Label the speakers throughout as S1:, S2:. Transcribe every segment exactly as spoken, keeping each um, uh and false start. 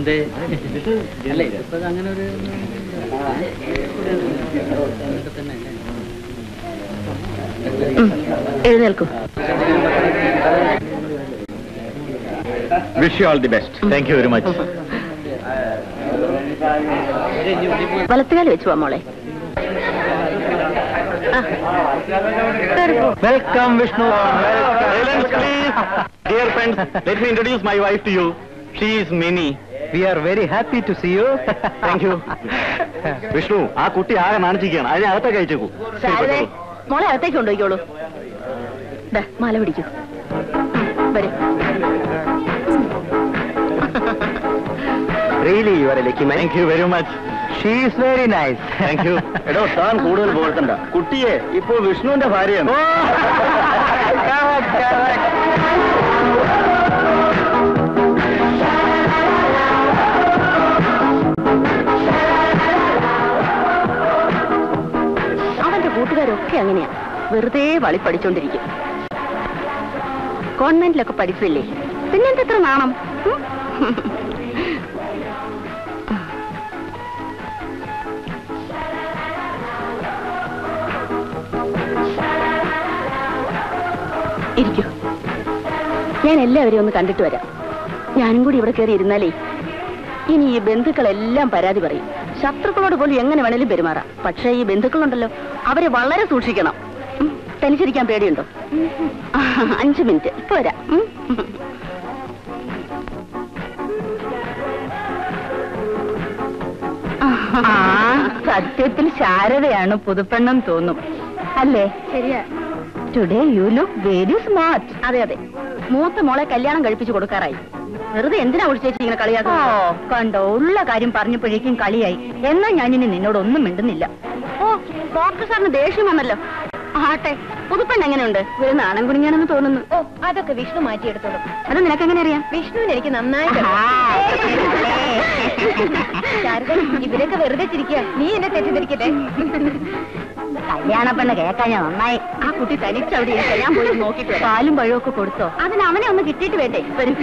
S1: എന്തേ അല്ല ഇപ്പൊ അങ്ങനെ ഒരു
S2: എഴുന്നേൽക്കൂ.
S3: Wish you all the best. Thank you very much.
S2: വലത്തുകാലി വെച്ചു വാ മോളെ.
S3: Welcome Vishnu. Dear friends, let me introduce my wife to you. She is Mini.
S1: We are very happy to see you.
S3: Thank you. Vishnu, ആ കുട്ടി ആകെ നാണിച്ചിരിക്കുകയാണ്. അതിനെ അകത്തേക്ക് അയച്ചേക്കൂ.
S2: മോളെ അകത്തേക്ക് കൊണ്ടുപോയിക്കോളൂ. മാല പിടിക്കൂ. വരും.
S3: Really, you are a lucky man. Thank you very much.
S1: She is very nice.
S3: Thank you. എടോ താൻ കൂടുതൽ പോകണ്ട. കുട്ടിയെ ഇപ്പോൾ വിഷ്ണുവിന്റെ ഭാര്യയാണ്.
S2: അവന്റെ കൂട്ടുകാരൊക്കെ അങ്ങനെയാ, വെറുതെ വളി പഠിച്ചോണ്ടിരിക്കും. കോൺവെന്റിലൊക്കെ പഠിപ്പില്ലേ, പിന്നെന്താ എത്ര നാണം? ഇരിക്കൂ, ഞാൻ എല്ലാവരെയും ഒന്ന് കണ്ടിട്ട് വരാം. ഞാനും കൂടി ഇവിടെ കയറി ഇരുന്നാലേ ഇനി ഈ ബന്ധുക്കളെല്ലാം പരാതി പറയും. ശത്രുക്കളോട് പോലും എങ്ങനെ വേണേലും പെരുമാറാം. പക്ഷേ ഈ ബന്ധുക്കളുണ്ടല്ലോ, അവരെ വളരെ സൂക്ഷിക്കണം. തനിച്ചിരിക്കാൻ പേടിയുണ്ടോ? അഞ്ചു മിനിറ്റ്, ഇപ്പൊ വരാം. സത്യത്തിൽ ശാരദയാണ് പുതുപ്പെണ്ണം തോന്നും അല്ലേ? ശരിയാ. Today you look very smart. അതെ അതെ, മൂത്ത മോളെ കല്യാണം കഴിപ്പിച്ചു കൊടുക്കാറായി. വെറുതെ എന്തിനാ ഒഴിച്ചേച്ചി ഇങ്ങനെ കളിയാക്കോ? കണ്ടോ, ഉള്ള കാര്യം പറഞ്ഞപ്പോഴേക്കും കളിയായി. എന്നാ ഞാനിനി നിന്നോടൊന്നും മിണ്ടുന്നില്ല. ഓ, ഡോക്ടർ സാറിന് ദേഷ്യം വന്നല്ലോ. ആട്ടെ, പുതുപ്പെണ്ണ് എങ്ങനെയുണ്ട്? ഒരു നാണം കുടുങ്ങിയാണെന്ന് തോന്നുന്നു. ഓ, അതൊക്കെ വിഷ്ണു മാറ്റിയെടുത്തോളും. അത് നിനക്കെങ്ങനെ അറിയാം? വിഷ്ണുവിന് എനിക്ക് നന്നായിട്ട്. ഇവരൊക്കെ വെറുതെ ചിരിക്കുക, നീ എന്നെ തെറ്റിദ്ധരിക്കട്ടെ. കല്യാണ പെണ്ണ് കേൾക്കാൻ ഞാൻ നന്നായി. ആ കുട്ടി തനിച്ചവിടെ ഇരിക്കാം, ഞാൻ പോയി നോക്കിട്ട്. പാലും പഴവും ഒക്കെ കൊടുത്തോ? അതിന് അവനെ ഒന്ന് കിട്ടിയിട്ട് വേണ്ടേ? വരും.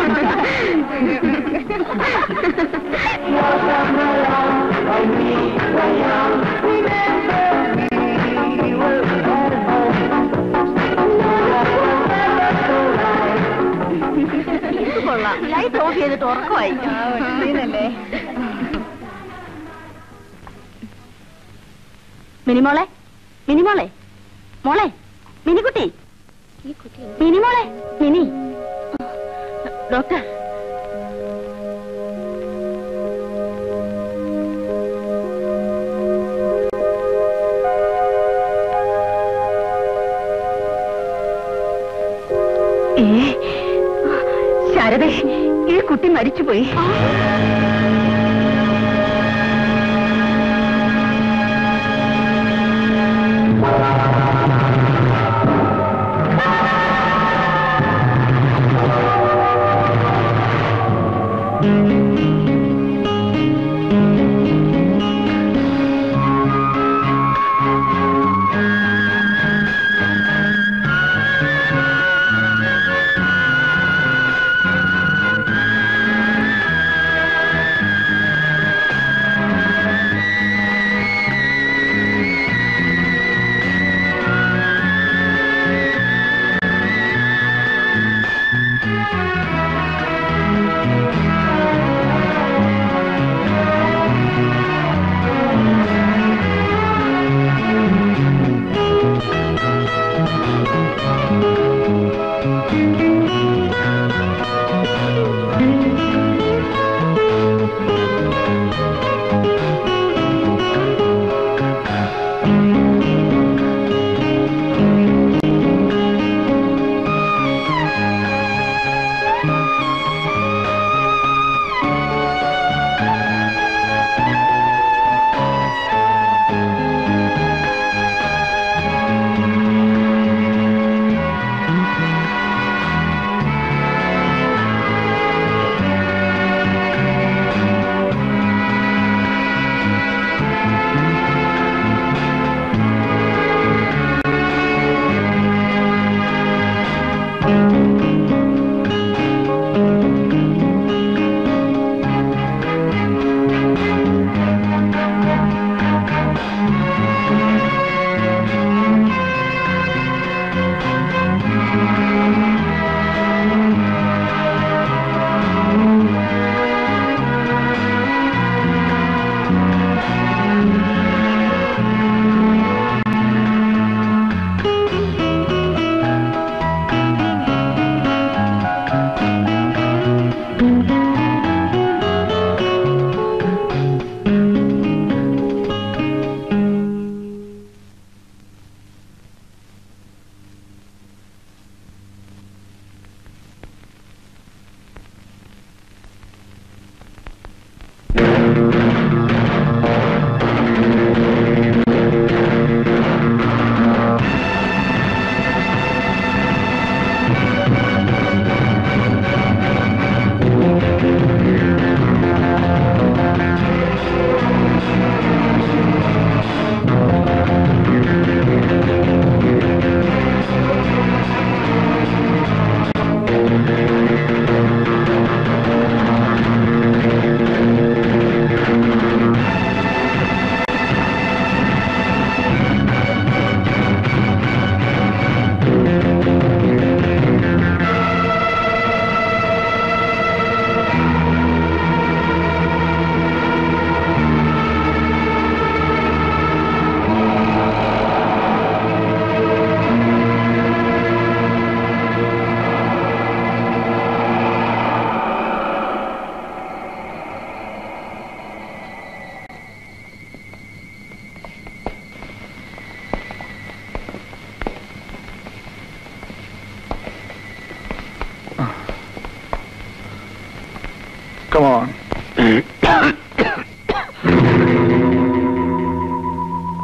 S2: കൊള്ളാം, ലൈറ്റ് ഓഫ് ചെയ്തിട്ട് ഉറക്കമായി. മിനിമോളെ, മിനിമോളെ, മോളെ, മിനിക്കുട്ടി, മിനിമോളെ, മിനി. ഡോക്ടർ, ശാരദേ, ഈ കുട്ടി മരിച്ചുപോയി.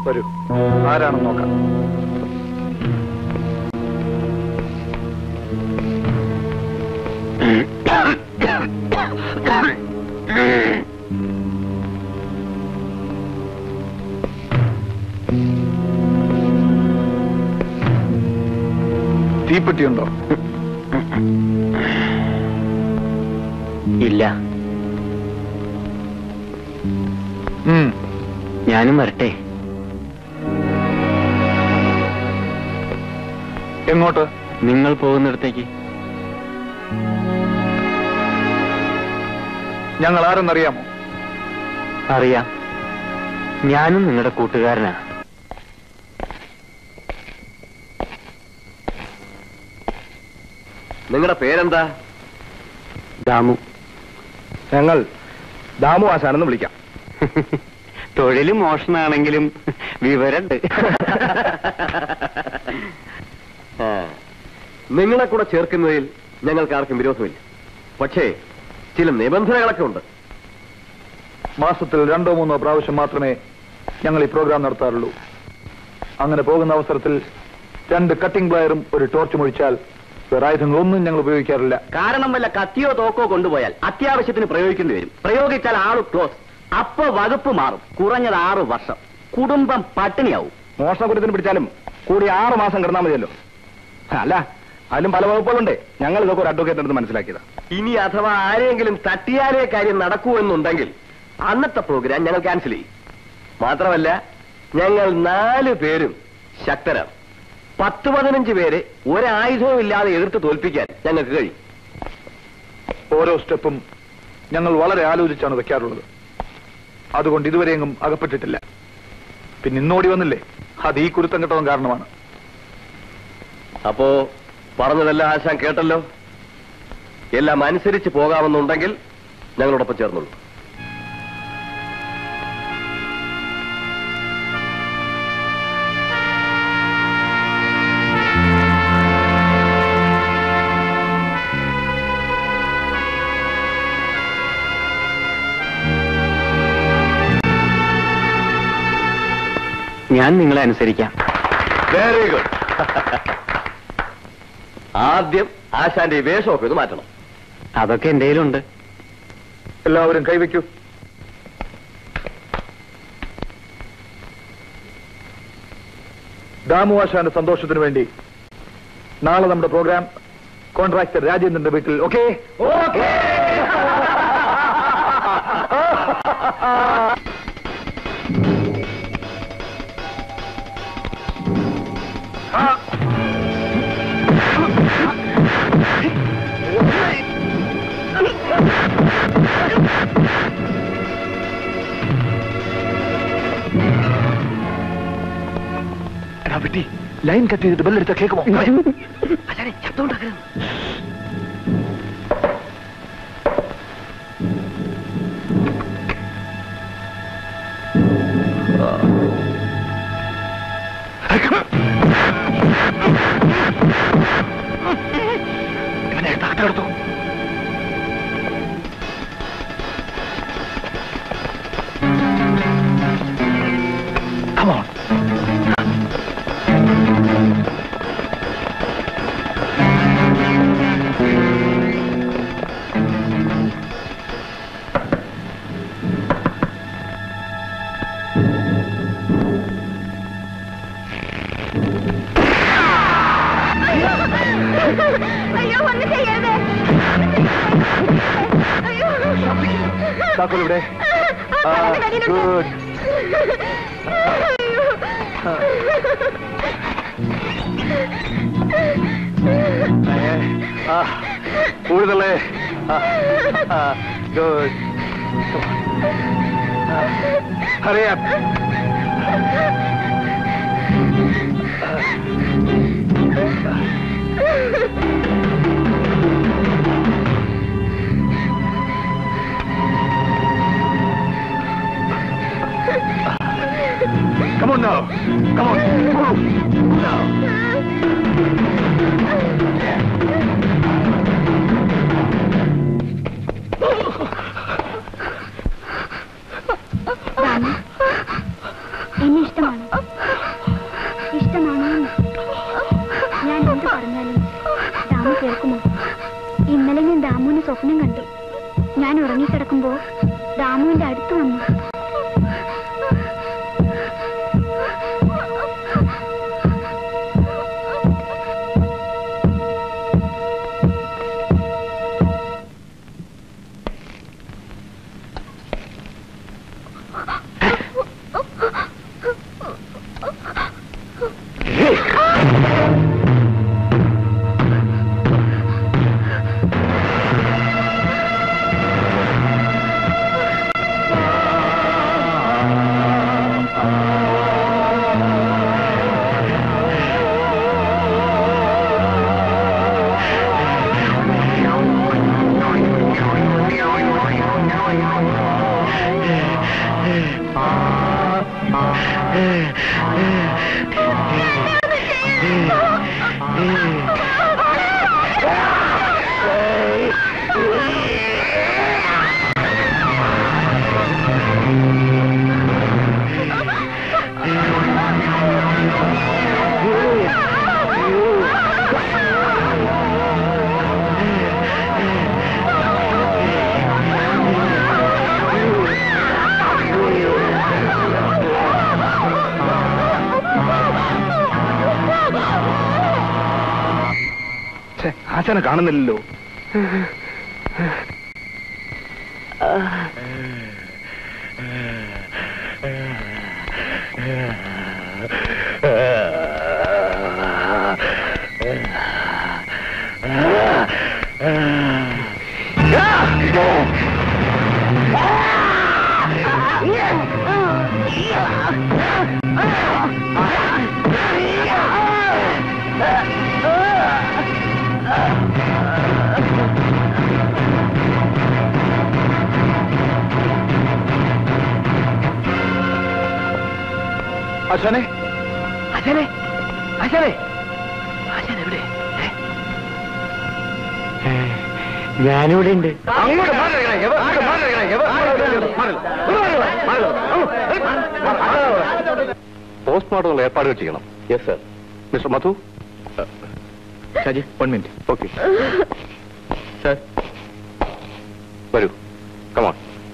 S4: വരൂ, ആരാണെന്ന് നോക്കാം. തീപ്പെട്ടിയുണ്ടോ?
S1: ഇല്ല. ഞാനും വരട്ടെ.
S4: എങ്ങോട്ട്?
S1: നിങ്ങൾ പോകുന്നിടത്തേക്ക്.
S4: ഞങ്ങൾ ആരെന്നറിയാമോ?
S1: അറിയാം. ഞാനും നിങ്ങളുടെ കൂട്ടുകാരനാ.
S3: നിങ്ങളുടെ പേരെന്താ?
S1: ദാമു.
S4: ഞങ്ങൾ ദാമു ആശാനെന്ന് വിളിക്കാം.
S1: തൊഴിൽ മോഷണാണെങ്കിലും വിവരണ്ട്.
S3: നിങ്ങളെ കൂടെ ചേർക്കുന്നതിൽ ഞങ്ങൾക്ക് ആർക്കും വിരോധമില്ല. പക്ഷേ ചില നിബന്ധനകളൊക്കെ ഉണ്ട്.
S4: മാസത്തിൽ രണ്ടോ മൂന്നോ പ്രാവശ്യം മാത്രമേ ഞങ്ങൾ ഈ പ്രോഗ്രാം നടത്താറുള്ളൂ. അങ്ങനെ പോകുന്ന അവസരത്തിൽ രണ്ട് കട്ടിംഗ് പ്ലയറും ഒരു ടോർച്ചും ഒഴിച്ചാൽ വേറെ ആയുധങ്ങളൊന്നും ഞങ്ങൾ ഉപയോഗിക്കാറില്ല.
S3: കാരണം വല്ല കത്തിയോ തോക്കോ കൊണ്ടുപോയാൽ അത്യാവശ്യത്തിന് പ്രയോഗിക്കേണ്ടി വരും. പ്രയോഗിച്ചാൽ ആള് ക്ലോസ്. അപ്പൊ വകുപ്പ് മാറും. കുറഞ്ഞത് ആറു വർഷം. കുടുംബം പട്ടിണിയാവും.
S4: മോഷണക്കുറ്റത്തിന് പിടിച്ചാലും കൂടി ആറ് മാസം കിടന്നാൽ മതിയല്ലോ. അല്ല, അതിലും പല വകുപ്പുകളുണ്ട്. ഞങ്ങൾ ഇതൊക്കെ ഒരു അഡ്വക്കേറ്റ് എടുത്ത് മനസ്സിലാക്കിയതാ.
S3: ഇനി അഥവാ ആരെങ്കിലും തട്ടിയാലേ കാര്യം നടക്കൂ എന്നുണ്ടെങ്കിൽ അന്നത്തെ പ്രോഗ്രാം ഞങ്ങൾ ക്യാൻസൽ ചെയ്യും. മാത്രമല്ല, ഞങ്ങൾ നാല് പേരും ശക്തരാണ്. പത്ത് പതിനഞ്ച് പേരെ ഒരായുധവും ഇല്ലാതെ എതിർത്ത് തോൽപ്പിക്കാൻ ഞങ്ങൾക്ക് കഴിയും.
S4: ഓരോ സ്റ്റെപ്പും ഞങ്ങൾ വളരെ ആലോചിച്ചാണ് വെക്കാറുള്ളത്. അതുകൊണ്ട് ഇതുവരെയെങ്കിലും അകപ്പെട്ടിട്ടില്ല. പിന്നെ ഇന്നോടി വന്നില്ലേ, അത് ഈ കുരുത്തം കെട്ടവൻ കാരണമാണ്.
S3: അപ്പോ പറഞ്ഞതെല്ലാം ആശാൻ കേട്ടല്ലോ. എല്ലാം അനുസരിച്ച് പോകാമെന്നുണ്ടെങ്കിൽ ഞങ്ങളോടൊപ്പം ചേർന്നുള്ളൂ.
S1: ഞാൻ നിങ്ങളെ അനുസരിക്കാം.
S3: Very good. ആദ്യം ആശാന്റെ ഈ വേഷമൊക്കെ ഇത് മാറ്റണം.
S1: അതൊക്കെ എന്റെ കയ്യിലുണ്ട്.
S4: എല്ലാവരും കൈവയ്ക്കൂ. ദാമു ആശാന്റെ സന്തോഷത്തിന് വേണ്ടി നാളെ നമ്മുടെ പ്രോഗ്രാം കോൺട്രാക്ടർ രാജേന്ദ്രന്റെ വീട്ടിൽ. ഓക്കെ? വെട്ടി ലൈൻ കട്ട് ചെയ്തിട്ട് ബെല്ലെടുത്ത കേൾക്കുമോ? ശബ്ദം ഉണ്ടാക്കരുത്. ഇവനെ എടുത്തു. Come on.
S2: അയ്യോ, ഒന്ന് ചെയ്യരുത്.
S4: താക്കോൽ ഇവിടെ. ഗുഡ്. കൂടുതലേ. ഗുഡ്. അറിയാം. Come on now. Come on. Move. Now.
S2: എന്നെ ഇഷ്ടമാണ്.
S4: ആശാനെ കാണുന്നില്ലല്ലോ. ആശാനെ, ആശാനെ, ആശാനെ, ആശാൻ എവിടെ?
S1: ഞാനിവിടെ ഉണ്ട്.
S3: പോസ്റ്റ്മോർട്ടം ഏർപ്പാടുകൾ ചെയ്യണം. Yes sir. Mister Madhu,
S4: Shaji, one minute.
S3: Okay sir. വരൂ, കമോൺ.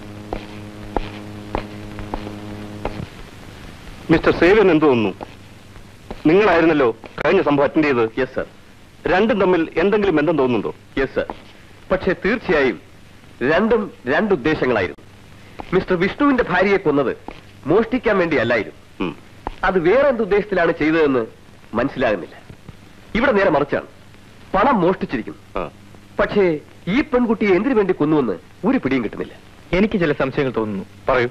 S3: മിസ്റ്റർ സേവ്യൻ എന്ത് തോന്നുന്നു? നിങ്ങളായിരുന്നല്ലോ കഴിഞ്ഞ സംഭവം അറ്റൻഡ് ചെയ്ത്. Yes sir. രണ്ടും തമ്മിൽ എന്തെങ്കിലും ബന്ധം തോന്നുന്നുണ്ടോ? Yes sir. പക്ഷേ തീർച്ചയായും രണ്ടും രണ്ട് ഉദ്ദേശങ്ങളായിരുന്നു. മിസ്റ്റർ വിഷ്ണുവിന്റെ ഭാര്യയെ കൊന്നത് മോഷ്ടിക്കാൻ വേണ്ടിയല്ലായിരുന്നു. അത് വേറെ എന്ത് ഉദ്ദേശത്തിലാണ് ചെയ്തതെന്ന് മനസ്സിലാകുന്നില്ല. ഇവിടെ നേരെ മറിച്ചാണ്. പണം മോഷ്ടിച്ചിരിക്കുന്നു. പക്ഷേ ഈ പെൺകുട്ടിയെ എന്തിനു വേണ്ടി കൊന്നുവെന്ന് ഒരു പിടിയും കിട്ടുന്നില്ല.
S4: എനിക്ക് ചില സംശയങ്ങൾ തോന്നുന്നു.
S3: പറയൂ.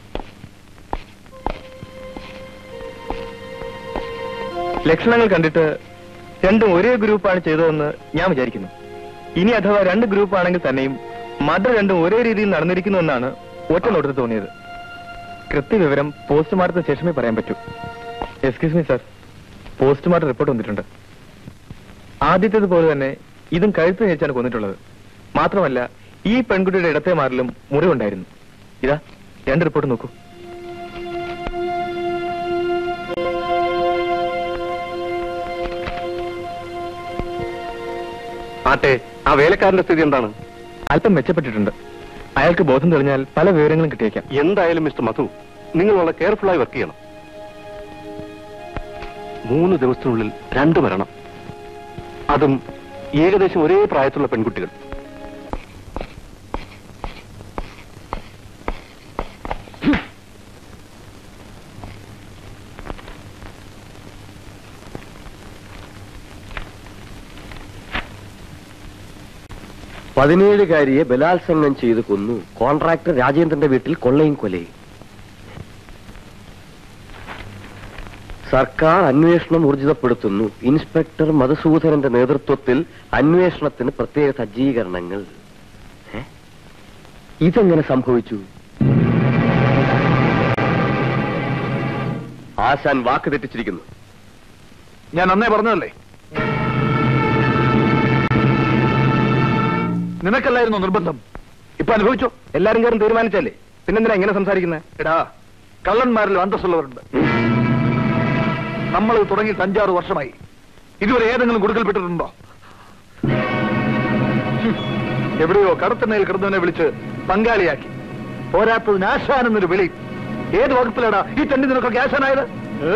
S4: ലക്ഷണങ്ങൾ കണ്ടിട്ട് രണ്ടും ഒരേ ഗ്രൂപ്പാണ് ചെയ്തതെന്ന് ഞാൻ വിചാരിക്കുന്നു. ഇനി അഥവാ രണ്ട് ഗ്രൂപ്പ് ആണെങ്കിൽ തന്നെയും മർഡർ രണ്ടും ഒരേ രീതിയിൽ നടന്നിരിക്കുന്നു എന്നാണ് ഒറ്റ നോട്ടത്തിൽ തോന്നിയത്. കൃത്യവിവരം പോസ്റ്റ്മോർട്ടത്തിന് ശേഷമേ പറയാൻ പറ്റൂ. Excuse me sir, postmortem report വന്നിട്ടുണ്ട്. ആദ്യത്തേതുപോലെ തന്നെ ഇതും കഴുത്ത് വെച്ചാണ് കൊന്നിട്ടുള്ളത്. മാത്രമല്ല ഈ പെൺകുട്ടിയുടെ ഇടത്തെ മാറിലും മുറിവുണ്ടായിരുന്നു. ഇതാ രണ്ട് റിപ്പോർട്ട് നോക്കൂ.
S3: ആട്ടെ, ആ വേലക്കാരന്റെ സ്ഥിതി എന്താണ്?
S4: അല്പം മെച്ചപ്പെട്ടിട്ടുണ്ട്. അയാൾക്ക് ബോധം തെളിഞ്ഞാൽ പല വിവരങ്ങളും കിട്ടിയേക്കാം.
S3: എന്തായാലും മിസ്റ്റർ മധു, നിങ്ങൾ വളരെ കെയർഫുള്ളായി വർക്ക് ചെയ്യണം. മൂന്ന് ദിവസത്തിനുള്ളിൽ രണ്ട് മരണം, അതും ഏകദേശം ഒരേ പ്രായത്തിലുള്ള പെൺകുട്ടികൾ. പതിനേഴുകാരിയെ ബലാത്സംഗം ചെയ്ത് കൊന്നു. കോൺട്രാക്ടർ രാജേന്ദ്രന്റെ വീട്ടിൽ കൊള്ളയും കൊലയും. സർക്കാർ അന്വേഷണം ഊർജിതപ്പെടുത്തുന്നു. ഇൻസ്പെക്ടർ മധുസൂദനന്റെ നേതൃത്വത്തിൽ അന്വേഷണത്തിന് പ്രത്യേക സജ്ജീകരണങ്ങൾ. ഇതെങ്ങനെ സംഭവിച്ചു? ആശാൻ വാക്ക് തെറ്റിച്ചിരിക്കുന്നു.
S4: ഞാൻ അന്നേ പറഞ്ഞതല്ലേ, നിനക്കല്ലായിരുന്നു നിർബന്ധം. ഇപ്പൊ അനുഭവിച്ചോ?
S3: എല്ലാരും ചേർന്ന് തീരുമാനിച്ചല്ലേ, പിന്നെന്തിനാ ഇങ്ങനെ സംസാരിക്കുന്നത്?
S4: എടാ, കള്ളന്മാരിലും അന്തസ്സുള്ളവരുണ്ട്. നമ്മൾ തുടങ്ങിയിട്ട് അഞ്ചാറ് വർഷമായി. ഇതുവരെ ഏതെങ്കിലും കൊടുക്കൽപ്പെട്ടിട്ടുണ്ടോ? എവിടെയോ കടത്തണ്ണയിൽ കിടന്നവനെ വിളിച്ച് പങ്കാളിയാക്കി. പോരാത്തതിന് ആശാൻ എന്നൊരു വിളി. ഏത് വകുപ്പിലാടാ ഈ തണ്ടി നിനക്കൊക്കെ ആശാനായത്?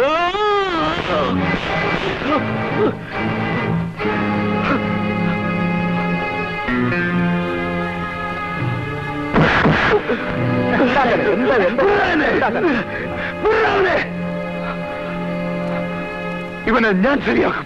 S4: ഇവനെ ഞാൻ ശരിയാക്കും.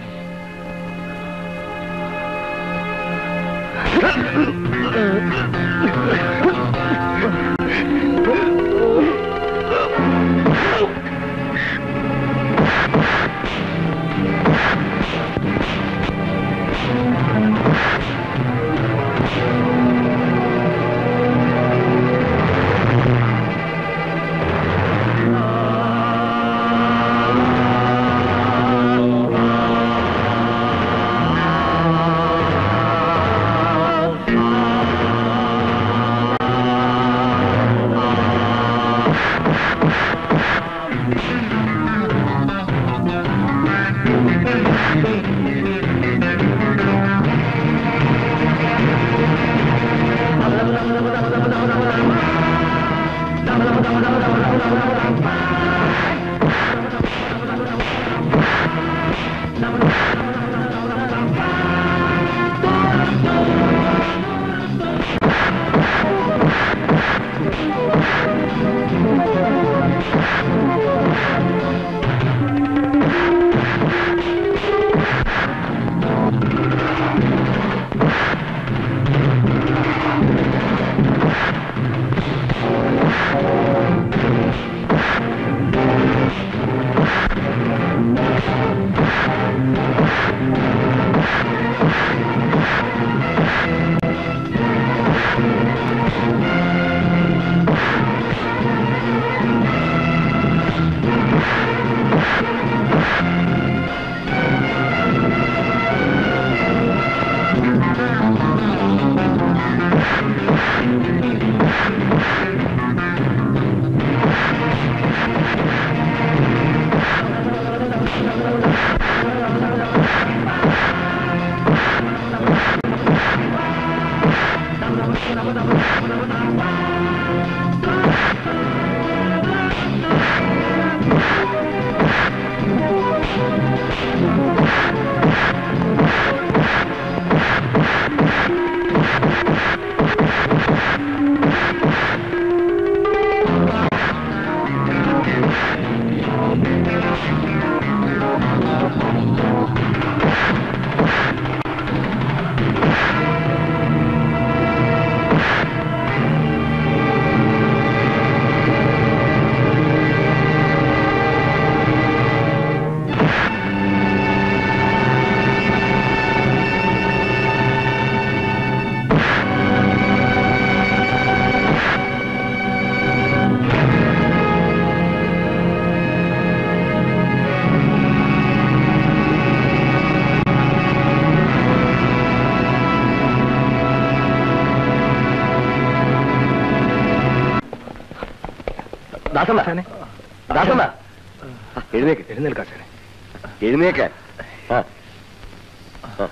S3: ദാസണ്ണ ദാസണ്ണ എഴുന്നേക്ക്
S4: എഴുന്നേൽക്കാശാനെ.
S3: എഴുന്നേക്കാൻ ആ. ആ.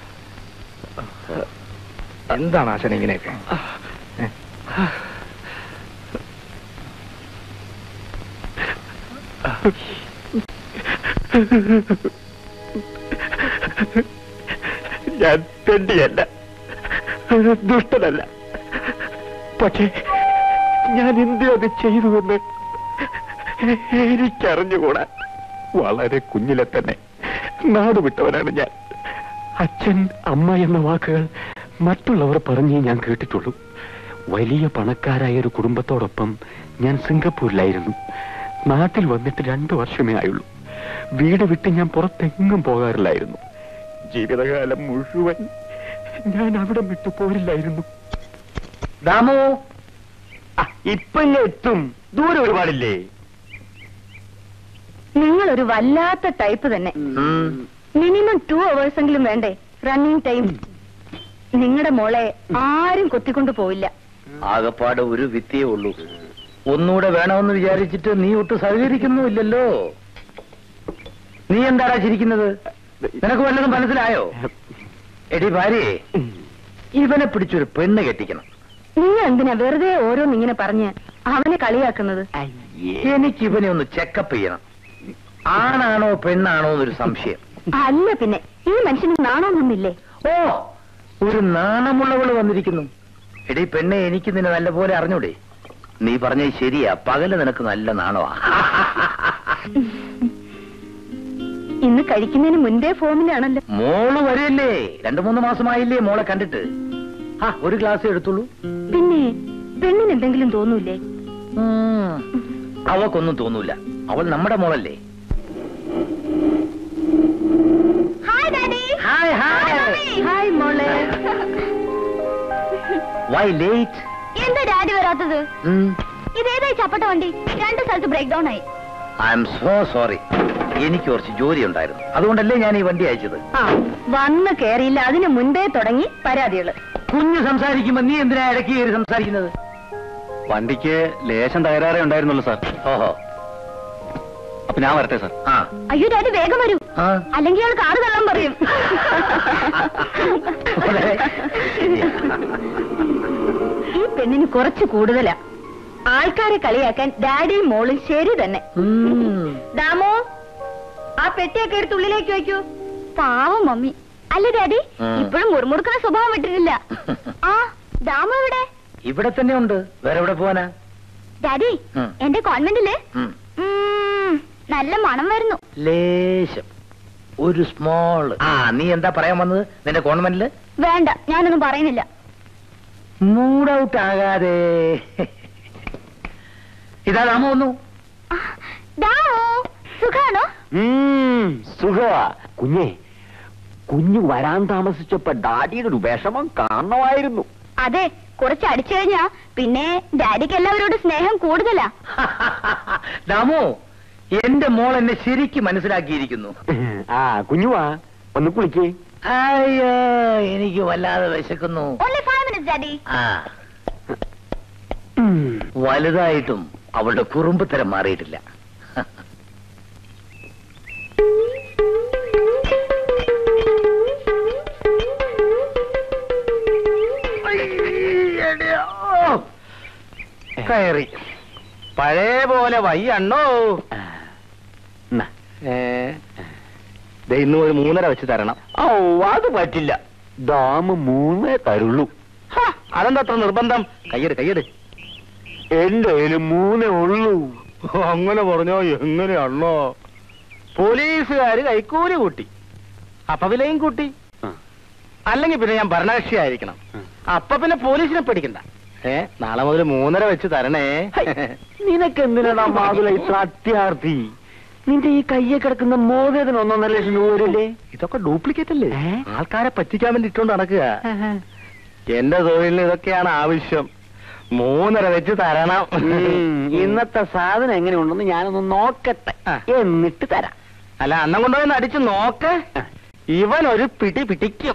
S4: എന്താണ് ആശാൻ ഇങ്ങനെയൊക്കെ?
S1: ഞാൻ തെണ്ടിയല്ല, ദുഷ്ടനല്ല. പക്ഷേ ഞാൻ എന്തിനത് ചെയ്തുവെന്ന് എനിക്കറിഞ്ഞുകൂടാ. വളരെ കുഞ്ഞിലെ തന്നെ നാടുവിട്ടവനാണ് ഞാൻ. അച്ഛൻ അമ്മ എന്ന വാക്കുകൾ മറ്റുള്ളവർ പറഞ്ഞേ ഞാൻ കേട്ടിട്ടുള്ളൂ. വലിയ പണക്കാരായ ഒരു കുടുംബത്തോടൊപ്പം ഞാൻ സിംഗപ്പൂരിലായിരുന്നു. നാട്ടിൽ വന്നിട്ട് രണ്ടു വർഷമേ ആയുള്ളൂ. വീട് വിട്ട് ഞാൻ പുറത്തെങ്ങും പോകാറില്ലായിരുന്നു. ജീവിതകാലം മുഴുവൻ ഞാൻ അവിടെ വിട്ടു പോരില്ലായിരുന്നു.
S3: ദാമു
S1: ഇപ്പൊ എത്തും, ദൂരം ഒരുപാടില്ലേ?
S2: നിങ്ങളൊരു വല്ലാത്ത ടൈപ്പ് തന്നെ. മിനിമം ടു അവേഴ്സ് എങ്കിലും വേണ്ടേ റണ്ണിങ് ടൈം? നിങ്ങളുടെ മോളെ ആരും കൊത്തിക്കൊണ്ട് പോവില്ല.
S3: ആകപ്പാട് ഒരു വിത്തിയേ ഉള്ളൂ. ഒന്നുകൂടെ വേണമെന്ന് വിചാരിച്ചിട്ട് നീ ഒട്ട് സഹകരിക്കുന്നുമില്ലല്ലോ. നീ എന്താടാ ചിരിക്കുന്നത്? നിനക്ക് വല്ലതും മനസ്സിലായോ? എടി ഭാര്യയെ, ഇവനെ പിടിച്ചൊരു പെണ്ണ് കെട്ടിക്കണം.
S2: നിങ്ങൾ എന്തിനാ വെറുതെ ഓരോന്നിങ്ങനെ പറഞ്ഞ് അവനെ കളിയാക്കുന്നത്?
S3: എനിക്ക് ഇവനെ ഒന്ന് ചെക്കപ്പ് ചെയ്യണം. ആണാണോ പെണ്ണാണോ എന്നൊരു സംശയം.
S2: അല്ല പിന്നെ ഈ മനുഷ്യന് നാണമൊന്നുമില്ലേ?
S3: ഓ, ഒരു നാണമുള്ളവള് വന്നിരിക്കുന്നു. എടി പെണ്ണെ, എനിക്ക് നിന്നെ നല്ലപോലെ അറിഞ്ഞൂടെ? നീ പറഞ്ഞത് ശരിയാ, പകല് നിനക്ക് നല്ല നാണമാ.
S2: ഇന്ന് കഴിക്കുന്നതിന് മുൻപേ ഫോമിലാണല്ലോ.
S3: മോള് വരില്ലേ? രണ്ടു മൂന്ന് മാസമായില്ലേ മോളെ കണ്ടിട്ട്? ആ, ഒരു ഗ്ലാസ് എടുത്തോളൂ.
S2: പിന്നെ പെണ്ണിന് എന്തെങ്കിലും തോന്നൂലേ?
S3: അവക്കൊന്നും തോന്നൂല, അവൾ നമ്മുടെ മോളല്ലേ. ഹായ് ഹായ്
S2: ഹായ് മോളെ.
S3: Why late?
S2: എന്താ ഡാഡി വരാത്തത്? ഇതേതായി ചപ്പട്ട വണ്ടി? രണ്ട് സ്ഥലത്ത് ബ്രേക്ക് ഡൗൺ ആയി.
S3: I'm so sorry. എനിക്ക് കുറച്ച് ജോലി ഉണ്ടായിരുന്നു, അതുകൊണ്ടല്ലേ ഞാൻ ഈ വണ്ടി അയച്ചത്.
S2: ആ, വന്ന് കേറിയില്ല, അതിന് മുൻപേ തുടങ്ങി പരാതികള്.
S3: കുഞ്ഞ് സംസാരിക്കുമ്പോ നീ എന്തിനാ ഇടയ്ക്ക് കയറി സംസാരിക്കുന്നത്?
S1: വണ്ടിക്ക് ലേശം തകരാറേ ഉണ്ടായിരുന്നുള്ളൂ സാർ.
S3: ഓഹോ,
S1: അപ്പൊ ഞാൻ വരട്ടെ സാർ.
S3: ആ
S2: അയ്യോ ഡാഡി വേഗം വരൂ, അല്ലെങ്കിൽ അവൾ കാറ് തള്ളാൻ പറയും. ഈ പെണ്ണിന് കുറച്ച് കൂടുതലാ. ആൾക്കാരെ കളിയാക്കാൻ ഡാഡിയും മോളും ശരി തന്നെ. ദാമോ, ആ പെട്ടിയൊക്കെ എടുത്ത് ഉള്ളിലേക്ക് വയ്ക്കൂ. പാവം മമ്മി. അല്ല ഡാഡി, ഇപ്പോഴും മുറുമുറുക്കുന്ന സ്വഭാവം വിട്ടിട്ടില്ല. ആ, ദാമോ എവിടെ?
S3: ഇവിടെ തന്നെ ഉണ്ട്, വേറെ എവിടെ പോവാനാ?
S2: ഡാഡി, എന്റെ കോൺവെന്റില് നല്ല മണം വരുന്നു.
S3: ലേശം, ഒരു സ്മോൾ. ആ, നീ എന്താ പറയാൻ വന്നത്? നിന്റെ കോൺവെന്റില്?
S2: വേണ്ട, ഞാനൊന്നും പറയുന്നില്ല.
S3: മൂഡ് ഔട്ട് ആകാതെ. ഇതാ ദാമോ വന്നു.
S2: ദാമോ, സുഖാണോ?
S1: സുഖവാ കുഞ്ഞെ. കുഞ്ഞു വരാൻ താമസിച്ചപ്പോ ഡാഡിയുടെ ഒരു വിഷമം കാണണമായിരുന്നു.
S2: അതെ, കുറച്ച് അടിച്ചു കഴിഞ്ഞാ പിന്നെ ഡാഡിക്ക് എല്ലാവരോടും സ്നേഹം കൂടുതലാ.
S3: ദാമോ, എന്റെ മോൾ എന്നെ ശരിക്കും മനസ്സിലാക്കിയിരിക്കുന്നു.
S1: ആ കുഞ്ഞുവാ, ഒന്ന് കുളിക്കേ.
S3: അയ്യോ, എനിക്ക് വല്ലാതെ വിശക്കുന്നു.
S2: Only five minutes, Daddy.
S3: ആ, വലുതായിട്ടും അവളുടെ കുറുമ്പത്തരം മാറിയിട്ടില്ല. കയറി പഴയ പോലെ വയ്യണ്ണോ. ഇന്ന് ഒരു മൂന്നര വെച്ച് തരണം.
S1: ഓ, അത് പറ്റില്ല. ദാമ് മൂന്നേ തരുള്ളൂ.
S3: അതെന്താ അത്ര നിർബന്ധം? കയ്യെട് കയ്യെട്.
S1: എന്റെ കയ്യില് മൂന്നേ ഉള്ളൂ.
S3: അങ്ങനെ പറഞ്ഞോ? എങ്ങനെയാണോ? പോലീസുകാര് കൈക്കൂലി കൂട്ടി, അപ്പൊ വിലയും കൂട്ടി. അല്ലെങ്കിൽ പിന്നെ ഞാൻ ഭരണകക്ഷിയായിരിക്കണം, അപ്പൊ പിന്നെ പോലീസിനെ പേടിക്കണ്ട. ഏ, നാളെ മുതൽ മൂന്നര വെച്ച് തരണേ.
S1: നിനക്കെന്തിനാ മാതുല ഇത്ര അത്യാർത്ഥി? നിന്റെ ഈ കയ്യെ കിടക്കുന്ന മോതിരത്തിന് ഒന്നൊന്നര ലക്ഷം രൂപ വരില്ലേ?
S3: ഇതൊക്കെ ഡ്യൂപ്ലിക്കേറ്റ് അല്ലേ? ആൾക്കാരെ പറ്റിക്കാൻ വേണ്ടി ഇട്ടോണ്ട് നടക്കുക. എന്റെ തൊഴിലിന് ഇതൊക്കെയാണ് ആവശ്യം. മൂന്നര വെച്ച് തരണം.
S1: ഇന്നത്തെ സാധനം എങ്ങനെയുണ്ടെന്ന് ഞാനൊന്ന് നോക്കട്ടെ, എന്നിട്ട് തരാം.
S3: അല്ല, അന്നം കൊണ്ടുപോയി അടിച്ചു നോക്ക്. ഇവൻ ഒരു പിടി പിടിക്കും.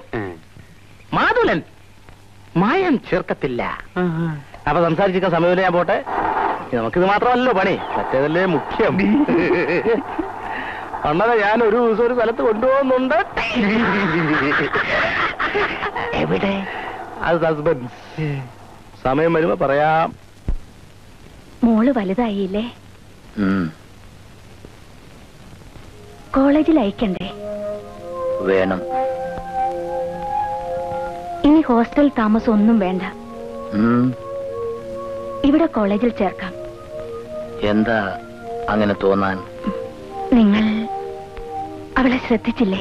S3: മാതുലൻ മായം ചേർക്കത്തില്ല. അപ്പൊ സംസാരിച്ചിരിക്കാൻ സമയമില്ല, ഞാൻ പോട്ടെ. നമുക്കിത് മാത്രമല്ലോ പണി, മറ്റേതല്ലേ മുഖ്യം. അണ്ണനെ ഞാൻ ഒരു ദിവസം ഒരു സ്ഥലത്ത് കൊണ്ടുപോകുന്നുണ്ട്.
S1: എവിടെ?
S3: അത് സസ്പെൻസ്. സമയം വരുമ്പോ പറയാം.
S2: മോള് വലുതായില്ലേ? കോളേജിൽ അയക്കണ്ടേ?
S1: വേണം.
S2: ഇനി ഹോസ്റ്റൽ താമസം ഒന്നും വേണ്ട. ഇവിടെ കോളേജിൽ ചേർക്കാം.
S1: എന്താ അങ്ങനെ തോന്നാൻ?
S2: നിങ്ങൾ അവളെ ശ്രദ്ധിച്ചില്ലേ?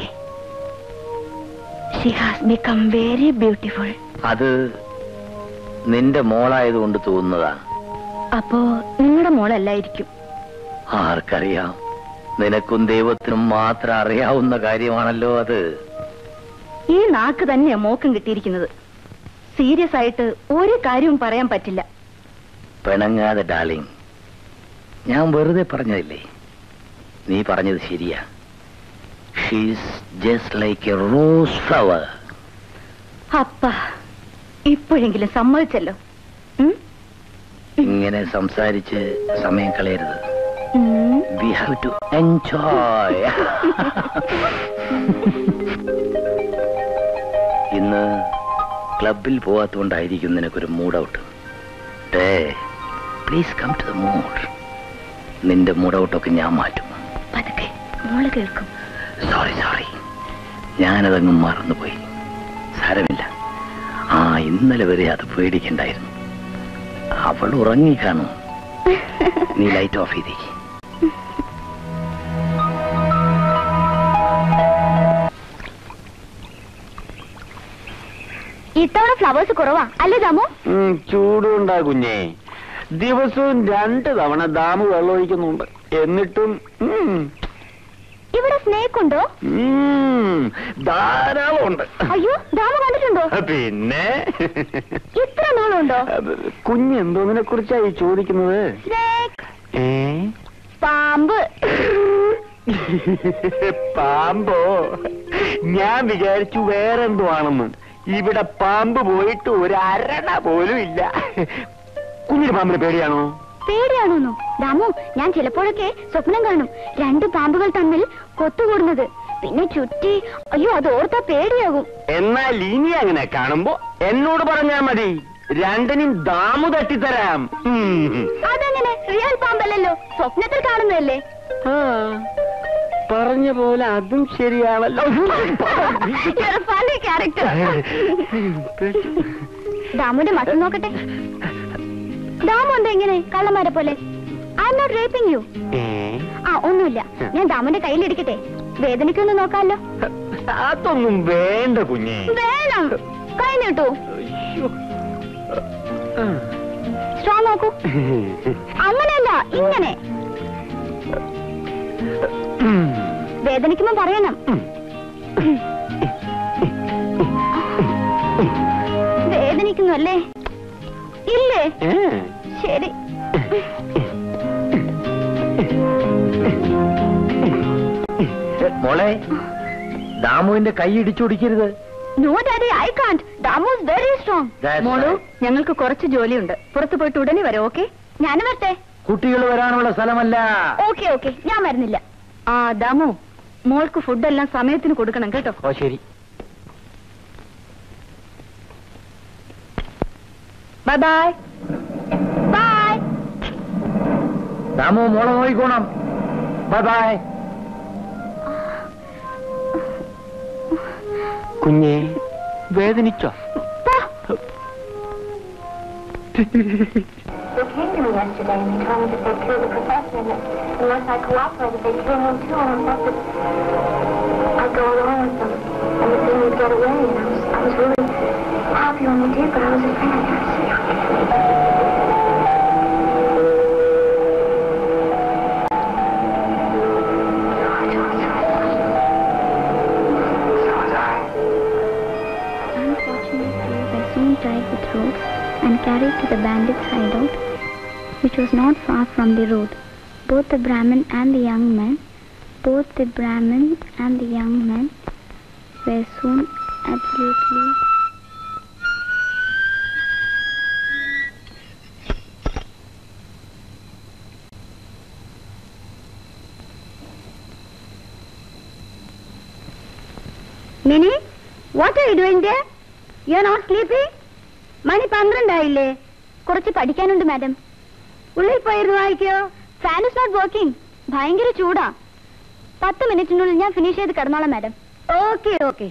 S2: She has become very beautiful.
S1: അത് നിന്റെ മോളായതുകൊണ്ട് തോന്നുന്നതാ.
S2: അപ്പോ നിങ്ങളുടെ മോളല്ലായിരിക്കും.
S1: ആർക്കറിയാം? നിനക്കും ദൈവത്തിനും മാത്രം അറിയാവുന്ന കാര്യമാണല്ലോ അത്.
S2: ഈ നാക്ക് തന്നെയാ മോക്കം കിട്ടിയിരിക്കുന്നത്. സീരിയസ് ആയിട്ട് ഒരു കാര്യവും പറയാൻ പറ്റില്ല.
S1: പിണങ്ങാതെ ഡാർലിംഗ്, ഞാൻ വെറുതെ പറഞ്ഞതില്ലേ? നീ പറഞ്ഞത് ശരിയാ. She's just like a rose flower.
S2: അപ്പ ഇപ്പോഴെങ്കിലും സമ്മതിച്ചല്ലോ.
S1: ഇങ്ങനെ സംസാരിച്ച് സമയം കളയരുത്. We have to enjoy. ഇന്ന് ക്ലബിൽ പോവാത്തോണ്ടായിരിക്കും നിനക്കൊരു mood out. Please come to the mood. നിന്റെ മൂഡ് ഔട്ടൊക്കെ ഞാൻ മാറ്റും.
S2: അതൊക്കെ മോള് കേൾക്കും.
S1: സോറി സോറി, ഞാനതങ്ങ് മറന്നുപോയി. സാരമില്ല. ആ ഇന്നലെ വരെ അത് പേടിക്കണ്ടായിരുന്നു. അവൾ ഉറങ്ങിക്കാണും. നീ ലൈറ്റ് ഓഫ് ചെയ്തേക്ക്.
S2: ഇത്തവണ ഫ്ലവേഴ്സ് കുറവാ അല്ലേ ദാമു?
S1: ചൂടുണ്ടാ കുഞ്ഞേ. ദിവസവും രണ്ട് തവണ ദാമു വെള്ളം ഒഴിക്കുന്നുണ്ട്. എന്നിട്ടും
S2: ഇവിടെ സ്നേക്ക് ഉണ്ടോ?
S1: ധാരാളം ഉണ്ട്.
S2: അയ്യോ, ദാമു കണ്ടിട്ടുണ്ടോ?
S1: പിന്നെ
S2: ഇത്ര നാളുണ്ടോ?
S1: കുഞ്ഞെന്തോന്നിനെ കുറിച്ചായി ചോദിക്കുന്നത്? ഏ
S2: പാമ്പ്.
S1: പാമ്പോ? ഞാൻ വിചാരിച്ചു വേറെന്തോ ആണെന്നും. ഇവിടെ പാമ്പ് പോയിട്ട് ഒരു അരണ പോലും ഇല്ല. കുഞ്ഞിന് പാമ്പിനെ പേടിയാണോ?
S2: പേടിയാണോന്നോ? ദാമു, ഞാൻ ചിലപ്പോഴൊക്കെ സ്വപ്നം കാണും രണ്ട് പാമ്പുകൾ തമ്മിൽ കൊത്തുകൂടുന്നത്. പിന്നെ ചുറ്റി. അയ്യോ, അത് ഓർത്താ പേടിയാകും.
S1: എന്നാൽ ഇനി അങ്ങനെ കാണുമ്പോ എന്നോട് പറഞ്ഞാ മതി. രണ്ടിനും ദാമു തട്ടിത്തരാം.
S2: അതെങ്ങനെ? റിയൽ പാമ്പല്ലല്ലോ, സ്വപ്നത്തിൽ കാണുന്നതല്ലേ?
S1: പറഞ്ഞ പോലെ അതും ശരിയാണല്ലോ.
S2: ക്യാരക്ടർ. ദാമുന്റെ മസിൽ നോക്കട്ടെ. ദാമു എന്താ ഇങ്ങനെ കള്ളന്മാരെ പോലെ? I'm not raping you. ആ ഒന്നുമില്ല, ഞാൻ ദാമുന്റെ കയ്യിലിരിക്കട്ടെ. വേദനിക്കൊന്ന് നോക്കാമല്ലോ.
S1: അതൊന്നും വേണ്ട കുഞ്ഞേ.
S2: വേണം. കൈ നീട്ടൂ. സ്ട്രോങ് നോക്കൂ. അങ്ങനെയല്ല, ഇങ്ങനെ. വേദനിക്കുമ്പോ പറയണം. വേദനിക്കുന്നു അല്ലേ? ഇല്ലേ? ശരി.
S1: മോളെ, ദാമുവിന്റെ കൈ ഇടിച്ചൊടിക്കരുത്.
S2: No daddy, I can't. Damu is very strong. മോളു, ഞങ്ങൾക്ക് കുറച്ച് ജോലിയുണ്ട്. പുറത്തു പോയിട്ട് ഉടനെ വരാം. ഓക്കെ? ഞാനും വരട്ടെ.
S1: കുട്ടികൾ വരാനുള്ള സ്ഥലമല്ല.
S2: ഓക്കെ ഓക്കെ, ഞാൻ വരുന്നില്ല. ആ ദാമു, മോൾക്ക് ഫുഡെല്ലാം സമയത്തിന് കൊടുക്കണം കേട്ടോ.
S1: ഓ ശരി.
S2: Bye bye. ബൈ.
S1: ദാമു, മോളെ നോക്കിക്കോണം. Bye bye. കുഞ്ഞെ, വേദനിച്ചോ?
S5: They came to me yesterday and they told me that they killed the professor and that unless I cooperated, they'd kill me too, and I thought that I'd go along with them and that they would get away, and I was, I was really happy when they did, but I was afraid I'd never see her again.
S6: Unfortunately, they soon tied with ropes and carried to the bandits' hideout, which was not far from the road. Both the Brahmin and the young man, both the Brahmin and the young man were soon absolutely
S2: Mini, what are you doing there? You are not sleepy? മണി പന്ത്രണ്ടായില്ലേ?
S6: കുറച്ച് പഠിക്കാനുണ്ട് madam.
S2: ഉള്ളിൽ പോയിരുന്നു വായിക്കോ.
S6: Fan is not working. ഭയങ്കര ചൂടാ. പത്ത് മിനിറ്റിനുള്ളിൽ ഞാൻ ഫിനിഷ് ചെയ്ത് കിടന്നോളാം മാഡം.
S2: Okay okay.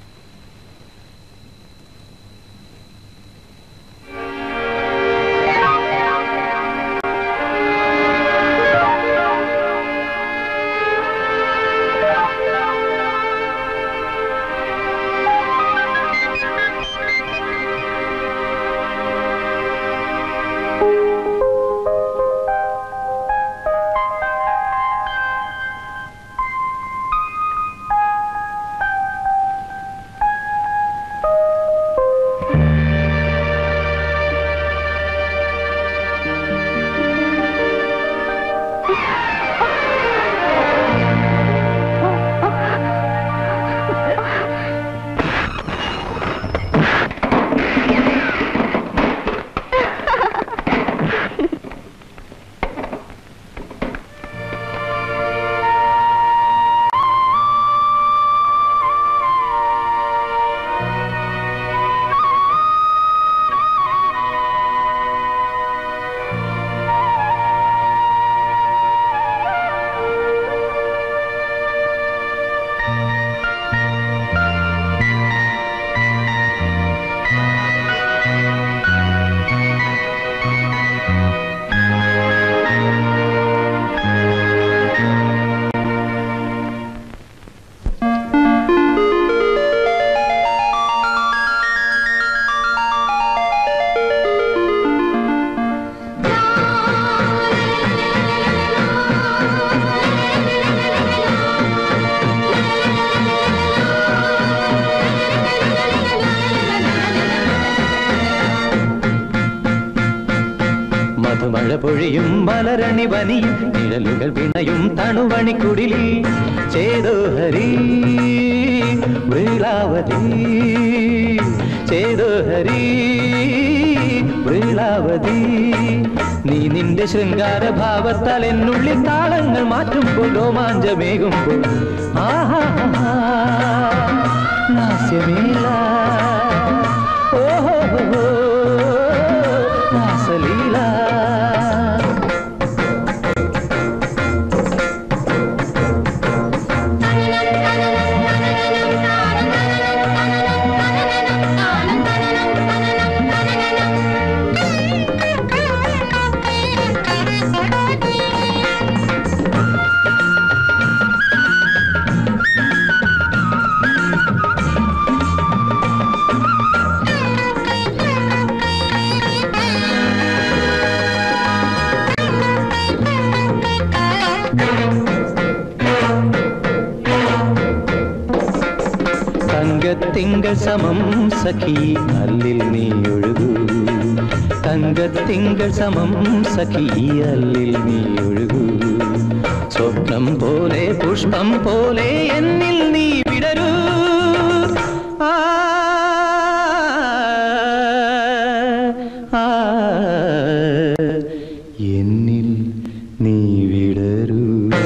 S7: പൊഴിയും മലരണി വനിയും നിഴലുകൾ വിണയും തണുവണിക്കുടിലിൽ ചേതോ ഹരി വീളാവതി ചേതോ ഹരി വീളാവതി. നീ നിന്റെ ശൃംഗാര ഭാവത്താൽ എന്നുള്ളിൽ താളങ്ങൾ മാറ്റുമ്പോൾ രോമാഞ്ചമേകുമ്പോൾ ആഹാ നാസ്യമേല ഓഹോ നാസലീല. തങ്കത്തിങ്കൾ സമം സഖി അല്ലിൽ നീ ഒഴുകൂ, തങ്കത്തിങ്കൾ സമം സഖി അല്ലിൽ നീ ഒഴുകൂ. സ്വപ്നം പോലെ പുഷ്പം പോലെ എന്നിൽ നീ വിടരൂ. ആ എന്നിൽ നീ വിടരൂ.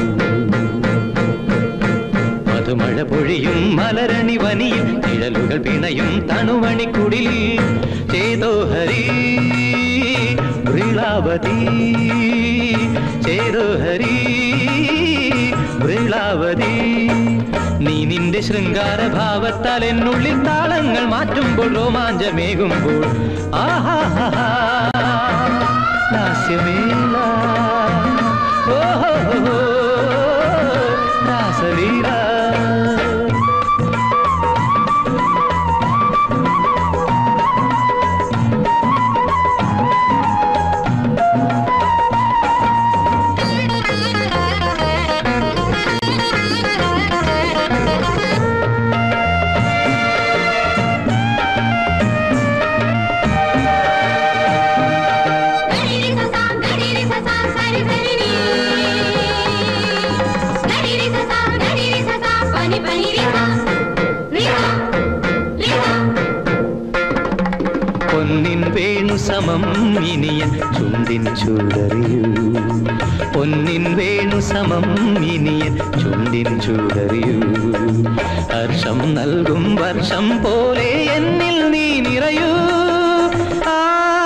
S7: മധുമഴ പൊഴിയും മലരണി വനിയും നിഴലുകൾ പിണയും തണുവണിക്കുടിൽ ചേതോ ഹരി വീളാവതി ചേതോ ഹരി വീളാവതി. നീ നിന്റെ ശൃംഗാര ഭാവത്താൽ എന്നുള്ളിൽ താളങ്ങൾ മാറ്റുമ്പോൾ രോമാഞ്ചമേകുമ്പോൾ ആഹാ നാസ്യമേല ഓഹോ നാസലീല. പൊന്നിൻ വേണു സമം ഇനിയ ചുണ്ടിൻ ചൂടറിയൂ, പൊന്നിൻ വേണു പൂവിനു സമം ഇനിയൻ ചുണ്ടിൻ ചൂടറിയൂ. ഹർഷം നൽകും വർഷം പോലെ എന്നിൽ നീ നിറയൂ. ആ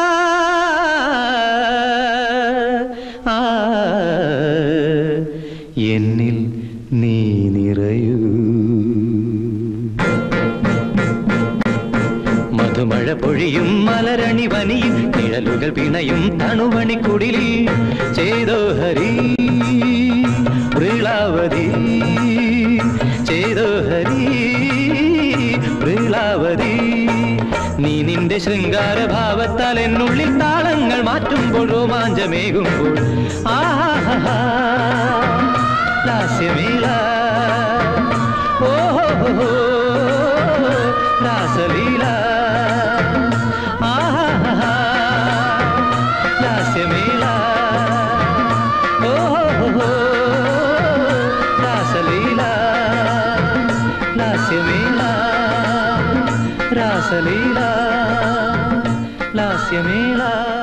S7: ആ എന്നിൽ നീ നിറയൂ. മധുമഴ പൊഴിയും മലരണി വനിയും നിഴലുകൾ പിണയും തണുവണിക്കുടിലിൽ ചെയ്തോ ഹരി പ്രീളാവതി ചെയ്തോ ഹരി പ്രീളാവതി. നീ നിന്റെ ശൃംഗാരഭാവത്താൽ എന്നുള്ളിൽ താളങ്ങൾ മാറ്റുമ്പോൾ രോമാഞ്ചമേകുമ്പോൾ ആഹാ ലാസ്യമേള ഓഹോ രാസലീല ആഹാ ലാസ്യമേള ഓഹോ രാസലീല ലാസ്യമേള രാസലീല ലാസ്യമേള.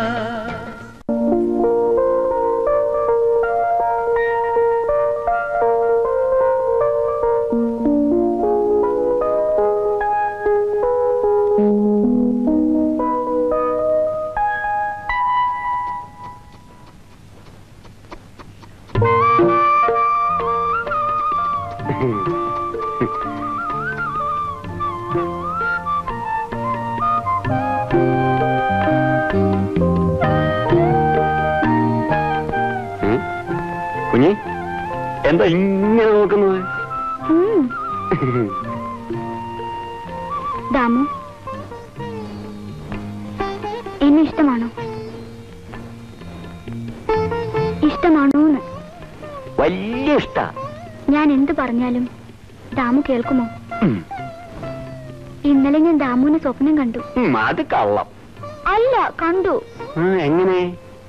S1: കുഞ്ഞി എന്താ ഇങ്ങനെ നോക്കുന്നത്?
S6: ദാമു, എന്നെ ഇഷ്ടമാണോ? ഇഷ്ടമാണോന്ന്?
S1: വലിയ ഇഷ്ട.
S6: ഞാൻ എന്ത് പറഞ്ഞാലും ദാമു കേൾക്കുമോ? ഇന്നലെ ഞാൻ ദാമുവിന് സ്വപ്നം കണ്ടു.
S1: അത് കള്ളം.
S6: അല്ല, കണ്ടു.
S1: എങ്ങനെ?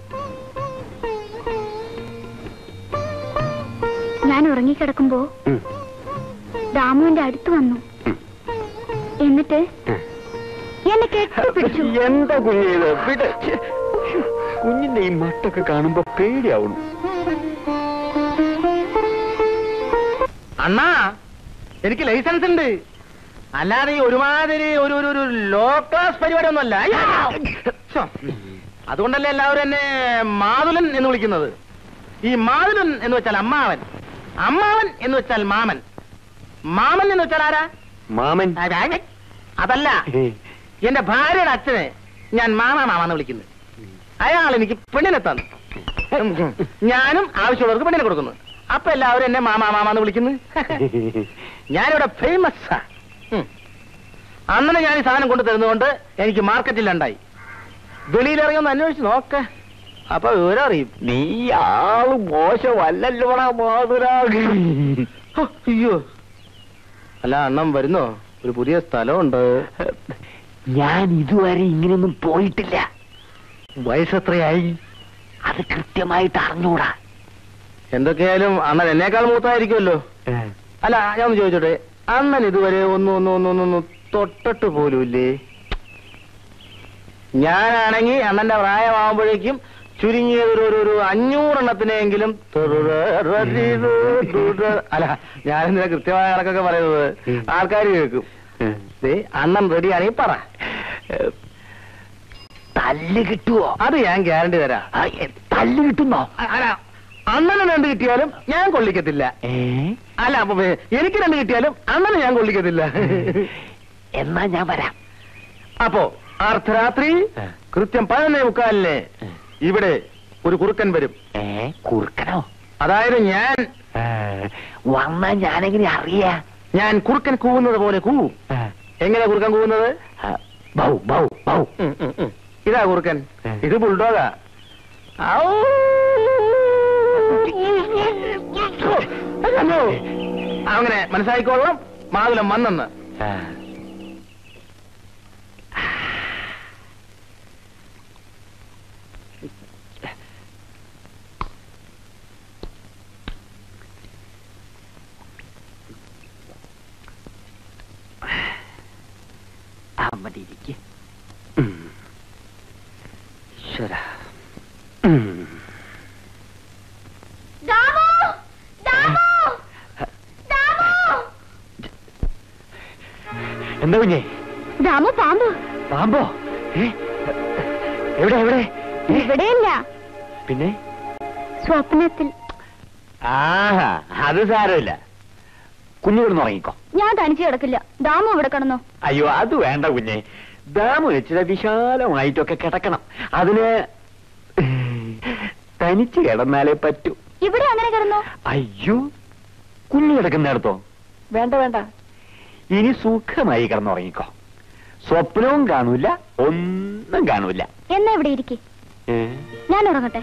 S6: ഞാൻ ഉറങ്ങിക്കിടക്കുമ്പോ ദാമുവിന്റെ അടുത്ത് വന്നു. എന്നിട്ട് എന്നെ കെട്ടിപ്പിടിച്ചു.
S1: എന്താ കുഞ്ഞിത്? കുഞ്ഞിന്റെ ഈ മട്ടൊക്കെ കാണുമ്പോ പേടിയാവണം.
S8: അണ്ണാ, എനിക്ക് ലൈസൻസ് ഉണ്ട്. അല്ലാതെ ഈ ഒരുമാതിരി ഒരു ഒരു ലോ ക്ലാസ് പരിപാടി ഒന്നുമല്ല. അതുകൊണ്ടല്ലേ എല്ലാവരും എന്നെ മാതുലൻ എന്ന് വിളിക്കുന്നത്. ഈ മാതുലൻ എന്ന് വെച്ചാൽ അമ്മാവൻ, അമ്മാവൻ എന്ന് വെച്ചാൽ മാമൻ, മാമൻ എന്ന് വെച്ചാൽ ആരാ?
S1: മാമൻ.
S8: അതല്ല, എന്റെ ഭാര്യയുടെ അച്ഛനെ ഞാൻ മാമ മാമാന്ന് വിളിക്കുന്നത്. അയാൾ എനിക്ക് പെണ്ണിനെ തന്നു, ഞാനും ആവശ്യമുള്ളവർക്ക് പെണ്ണിനെ കൊടുക്കുന്നു. അപ്പൊ എല്ലാവരും എന്നെ മാമാ മാമാന്ന് വിളിക്കുന്നു. ഞാനിവിടെ ഫേമസ്. അന്നനെ ഞാൻ ഈ സാധനം കൊണ്ടു തരുന്നതുകൊണ്ട് എനിക്ക് മാർക്കറ്റിലുണ്ടായി. വെളിയിലിറങ്ങി ഒന്ന് അന്വേഷിച്ച് നോക്ക, അപ്പൊ വിവരം അറിയും.
S1: നീ ആള് മോശമല്ലല്ലോടാ മാതുരാ.
S8: അയ്യോ, അല്ല അണ്ണം വരുന്നോ? ഒരു പുതിയ സ്ഥലമുണ്ട്.
S1: ഞാൻ ഇതുവരെ ഇങ്ങനെയൊന്നും പോയിട്ടില്ല.
S8: വയസ്സെത്രയായി?
S1: അത് കൃത്യമായിട്ട് അറിഞ്ഞൂടാ.
S8: എന്തൊക്കെയായാലും അണ്ണൻ എന്നേക്കാൾ മൂത്തായിരിക്കുമല്ലോ. അല്ല, ഞാൻ ഒന്ന് ചോദിച്ചോട്ടെ, അണ്ണൻ ഇതുവരെ ഒന്നും ഒന്നും ഒന്നും ഒന്നും തൊട്ടിട്ട് പോലുമില്ലേ? ഞാനാണെങ്കിൽ അണ്ണന്റെ പ്രായമാകുമ്പോഴേക്കും ചുരുങ്ങിയത് ഒരു ഒരു അഞ്ഞൂറെണ്ണത്തിനെങ്കിലും. അല്ല, ഞാനെന്തിനാ കൃത്യമായ കണക്കൊക്കെ പറയുന്നത്? ആൾക്കാർ കേൾക്കും. അണ്ണൻ റെഡിയാണെങ്കിൽ പറ.
S1: തല്ല് കിട്ടുവോ?
S8: അത് ഞാൻ ഗ്യാരണ്ടി തരാം.
S1: തല്ല് കിട്ടുന്നോ?
S8: അല്ല, അണ്ണന് രണ്ട് കിട്ടിയാലും ഞാൻ കൊള്ളിക്കത്തില്ല. അല്ല, അപ്പൊ എനിക്ക് രണ്ട് കിട്ടിയാലും അണ്ണന് ഞാൻ കൊള്ളിക്കത്തില്ല.
S1: എന്നാ ഞാൻ വരാം.
S8: അപ്പോ അർദ്ധരാത്രി കൃത്യം പതിനൊന്നേ മുക്കാലിന് ഇവിടെ ഒരു കുറുക്കൻ വരും.
S1: ഏ കുറുക്കനോ?
S8: അതായത് ഞാൻ
S1: വന്നാ ഞാനെങ്ങനെ അറിയാ?
S8: ഞാൻ കുറുക്കൻ കൂവുന്നത് പോലെ കൂവും. എങ്ങനെ കുറുക്കൻ കൂവുന്നത്?
S1: Bow bow bow.
S8: ഇതാ കുറുക്കൻ, ഇത് ബുൾഡോഗാ. അങ്ങനെ മനസ്സിലായിക്കോളാം മാതുലം വന്നെന്ന്.
S1: മതിയിരിക്കും. ഈശ്വര.
S6: ദാമു
S1: എന്താ കുഞ്ഞേ?
S6: ദാമു പാമ്പ്.
S1: പാമ്പോ? ഏ? എവിടെ എവിടെ?
S6: ഇവിടെയല്ല,
S1: പിന്നെ
S6: സ്വപ്നത്തിൽ.
S1: ആഹാ, അത് സാരമില്ല. കുഞ്ഞു കിടന്ന് ഉറങ്ങിക്കോ.
S6: ഞാൻ തനിച്ച് കിടക്കില്ല. ദാമു ഇവിടെ കിടന്നോ?
S1: അയ്യോ, അത് വേണ്ട കുഞ്ഞെ. ദാമു വെച്ചിട്ട് വിശാലമായിട്ടൊക്കെ കിടക്കണം. അതിന് തനിച്ച് കിടന്നാലേ പറ്റൂ.
S6: ഇവിടെ അങ്ങനെ കിടന്നോ?
S1: അയ്യോ, കുഞ്ഞു കിടക്കുന്നിടത്തോ? വേണ്ട വേണ്ട, ഇനി സുഖമായി കിടന്നുറങ്ങിക്കോ. സ്വപ്നവും കാണൂല, ഒന്നും കാണൂല.
S6: എന്നാ ഇവിടെ ഇരിക്കെ, ഞാൻ ഉറങ്ങട്ടെ.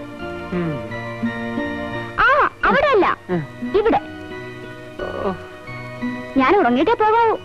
S6: ആ, അവിടെ അല്ല, ഇവിടെ. ഞാൻ ഉറങ്ങിയിട്ടേ പോകാവൂ.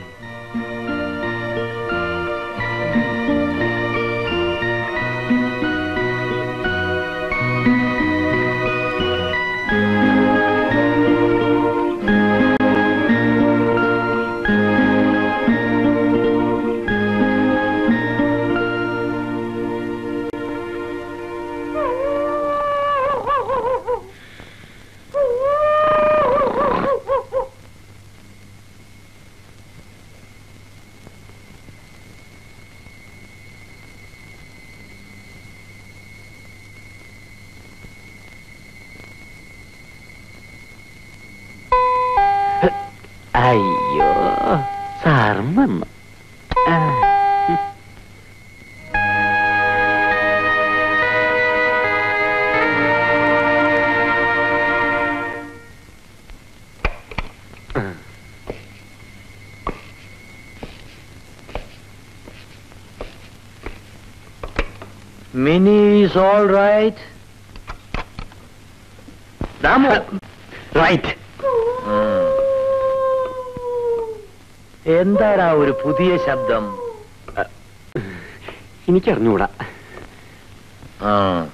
S1: അയ്യോ, സാറും വന്നു.
S8: Minnie is all right. Damu.
S1: Right.
S8: എന്താടാ ഒരു പുതിയ ശബ്ദം?
S1: എനിക്കറിഞ്ഞൂടാ.
S8: ആ,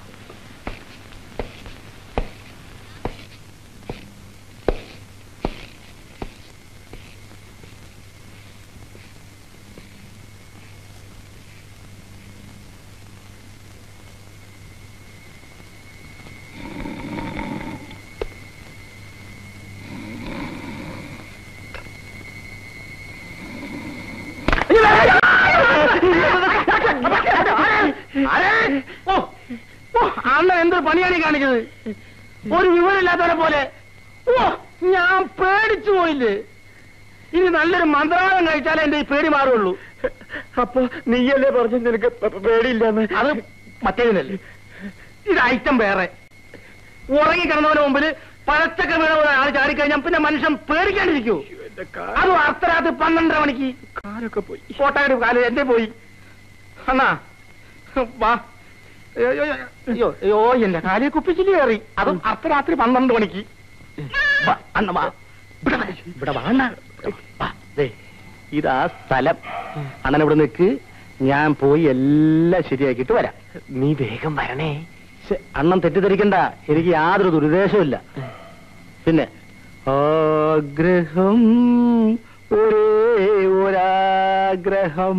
S8: അണ്ണൻ എന്തൊരു പണിയാണ് കാണിച്ചത്? ഒരു വിവരമില്ലാത്തവരെ പോലെ. ഓ, ഞാൻ പേടിച്ചു പോയില്ലേ. ഇനി നല്ലൊരു മന്ത്രവാദം കഴിച്ചാലേ എന്റെ ഈ പേടി മാറുള്ളൂ.
S1: അപ്പൊ നീയല്ലേ പറഞ്ഞു നിനക്ക് പേടിയില്ലെന്ന്?
S8: അത് മറ്റേതിനല്ലേ, ഇത് ഐറ്റം വേറെ. ഉറങ്ങിക്കിടന്നവന് മുമ്പിൽ പഴച്ചക്ക വീണ ആൾ ചാടിക്കഴിഞ്ഞാൽ പിന്നെ മനുഷ്യൻ പേടിക്കാണ്ടിരിക്കൂ. അത് അർദ്ധരാത്രി പന്ത്രണ്ടര മണിക്ക്
S1: കാലൊക്കെ പോയി.
S8: കോട്ടായൊരു കാല് എന്റെ പോയി. അണ്ണാ വാ. അയ്യോ അയ്യോ, എന്റെ കാലിൽ കുപ്പിച്ചില് കയറി. അതും അർദ്ധരാത്രി പന്ത്രണ്ട് മണിക്ക്. അണ്ണ വാ, ഇവിടെ വാ അണ്ണ. ഇതാ സ്ഥലം. അണ്ണൻ ഇവിടെ നിൽക്ക്, ഞാൻ പോയി എല്ലാം ശരിയാക്കിയിട്ട് വരാം.
S1: നീ വേഗം വരണേ.
S8: അണ്ണൻ തെറ്റിദ്ധരിക്കണ്ട, എനിക്ക് യാതൊരു ദുരുദ്ദേശമില്ല. പിന്നെ ആഗ്രഹം ഒരേ ഒരാഗ്രഹം.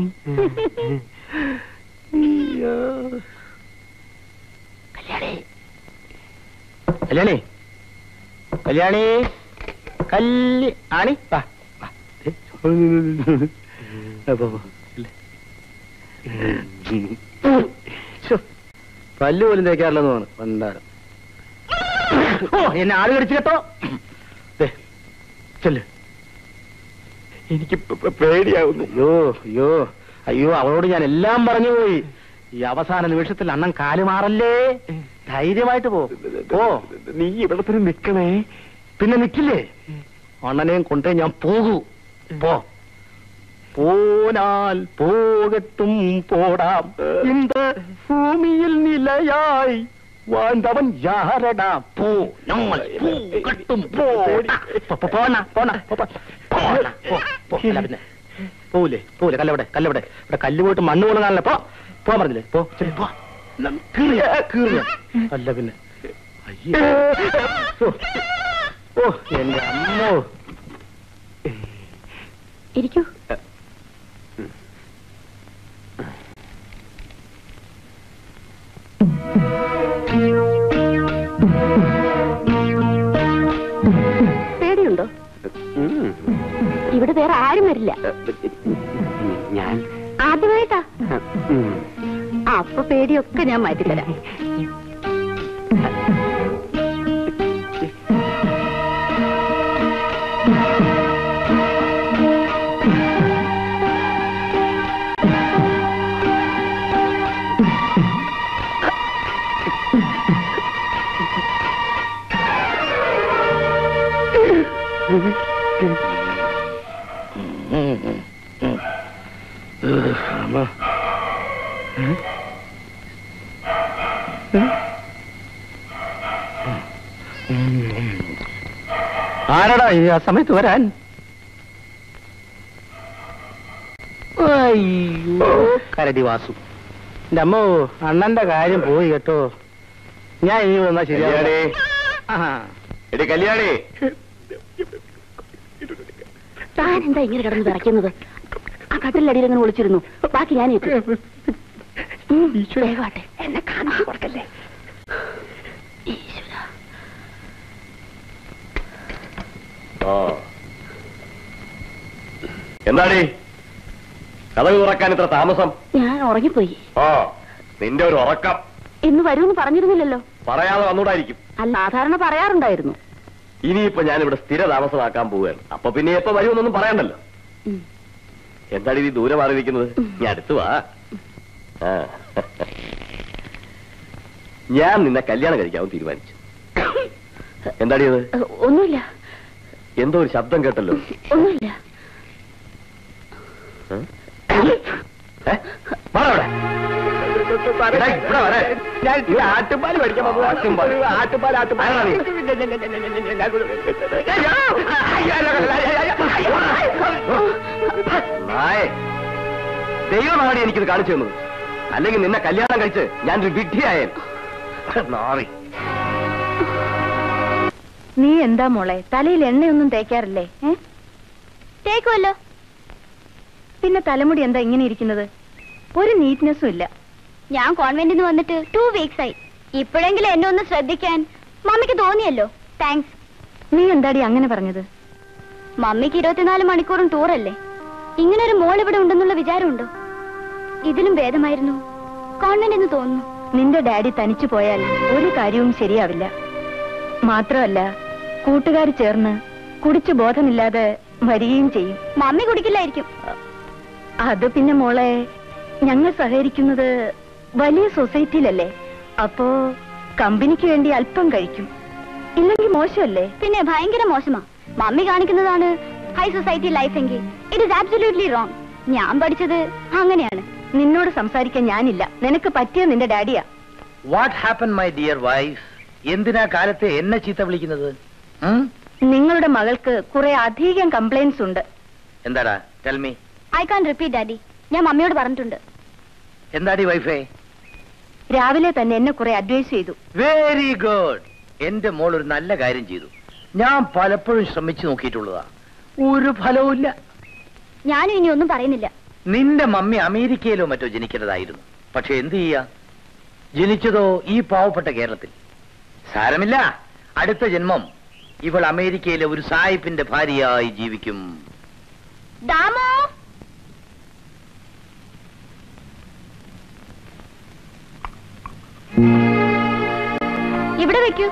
S8: കല്യാണി കല്യാണി കല്യാണി കല്യാണി വാ. പല്ല് പോലും തേക്കാറില്ലെന്ന് തോന്നുന്നു. പണ്ടാരം. ഓ, എന്നെ ആള് കടിച്ചു കേട്ടോ. ചെല്ല്.
S1: എനിക്ക് പേടിയാവുന്നു.
S8: അയ്യോ അയ്യോ അയ്യോ, അവളോട് ഞാൻ എല്ലാം പറഞ്ഞു പോയി. ഈ അവസാന നിമിഷത്തിൽ അണ്ണൻ കാലുമാറല്ലേ. ധൈര്യമായിട്ട് പോ. പോ.
S1: നീ ഇവിടെ തന്നെ നിക്കണേ.
S8: പിന്നെ നിക്കില്ലേ? അണ്ണനെയും കൊണ്ടേ ഞാൻ പോകൂ. പോ. പോനാൽ പോകട്ടും പോടാം, இந்த ഭൂമിയിൽ നിലയായി വാണ്ടവൻ യാരടാ. പോ, ഞങ്ങൾ പോകട്ടും പോടാ. പോണ പോണ പിന്നെ പോവില്ലേ? പോവില്ലേ? കല്ലവിടെ കല്ലവിടെ ഇവിടെ കല്ല് പോയിട്ട് മണ്ണ് പോണെന്നാണല്ലോ. പോ പോവാൻ പറഞ്ഞില്ലേ? പോ ശരി പോ. കീറിയ അല്ല പിന്നെ. അയ്യോ, ഓ എന്റെ അമ്മോ.
S2: ഇരിക്കൂ. പേടിയുണ്ടോ? ഇവിടെ വേറെ ആരും വരില്ല.
S1: ഞാൻ
S2: ആദ്യമായിട്ടാ. അപ്പൊ പേടിയൊക്കെ ഞാൻ മാറ്റിത്തരാം.
S8: ആരടാ ഈ ആ സമയത്ത് വരാൻ? അയ്യോ കരടി വാസു. എന്റെ അമ്മോ, അണ്ണന്റെ കാര്യം പോയി കേട്ടോ. ഞാൻ ഇനി വന്നാ ശരിയാടേ.
S3: എടി കല്യാണി,
S2: താൻ എന്താ ഇങ്ങനെ കിടന്ന് വിറയ്ക്കുന്നത്? ആ കട്ടിലടിയിൽ അങ്ങനെ വിളിച്ചിരുന്നു. ബാക്കി ഞാൻ വേഗാട്ടെ, എന്നെ കാണിച്ചു കൊടുക്കല്ലേ. ഈശ്വര,
S3: എന്താടി കഥ തുറക്കാൻ ഇത്ര താമസം?
S2: ഞാൻ ഉറങ്ങിപ്പോയി.
S3: ഓ, നിന്റെ ഒരു ഉറക്കം.
S2: ഇന്ന് വരുമെന്ന് പറഞ്ഞിരുന്നില്ലല്ലോ.
S3: പറയാതെ വന്നൂടായിരിക്കും.
S2: അല്ല, സാധാരണ പറയാറുണ്ടായിരുന്നു.
S3: ഇനിയിപ്പോ ഞാനിവിടെ സ്ഥിര താമസമാക്കാൻ പോവുകയാണ്. അപ്പൊ പിന്നെ എപ്പോ വരുമെന്നൊന്നും പറയണ്ടല്ലോ. എന്താണ് ഇത് ദൂരെ മാറിയിരിക്കുന്നത്? ഞാൻ അടുത്ത് വാ. ഞാൻ നിന്നെ കല്യാണം കഴിക്കാവും തീരുമാനിച്ചു. എന്താടി അത്?
S2: ഒന്നുമില്ല.
S3: എന്തോ ഒരു ശബ്ദം കേട്ടല്ലോ.
S2: ഒന്നുമില്ല.
S3: ആട്ടുപാല് മേടിക്കാൻ ആട്ടുപാൽ ആട്ടുപാൽ ദൈവമാടി എനിക്കിത് കാണിച്ചു തന്നത്. അല്ലെങ്കിൽ നിന്നെ കല്യാണം കഴിച്ച് ഞാനൊരു വിഡ്ഢിയായ നാറി.
S2: നീ എന്താ മോളെ തലയിൽ എണ്ണയൊന്നും തേക്കാറില്ലേ? തേക്കുമല്ലോ. പിന്നെ തലമുടി എന്താ ഇങ്ങനെ ഇരിക്കുന്നത്? ഒരു നീറ്റ്നെസ്സും ഇല്ല.
S6: ഞാൻ കോൺവെന്റിൽ നിന്ന് വന്നിട്ട് ടു വീക്സ് ആയി. ഇപ്പോഴെങ്കിലും എന്നെ ഒന്ന് ശ്രദ്ധിക്കാൻ മമ്മിക്ക് തോന്നിയല്ലോ. താങ്ക്സ്.
S2: നീ എന്താടി അങ്ങനെ പറഞ്ഞത്?
S6: മമ്മിക്ക് ഇരുപത്തിനാല് മണിക്കൂറും ടൂറല്ലേ. ഇങ്ങനൊരു മോൾ ഇവിടെ ഉണ്ടെന്നുള്ള വിചാരമുണ്ടോ? ഇതിലും ഭേദമായിരുന്നു കോൺവെന്റ് എന്ന് തോന്നുന്നു.
S2: നിന്റെ ഡാഡി തനിച്ചു പോയാൽ ഒരു കാര്യവും ശരിയാവില്ല. മാത്രമല്ല, കൂട്ടുകാർ ചേർന്ന് കുടിച്ചു ബോധമില്ലാതെ വരികയും ചെയ്യും.
S6: മമ്മി കുടിക്കില്ലായിരിക്കും.
S2: അത് പിന്നെ മോളെ, ഞങ്ങൾ സഹകരിക്കുന്നത് വലിയ സൊസൈറ്റിയിലല്ലേ. അപ്പോ കമ്പനിക്ക് വേണ്ടി അല്പം കഴിക്കും. ഇല്ലെങ്കിൽ മോശമല്ലേ?
S6: പിന്നെ ഭയങ്കര മോശമാ. മമ്മി കാണിക്കുന്നതാണ് ഹൈ സൊസൈറ്റി ലൈഫ് എങ്കിൽ ഇറ്റ് ഇസ് ആബ്സല്യൂട്ട്ലി റോങ്. ഞാൻ പഠിച്ചത് അങ്ങനെയാണ്.
S2: നിന്നോട് സംസാരിക്കാൻ ഞാനില്ല. നിനക്ക് പറ്റിയത് നിന്റെ ഡാഡിയാ.
S8: What happen my dear wife? എന്തിനാ കാലത്തെ എന്നെ ചീത്ത വിളിക്കുന്നത്?
S2: നിങ്ങളുടെ മകൾക്ക് കുറെ അധികം കംപ്ലൈന്റ്സ് ഉണ്ട്.
S8: എന്താടാ? Tell me.
S6: I can repeat daddy. ഞാൻ മമ്മിയോട് പറഞ്ഞിട്ടുണ്ട്.
S8: എന്താടി വൈഫേ?
S2: രാവിലെ തന്നെ എന്നെ കുറെ അഡ്വൈസ് ചെയ്തു.
S8: Very good. എന്റെ മോൾ ഒരു നല്ല കാര്യം ചെയ്തു. ഞാൻ പലപ്പോഴും ശ്രമിച്ചു നോക്കിയിട്ടുള്ളതാ, ഒരു ഫലവുമില്ല.
S6: ഞാനും ഇനി ഒന്നും പറയുന്നില്ല.
S8: നിന്റെ മമ്മി അമേരിക്കയിലോ മറ്റോ ജനിക്കേണ്ടതായിരുന്നു. പക്ഷെ എന്ത് ചെയ്യാ, ജനിച്ചതോ ഈ പാവപ്പെട്ട കേരളത്തിൽ. സാരമില്ല, അടുത്ത ജന്മം ഇവൾ അമേരിക്കയിലെ ഒരു സായിപ്പിന്റെ ഭാര്യയായി ജീവിക്കും.
S6: ദാമോ, ഇവിടെ വെക്കൂ.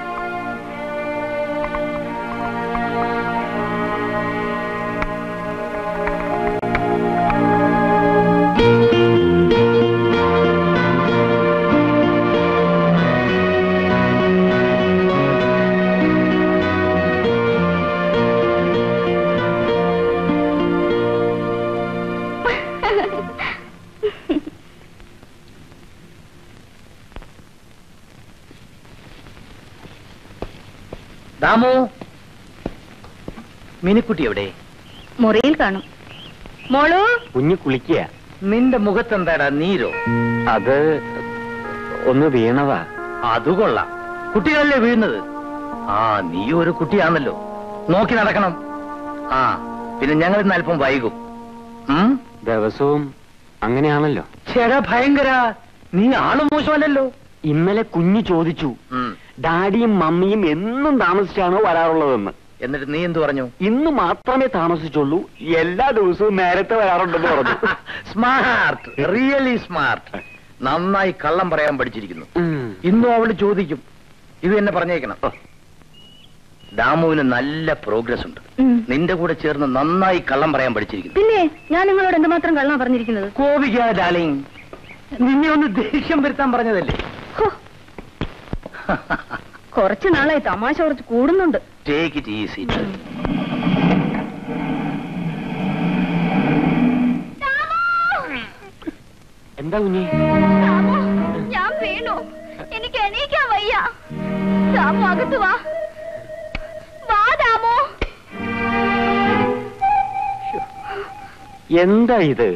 S8: ദാമു, മിനിക്കുട്ടി എവിടെ?
S2: മുറിയിൽ കാണും. മോളു,
S1: കുഞ്ഞു കുളിക്കുക.
S8: നിന്റെ മുഖത്തെന്താടാ നീരോ?
S1: അത് ഒന്ന് വീണതാ.
S8: അത് കൊള്ളാം. കുട്ടികളല്ലേ വീഴുന്നത്? ആ, നീ ഒരു കുട്ടിയാണല്ലോ. നോക്കി നടക്കണം. ആ, പിന്നെ ഞങ്ങൾ ഇന്ന് അല്പം വൈകും.
S1: ദിവസവും അങ്ങനെയാണല്ലോ.
S8: ചേടാ ഭയങ്കര, നീ ആള് മോശമല്ലല്ലോ.
S1: ഇന്നലെ കുഞ്ഞു ചോദിച്ചു, ഡാഡിയും മമ്മിയും എന്നും താമസിച്ചാണോ വരാറുള്ളതെന്ന്.
S8: എന്നിട്ട് നീ എന്തു പറഞ്ഞു?
S1: ഇന്ന് മാത്രമേ താമസിച്ചുള്ളൂ, എല്ലാ ദിവസവും നേരത്തെ വരാറുണ്ടെന്ന് പറഞ്ഞു.
S8: Smart, really smart. നന്നായി കള്ളം പറയാൻ പഠിച്ചിരിക്കുന്നു. ഇന്നും അവള് ചോദിക്കും, ഇത് എന്നെ പറഞ്ഞേക്കണം. ദാമുവിന് നല്ല പ്രോഗ്രസ് ഉണ്ട്. നിന്റെ കൂടെ ചേർന്ന് നന്നായി കള്ളം പറയാൻ പഠിച്ചിരിക്കുന്നു.
S2: പിന്നെ ഞാൻ നിങ്ങളോട് എന്തുമാത്രം കള്ളം പറഞ്ഞിരിക്കുന്നത്?
S8: കോപിക്കാ ഡാർലിംഗ്, നിന്നെ ഒന്ന് ദേഷ്യം വരുത്താൻ പറഞ്ഞതല്ലേ.
S2: കുറച്ചു നാളായി തമാശ കുറച്ച് കൂടുന്നുണ്ട്.
S8: Take it easy.
S1: എന്താ കുഞ്ഞി?
S6: ഞാൻ വീണു, എനിക്ക് എണീക്കാൻ വയ്യ. ദാമു അകത്ത് വാ, വാ ദാമു.
S1: എന്താ ഇത്?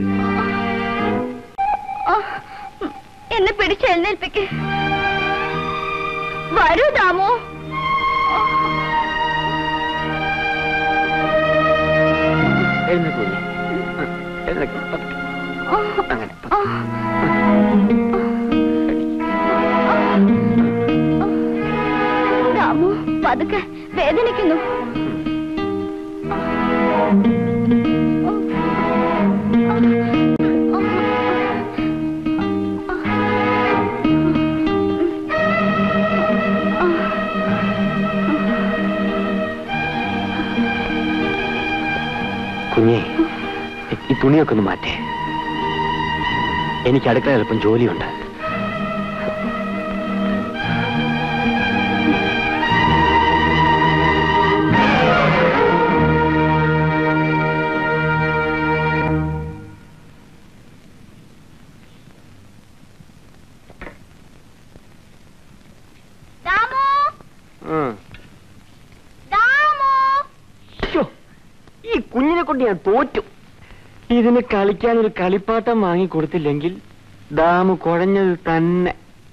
S6: എന്നെ പിടിച്ച് എഴുന്നേൽപ്പിക്ക്. വരൂ ദാമു.
S1: എഴുന്നേൽക്കൂ കുഞ്ഞി, എഴുന്നേൽക്കൂ. അങ്ങനെ
S6: ദാമു പതുക്കെ, വേദനിക്കുന്നു.
S1: കുഞ്ഞേ, ഈ തുണിയൊക്കെ ഒന്ന് മാറ്റേ. എനിക്ക് അടുക്കള എളുപ്പം ജോലിയുണ്ട്. ഈ കുഞ്ഞിനെ കൊണ്ട് ഞാൻ തോറ്റു. ഇതിന് കളിക്കാൻ ഒരു കളിപ്പാട്ടം വാങ്ങി കൊടുത്തില്ലെങ്കിൽ ദാമു കുഴഞ്ഞത് തന്നെ.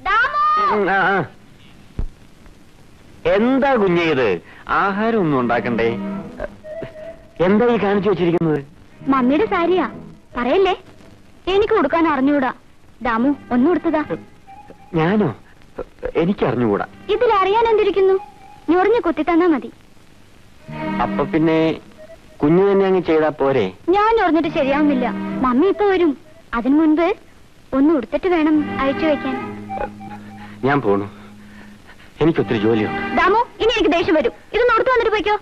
S1: എന്താ കുഞ്ഞേ ഇത്? ആഹാരം ഒന്നും ഉണ്ടാക്കണ്ടേ? എന്താ ഈ കാണിച്ചു വെച്ചിരിക്കുന്നത്?
S6: മമ്മിയുടെ സാരിയാ, പറയല്ലേ. എനിക്ക് കൊടുക്കാൻ അറിഞ്ഞൂടാ. ദാമു ഒന്നും കൊടുത്തതാ.
S1: ഞാനോ? എനിക്കറിഞ്ഞുകൂടാ.
S6: ഇതിൽ അറിയാൻ എന്തിരിക്കുന്നു? ഞൊറിഞ്ഞു കൊത്തി തന്നാ മതി.
S1: അപ്പൊ പിന്നെ കുഞ്ഞു തന്നെ അങ്ങ് ചെയ്താ പോരെ?
S6: ഞാൻ ഞൊറിഞ്ഞിട്ട് ശരിയാവുന്നില്ല. മമ്മി ഇപ്പൊ വരും. അതിനു മുൻപ് ഒന്ന് ഉടുത്തിട്ട് വേണം അയച്ചു വെക്കാൻ.
S1: ഞാൻ പോണു, എനിക്കൊത്തിരി ജോലിയുണ്ട്.
S6: ദാമു, ഇനി എനിക്ക് ദേഷ്യം വരും. ഇതൊന്ന് ഉടുത്തു വന്നിട്ട് പോയിക്കോ.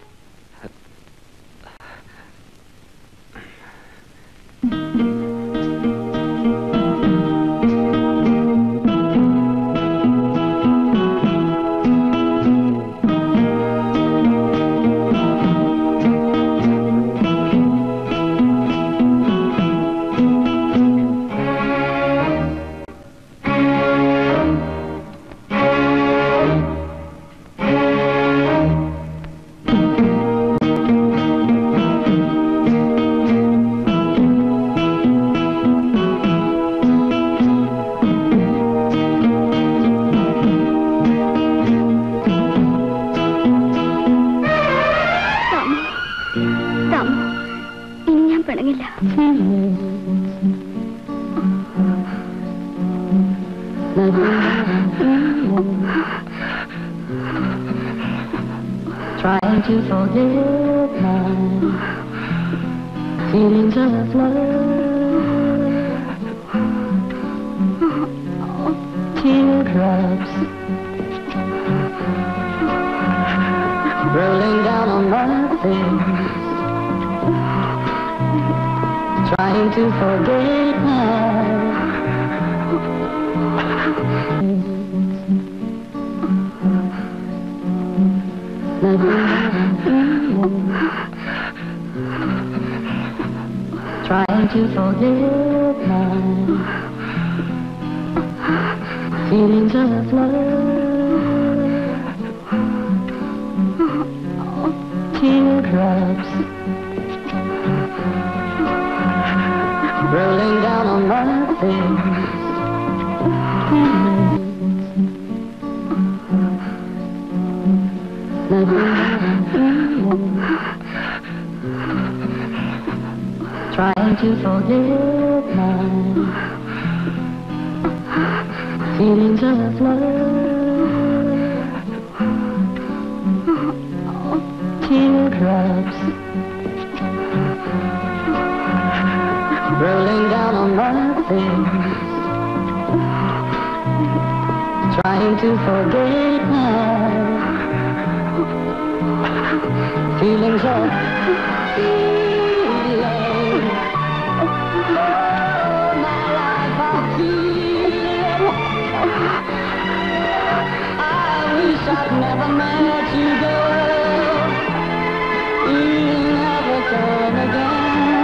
S5: Trying to forget my feelings of love, teardrops rolling down on my face, trying to forget my trying to forget my feelings of love, teardrops rolling down on my face. Trying to forget my feelings of love, tears raindrops rolling down on my face, trying to forget my feelings of feeling. Oh, my life I feel. I wish I'd never met you, girl. You'll never come again.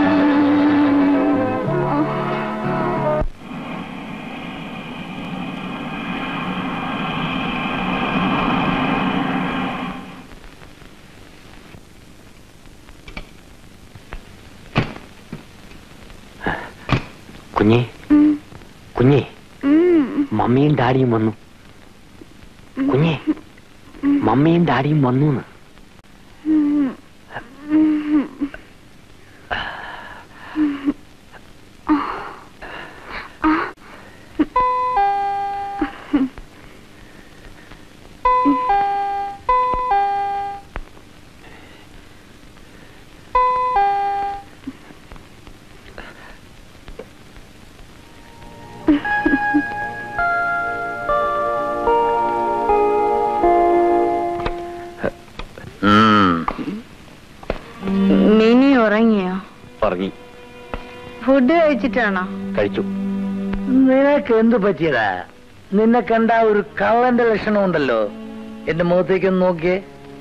S1: കുഞ്ഞേ കുഞ്ഞേ മമ്മിയും ഡാഡിയും വന്നു. കുഞ്ഞേ മമ്മിയും ഡാഡിയും വന്നു.
S2: മിനി ഉറങ്ങിയോ?
S1: ഉറങ്ങി.
S2: ഫുഡ് കഴിച്ചിട്ടാണോ?
S1: കഴിച്ചു.
S8: നിനക്ക് എന്തു പറ്റിയതാ? നിന്നെ കണ്ട ഒരു കള്ളന്റെ ലക്ഷണം ഉണ്ടല്ലോ. എന്റെ മുഖത്തേക്കൊന്ന് നോക്കിയേ.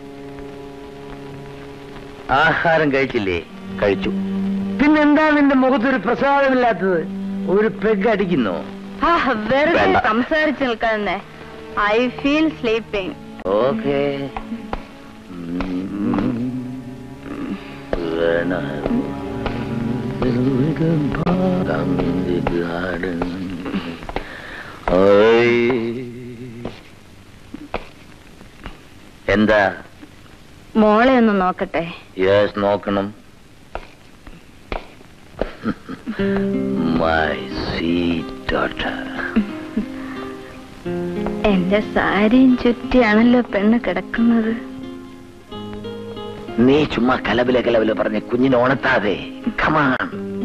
S8: ആഹാരം കഴിച്ചില്ലേ?
S1: കഴിച്ചു.
S8: പിന്നെന്താ നിന്റെ മുഖത്തൊരു പ്രസാദമില്ലാത്തത്? ഒരു പെഗ് അടിക്കുന്നു.
S2: വെറുതെ സംസാരിച്ചു നിൽക്കാന്നെ. I feel sleeping.
S8: ഓക്കേ. എന്താ?
S2: മോളെ ഒന്ന് നോക്കട്ടെ.
S8: യെസ്, നോക്കണം. My sweet daughter.
S2: എന്റെ സാരിയും ചുറ്റിയാണല്ലോ പെണ്ണ് കിടക്കുന്നത്.
S8: നീ ചുമ്മാ കലബില കലബില പറഞ്ഞ് കുഞ്ഞിനെ ഉണർത്താതെ. കമാൺ.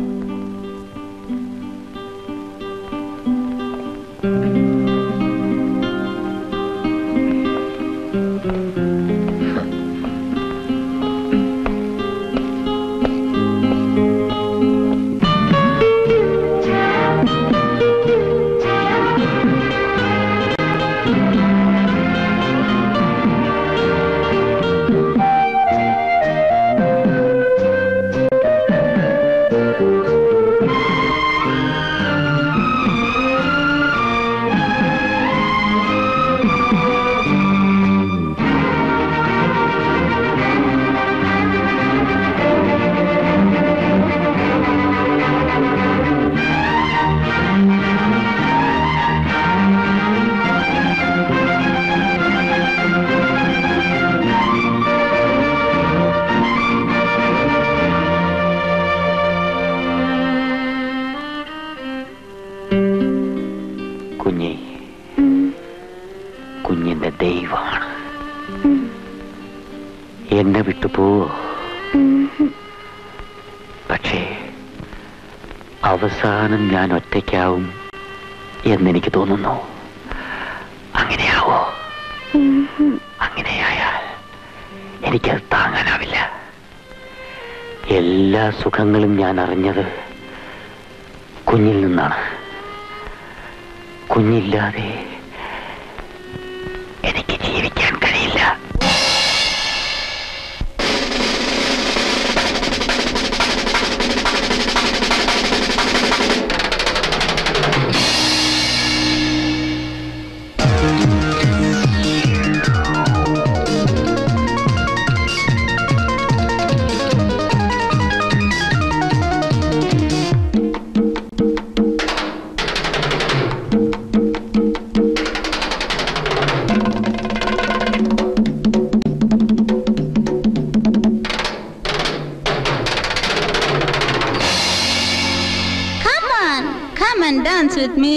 S1: കുഞ്ഞിന്റെ ദൈവമാണ്. എന്നെ വിട്ടുപോ. പക്ഷേ അവസാനം ഞാൻ ഒറ്റയ്ക്കാവും എന്നെനിക്ക് തോന്നുന്നു. അങ്ങനെയാവോ? അങ്ങനെയായാൽ എനിക്കത് താങ്ങാനാവില്ല. എല്ലാ സുഖങ്ങളും ഞാൻ അറിഞ്ഞത് കുഞ്ഞിൽ നിന്നാണ്. കുഞ്ഞില്ലാതെ എനിക്ക് ജീവിക്കാൻ കഴിയില്ല.
S9: Dance with me.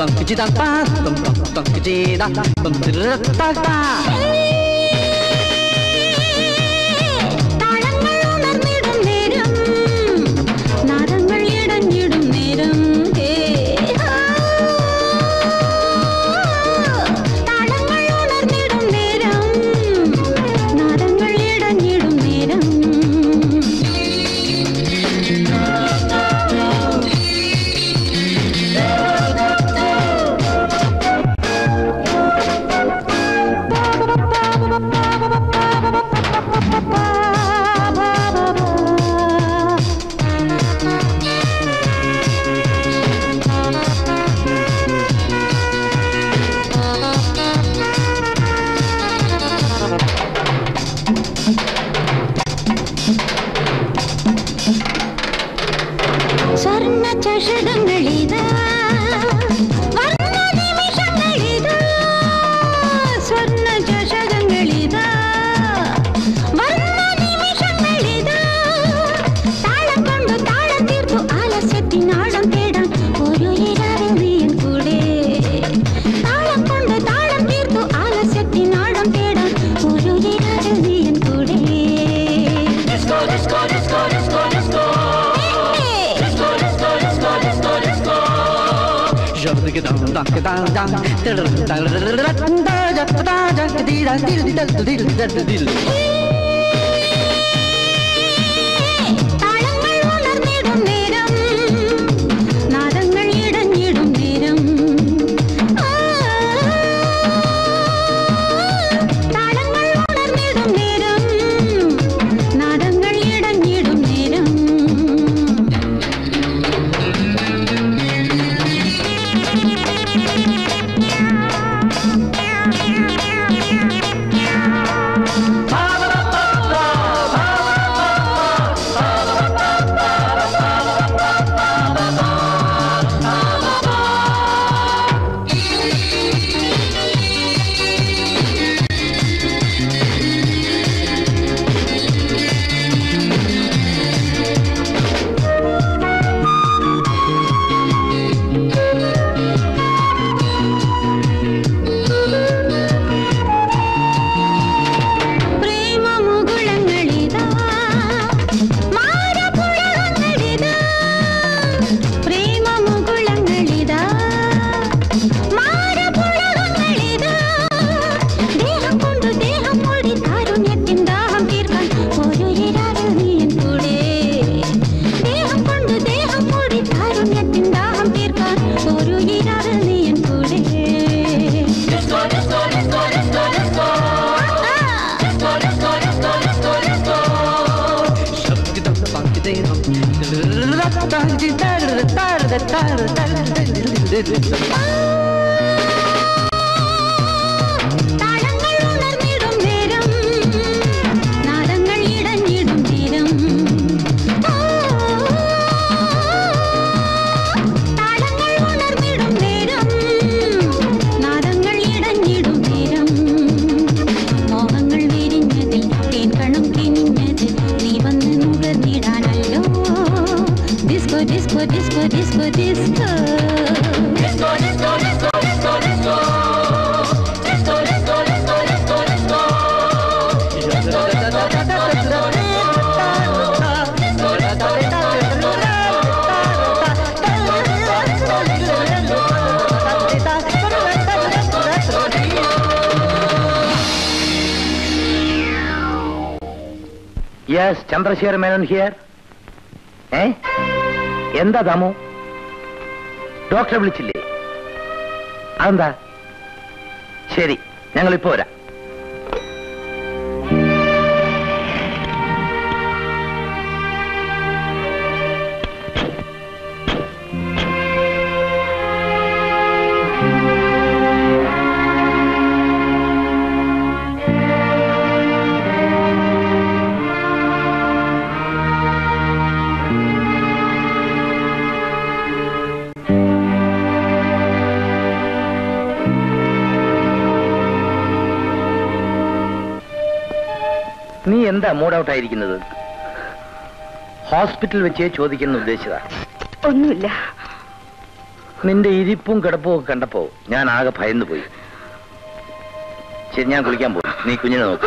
S8: Yes, Chandrasekhar Menon here. Eh? എന്താ ദാമു? ഡോക്ടറെ വിളിച്ചില്ലേ? അതെന്താ? ശരി, ഞങ്ങളിപ്പോ വരാം. നീ എന്താ മൂഡ് ഔട്ട് ആയിരിക്കുന്നത്? ഹോസ്പിറ്റൽ വെച്ച് ചോദിക്കുന്ന ഉദ്ദേശിച്ചതാ.
S2: ഒന്നുമില്ല.
S8: നിന്റെ ഇരിപ്പും കിടപ്പും ഒക്കെ കണ്ടപ്പോ ഞാൻ ആകെ ഭയന്നു പോയി. ശരി, ഞാൻ കുളിക്കാൻ പോകും. നീ കുഞ്ഞിനെ നോക്ക്.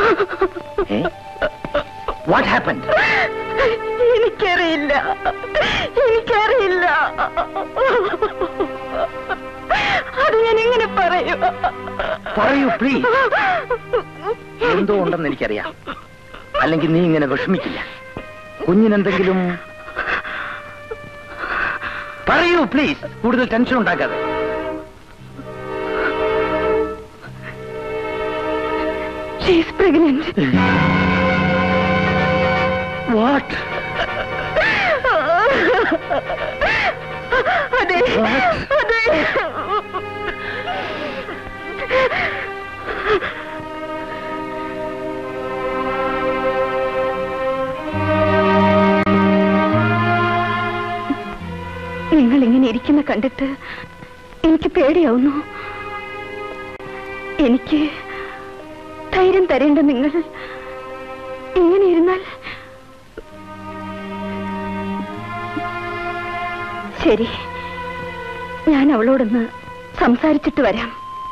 S8: What happen?
S2: എനിക്കറിയില്ല, എനിക്കറിയില്ല. അത് ഞാൻ എങ്ങനെ പറയൂ?
S8: പറയൂ പ്ലീസ്. എന്തോ ഉണ്ടെന്ന് എനിക്കറിയാം. അല്ലെങ്കിൽ നീ ഇങ്ങനെ വിഷമിക്കില്ല. കുഞ്ഞിനെന്തെങ്കിലും പറയൂ പ്ലീസ്. കൂടുതൽ ടെൻഷൻ ഉണ്ടാക്കാതെ.
S2: She is pregnant.
S8: What?
S2: അതെ, അതെ. നിങ്ങൾ ഇങ്ങനെ ഇരിക്കുന്ന കണ്ടിട്ട് എനിക്ക് പേടിയാവുന്നു. എനിക്ക് ധൈര്യം തരേണ്ട നിങ്ങൾ ഇങ്ങനെ ഇരുന്നാൽ ശരി, ഞാൻ അവളോടൊന്ന് സംസാരിച്ചിട്ട് വരാം.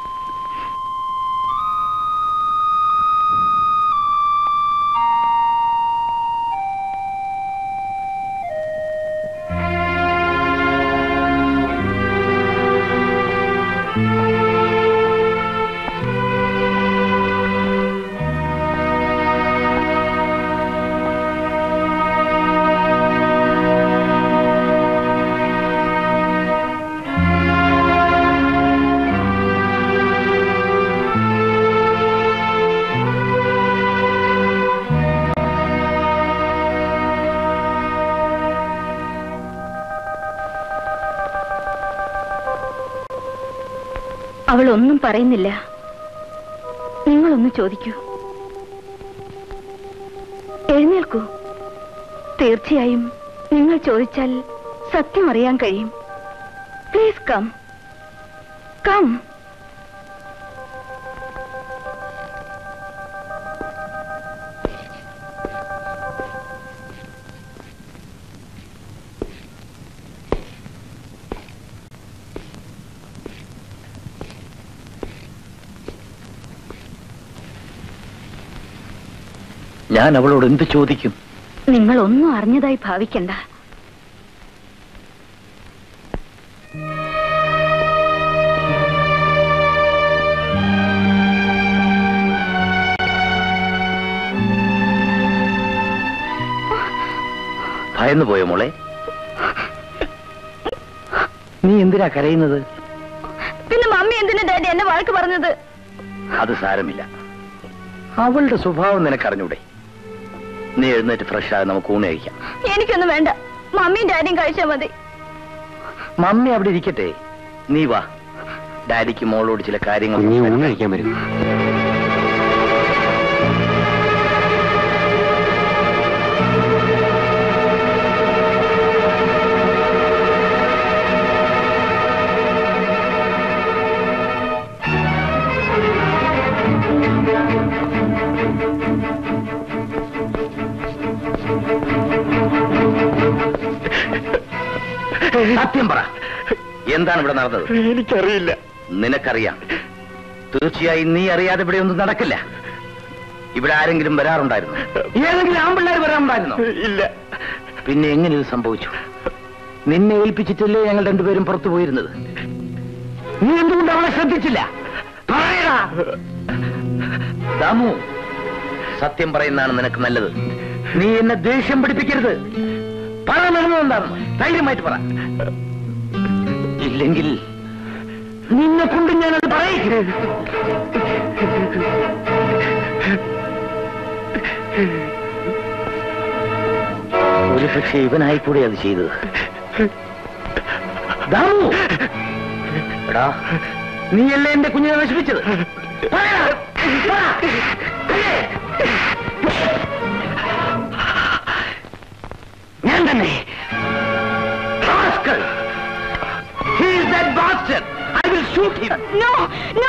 S2: അവൾ ഒന്നും പറയുന്നില്ല. നിങ്ങളൊന്ന് ചോദിക്കൂ. എഴുന്നേൽക്കൂ. തീർച്ചയായും നിങ്ങൾ ചോദിച്ചാൽ സത്യം അറിയാൻ കഴിയും. Please come, come.
S8: ഞാൻ അവളോട് എന്ത് ചോദിക്കും?
S2: നിങ്ങൾ ഒന്നും അറിഞ്ഞതായി ഭാവിക്കണ്ട.
S8: ഭയന്നു പോയോ മോളെ? നീ എന്തിനാ കരയുന്നത്?
S2: പിന്നെ മമ്മി എന്തിനാ ഡാഡി എന്നെ വഴക്ക് പറഞ്ഞത്?
S8: അത് സാരമില്ല. അവളുടെ സ്വഭാവം നിനക്കറിഞ്ഞൂടെ? നീ എഴുന്നേറ്റ് ഫ്രഷ് ആയി നമുക്ക് ഊണ് കഴിക്കാം.
S2: എനിക്കൊന്നും വേണ്ട, മമ്മിയും ഡാഡിയും കഴിച്ചാൽ മതി.
S8: മമ്മി അവിടെ ഇരിക്കട്ടെ, നീ വാ. ഡാഡിക്ക് മോളോട് ചില കാര്യങ്ങൾ
S1: ഊണ് കഴിക്കാൻ വരും.
S8: സത്യം പറ, എന്താണ് ഇവിടെ നടന്നത്?
S1: എനിക്കറിയില്ല.
S8: നിനക്കറിയാം. തീർച്ചയായും നീ അറിയാതെ ഇവിടെ ഒന്നും നടക്കില്ല. ഇവിടെ ആരെങ്കിലും വരാറുണ്ടായിരുന്നു? ഏതെങ്കിലും ആമ്പിള്ളേർ വരാറുണ്ടായിരുന്നോ?
S1: ഇല്ല.
S8: പിന്നെ എങ്ങനെ ഇത് സംഭവിച്ചു? നിന്നെ ഏൽപ്പിച്ചിട്ടല്ലേ ഞങ്ങൾ രണ്ടുപേരും പുറത്തു പോയിരുന്നത്? നീ എന്തുകൊണ്ട് അവളെ ശ്രദ്ധിച്ചില്ല? പറയടാ. ദാമു, സത്യം പറയുന്നതാണ് നിനക്ക് നല്ലത്. നീ എന്നെ ദേഷ്യം പിടിപ്പിക്കരുത്. പറ, നടന്നതെന്താണെന്ന് ധൈര്യമായിട്ട് പറ. ഇല്ലെങ്കിൽ നിന്നെ കൊണ്ട് ഞാനത് പറയും. ഒരു പക്ഷേ ഇവനായിക്കൂടെ അത് ചെയ്തത്. ദാമു, എടാ, നീയല്ലേ എന്റെ കുഞ്ഞിനെ നശിപ്പിച്ചത്? ഞാൻ തന്നെ. He is that bastard. I will shoot him.
S2: No, no.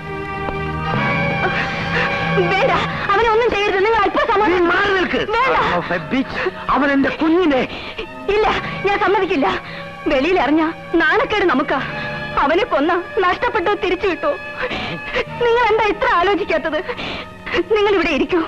S2: വേണ്ട, അവനെ ഒന്നും ചെയ്യരുത്. നിങ്ങൾ അല്പസമയം
S8: മാറി നിൽക്ക്. അവൻ എന്റെ കുഞ്ഞിനെ.
S2: ഇല്ല, ഞാൻ സമ്മതിക്കില്ല. വെളിയിൽ ഇറങ്ങ നാണക്കേട് നമുക്കാ. അവനെ കൊന്ന നഷ്ടപ്പെട്ടത് തിരിച്ചു കിട്ടോ? നിങ്ങൾ എന്താ ഇത്ര ആലോചിക്കാത്തത്? നിങ്ങൾ ഇവിടെ ഇരിക്കൂ.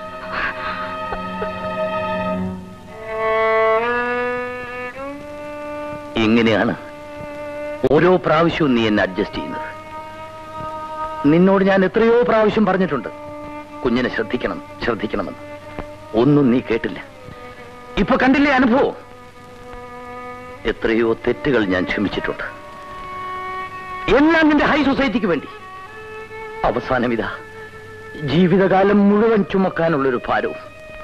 S3: ഇങ്ങനെയാണ് ഓരോ പ്രാവശ്യവും നീ എന്നെ അഡ്ജസ്റ്റ് ചെയ്യുന്നത്. നിന്നോട് ഞാൻ എത്രയോ പ്രാവശ്യം പറഞ്ഞിട്ടുണ്ട് കുഞ്ഞിനെ ശ്രദ്ധിക്കണം ശ്രദ്ധിക്കണമെന്ന്. ഒന്നും നീ കേട്ടില്ല. ഇപ്പൊ കണ്ടില്ലേ അനുഭവം? എത്രയോ തെറ്റുകൾ ഞാൻ ക്ഷമിച്ചിട്ടുണ്ട്, എല്ലാം നിന്റെ ഹൈ സൊസൈറ്റിക്ക് വേണ്ടി. അവസാനം ഇതാ ജീവിതകാലം മുഴുവൻ ചുമക്കാനുള്ളൊരു ഭാരവും.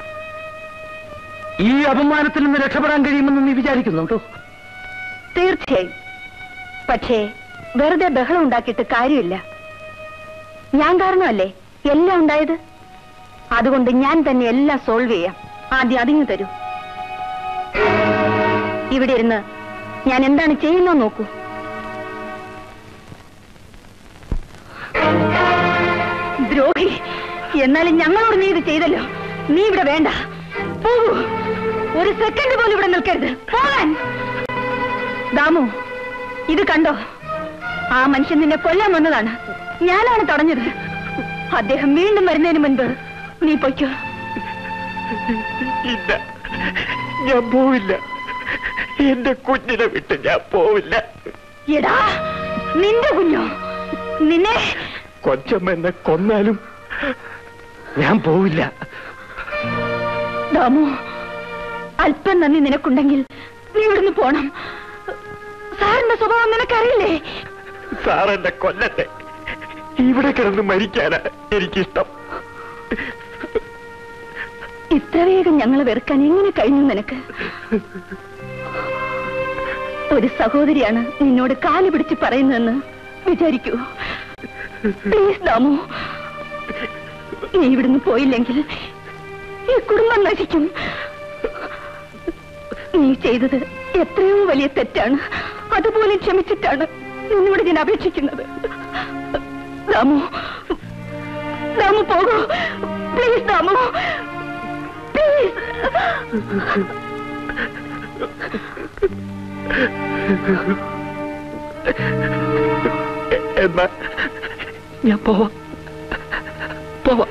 S3: ഈ അപമാനത്തിൽ നിന്ന് രക്ഷപ്പെടാൻ കഴിയുമെന്ന് നീ വിചാരിക്കുന്നുണ്ടോ?
S2: തീർച്ചയായും. പക്ഷേ വെറുതെ ബഹളം ഉണ്ടാക്കിയിട്ട് കാര്യമില്ല. ഞാൻ കാരണമല്ലേ എല്ലാം ഉണ്ടായത്. അതുകൊണ്ട് ഞാൻ തന്നെ എല്ലാം സോൾവ് ചെയ്യാം. ആദ്യം അതിങ്ങ് തരൂ. ഇവിടെ ഇരുന്ന് ഞാൻ എന്താണ് ചെയ്യുന്നത് നോക്കൂ. ദ്രോഹി, എന്നാലും ഞങ്ങളോട് നീ ഇത് ചെയ്തല്ലോ. നീ ഇവിടെ വേണ്ട, പോകൂ. ഒരു സെക്കൻഡ് പോലും ഇവിടെ നിൽക്കരുത്, പോകാൻ. ദാമു, ഇത് കണ്ടോ? ആ മനുഷ്യൻ നിന്നെ കൊല്ലാൻ വന്നതാണ്. ഞാനാണ് തടഞ്ഞത്. അദ്ദേഹം വീണ്ടും വരുന്നതിന് മുൻപ് നീ പൊയ്ക്കോ.
S1: ഇല്ല, ഞാൻ പോവില്ല. എന്റെ കുഞ്ഞിനെ വിട്ട് ഞാൻ പോവില്ല.
S2: എടാ, നിന്റെ കുഞ്ഞോ? നിന്നെ
S1: കൊച്ചമ്മ കൊന്നാലും ഞാൻ പോവില്ല.
S2: ദാമു, അല്പം നന്ദി നിനക്കുണ്ടെങ്കിൽ നീ ഇവിടുന്ന് പോണം. സാറിന്റെ സ്വഭാവം നിനക്കറിയില്ലേ?
S1: സാറെന്നെ കൊല്ലട്ടെ, ഇവിടെ കിടന്ന് മരിക്കാനാ എനിക്കിഷ്ടം.
S2: ഇത്ര വേഗം ഞങ്ങൾ വെറുക്കാൻ എങ്ങനെ കഴിഞ്ഞു നിനക്ക്? ഒരു സഹോദരിയാണ് നിന്നോട് കാല് പിടിച്ച് പറയുന്നതെന്ന് വിചാരിക്കൂ. പ്ലീസ് ദാമു, നീ ഇവിടുന്ന് പോയില്ലെങ്കിൽ ഈ കുടുംബം നശിക്കും. നീ ചെയ്തത് എത്രയോ വലിയ തെറ്റാണ്. അതുപോലെ ക്ഷമിച്ചിട്ടാണ് നിന്നോട് ഞാൻ അപേക്ഷിക്കുന്നത്. ദാമു, ദാമു പോകൂ. Please Damu, please.
S1: എന്നാ ഞാൻ പോവാ പോവാ.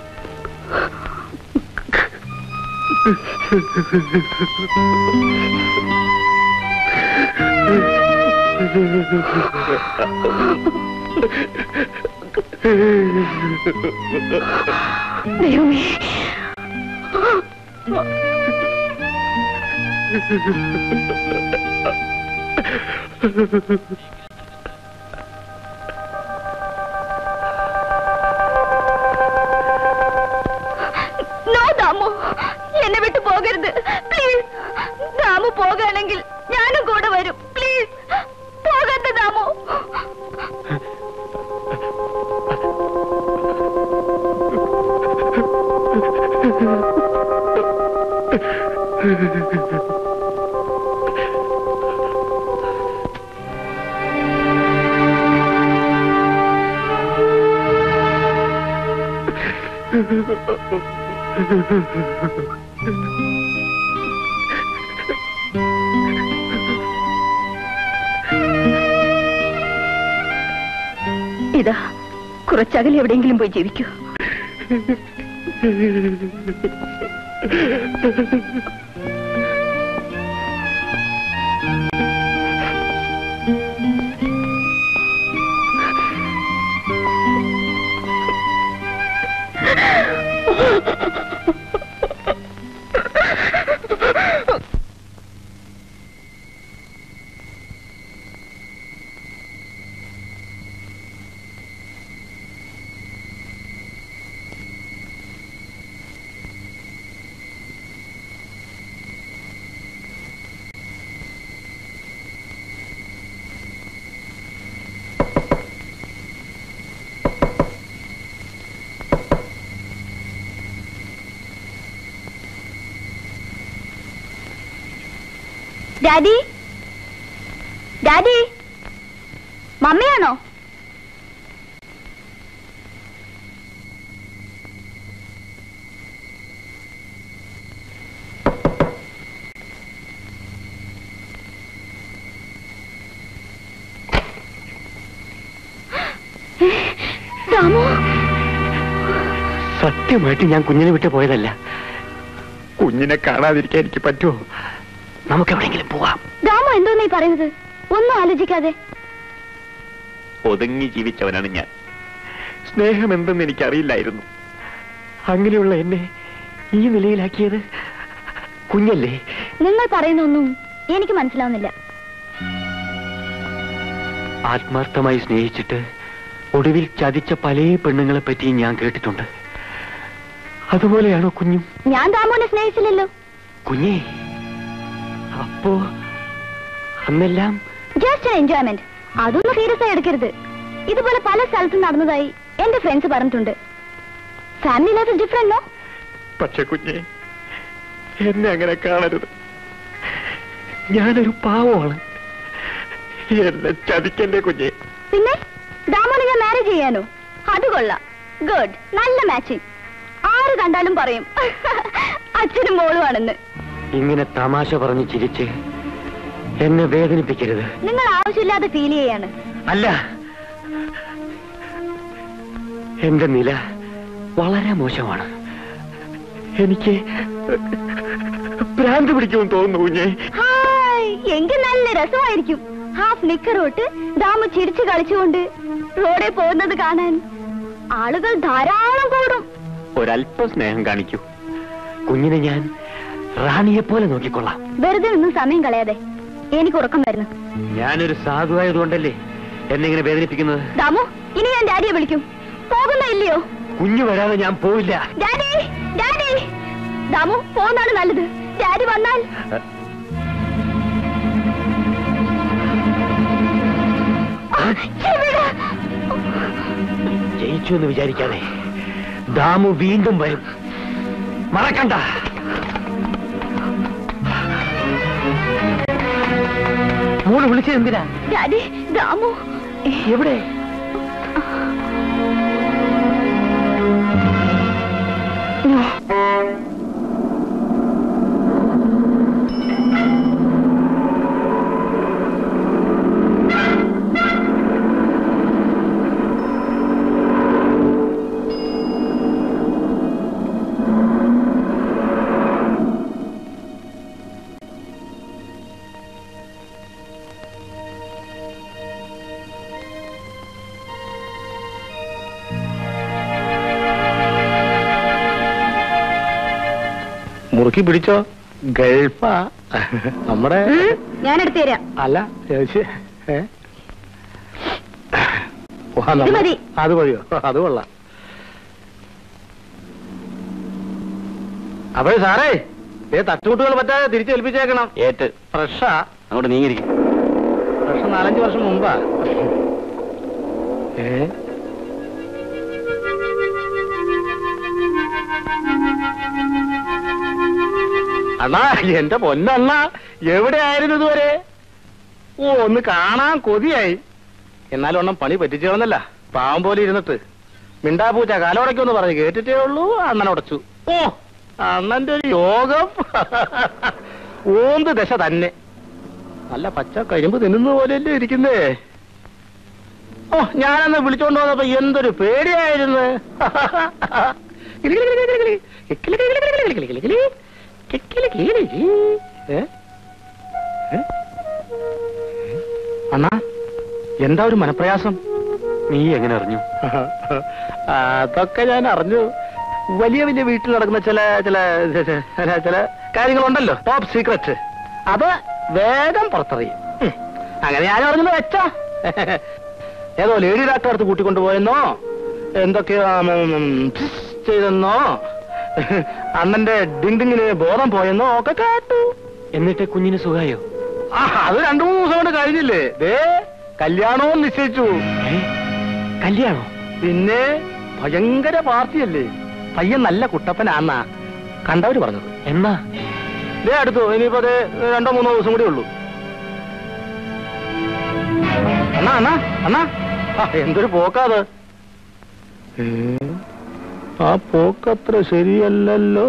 S2: ദൈവമേ, നോ ദാമു, എന്നെ വിട്ടു പോകരുത് പ്ലീസ്. ദാമു പോകാണെങ്കിൽ ഞാനും കൂടെ വരും. പ്ലീസ് പോകരുത് ദാമു. ഇതാ, കുറച്ചകലെ എവിടെയെങ്കിലും പോയി ജീവിക്കൂ. Daddy, daddy, മമ്മിയാണോ?
S1: സത്യമായിട്ട് ഞാൻ കുഞ്ഞിനെ വിട്ട് പോയതല്ല. കുഞ്ഞിനെ കാണാതിരിക്കാൻ എനിക്ക് പറ്റുമോ? നമുക്ക് എവിടെയെങ്കിലും പോവാം.
S6: ദാമു എന്തോ നീ പറയുന്നത്? ഒന്നും ആലോചിക്കാതെ.
S1: ഒതുങ്ങി ജീവിച്ചവനാണ് ഞാൻ. സ്നേഹം എന്തെന്ന് എനിക്കറിയില്ലായിരുന്നു. അങ്ങനെയുള്ള എന്നെ ഈ നിലയിലാക്കിയത് കുഞ്ഞല്ലേ?
S6: നിങ്ങൾ പറയുന്നൊന്നും എനിക്ക് മനസ്സിലാവുന്നില്ല.
S1: ആത്മാർത്ഥമായി സ്നേഹിച്ചിട്ട് ഒടുവിൽ ചതിച്ച പല പെണ്ണുങ്ങളെ പറ്റി ഞാൻ കേട്ടിട്ടുണ്ട്. അതുപോലെയാണോ കുഞ്ഞും?
S6: ഞാൻ ദാമുവിനെ സ്നേഹിച്ചില്ലല്ലോ.
S1: കുഞ്ഞേ, അപ്പോ അന്നെല്ലാം
S6: ജസ്റ്റ് എൻജോയ്മെന്റ്. അതൊന്നും സീരിയസ് ആയി എടുക്കരുത്. ഇതുപോലെ പല സ്ഥലത്തും നടന്നതായി എന്റെ ഫ്രണ്ട്സ് പറഞ്ഞിട്ടുണ്ട്. Family life different no?
S1: പക്ഷെ കുഞ്ഞേ, എന്നെ അങ്ങനെ കാണരുത്. ഞാനൊരു പാവമാണ്. എന്നെ ചതിക്കല്ലേ കുഞ്ഞേ.
S6: പിന്നെ ദാമുവിനെ ഞാൻ മാരേജ് ചെയ്യാനോ? അത് കൊള്ളാം. ഗുഡ്, നല്ല മാച്ചിങ്. ആര് കണ്ടാലും പറയും അച്ഛനും മോളുമാണെന്ന്.
S1: ഇങ്ങനെ തമാശ പറഞ്ഞ് ചിരിച്ച് എന്നെ വേദനിപ്പിക്കരുത്.
S6: നിങ്ങൾ ആവശ്യമില്ലാതെ ഫീൽ ചെയ്യാണ്.
S1: അല്ല, എന്റെ നില വളരെ മോശമാണ്. എനിക്ക് ഭ്രാന്ത് പിടിക്കുമെന്ന് തോന്നുന്നു കുഞ്ഞേ.
S6: ഹായ്, എങ്കിൽ നല്ല രസമായിരിക്കും. ഹാഫ് നിക്കറോട്ട് ദാമു ചിരിച്ചു കളിച്ചുകൊണ്ട് റോഡിൽ പോകുന്നത് കാണാൻ ആളുകൾ ധാരാളം കൂടും.
S1: ഒരല്പം സ്നേഹം കാണിക്കൂ. കുഞ്ഞിനെ ഞാൻ റാണിയെ പോലെ നോക്കിക്കൊള്ളാം.
S6: വെറുതെ ഒന്നും സമയം കളയാതെ. എനിക്ക് ഉറക്കം വരുന്നു.
S1: ഞാനൊരു സാധുവായതുകൊണ്ടല്ലേ എന്നെ ഇങ്ങനെ വേദനിപ്പിക്കുന്നത്?
S6: ദാമു, ഇനി ഞാൻ ഡാഡിയെ വിളിക്കും. പോകുന്നോ ഇല്ലയോ?
S1: കുഞ്ഞു വരാതെ ഞാൻ പോവില്ല.
S6: Daddy, daddy. ദാമു, പോകുന്നതാണ് നല്ലത്. ഡാഡി വന്നാൽ
S1: ജയിച്ചു എന്ന് വിചാരിക്കാതെ ദാമു വീണ്ടും വരും. മറക്കണ്ട. മോള് വിളിച്ചത് എന്തിനാ?
S6: ഡാഡി, ദാമു
S1: എവിടെ?
S8: മുറുക്കി പിടിച്ചോ. ഗൾഫാ നമ്മുടെ.
S6: ഞാൻ എടുത്തു തരാം.
S8: അല്ല, അത് മതിയോ? അത് കൊള്ളാം. അപ്പോഴേ സാറേ, ഏ തട്ടുമുട്ടുകൾ പറ്റാതെ തിരിച്ചു ഏൽപ്പിച്ചേക്കണം.
S1: ഏറ്റ്
S8: ഫ്രഷാ.
S1: അങ്ങോട്ട് നീങ്ങിരിക്കും.
S8: ഫ്രഷ് നാലഞ്ച് വർഷം മുമ്പാ. ഏ അണ്ണാ, എന്റെ പൊന്നണ്ണ, എവിടെയായിരുന്നു ഇതുവരെ? ഓ, ഒന്ന് കാണാൻ കൊതിയായി. എന്നാലും ഒന്നും പണി പറ്റിച്ചേർന്നല്ല. പാവം പോലെ ഇരുന്നിട്ട് മിണ്ടാപൂച്ച കാലോടയ്ക്കൊന്ന് പറഞ്ഞ് കേട്ടിട്ടേ ഉള്ളൂ. അണ്ണൻ ഉടച്ചു. ഓ, അണ്ണന്റെ ഒരു യോഗം. ഓന്ത് ദശ തന്നെ. നല്ല പച്ച കരിമ്പ് തിന്നുന്ന പോലെയല്ലേ ഇരിക്കുന്നേ. ഓ, ഞാനന്ന് വിളിച്ചോണ്ട് വന്നപ്പോ എന്തൊരു പേടിയായിരുന്നു. അണ്ണാ, എന്താ ഒരു മനപ്രയാസം?
S1: നീ എങ്ങനെ അറിഞ്ഞു?
S8: അതൊക്കെ ഞാൻ അറിഞ്ഞു. വലിയ വലിയ വീട്ടിൽ നടക്കുന്ന ചില ചില ചില കാര്യങ്ങളുണ്ടല്ലോ, ടോപ്പ് സീക്രറ്റ്. അത് വേഗം പുറത്തറിയും. അങ്ങനെ ഞാൻ അറിഞ്ഞത് വെച്ചാ ഏതോ ലേഡി ഡാക്ടർ അടുത്ത് കൂട്ടിക്കൊണ്ടുപോയെന്നോ എന്തൊക്കെയോ ചെയ്തെന്നോ അണ്ണന്റെ ഡിങ്കിങ്ങിന് ബോധം പോയെന്നോ ഒക്കെ കേട്ടു.
S1: എന്നിട്ട് കുഞ്ഞിന് സുഖായോ?
S8: ആ, അത് രണ്ടു മൂന്ന് ദിവസം കൊണ്ട് കഴിഞ്ഞില്ലേ. ദേ, കല്യാണവും നിശ്ചയിച്ചു.
S1: കല്യാണോ?
S8: പിന്നെ ഭയങ്കര പാർട്ടിയല്ലേ. പയ്യൻ നല്ല കുട്ടപ്പനാന്നാ കണ്ടവര് പറഞ്ഞത്.
S1: എന്നാ?
S8: ദേ അടുത്തു. ഇനിയിപ്പോ അതെ രണ്ടോ മൂന്നോ ദിവസം കൂടി ഉള്ളൂ. അണ്ണാ അണ്ണാ അണ്ണാ, എന്തൊരു പോക്കാത്. ആ പോക്കത്ര ശരിയല്ലല്ലോ.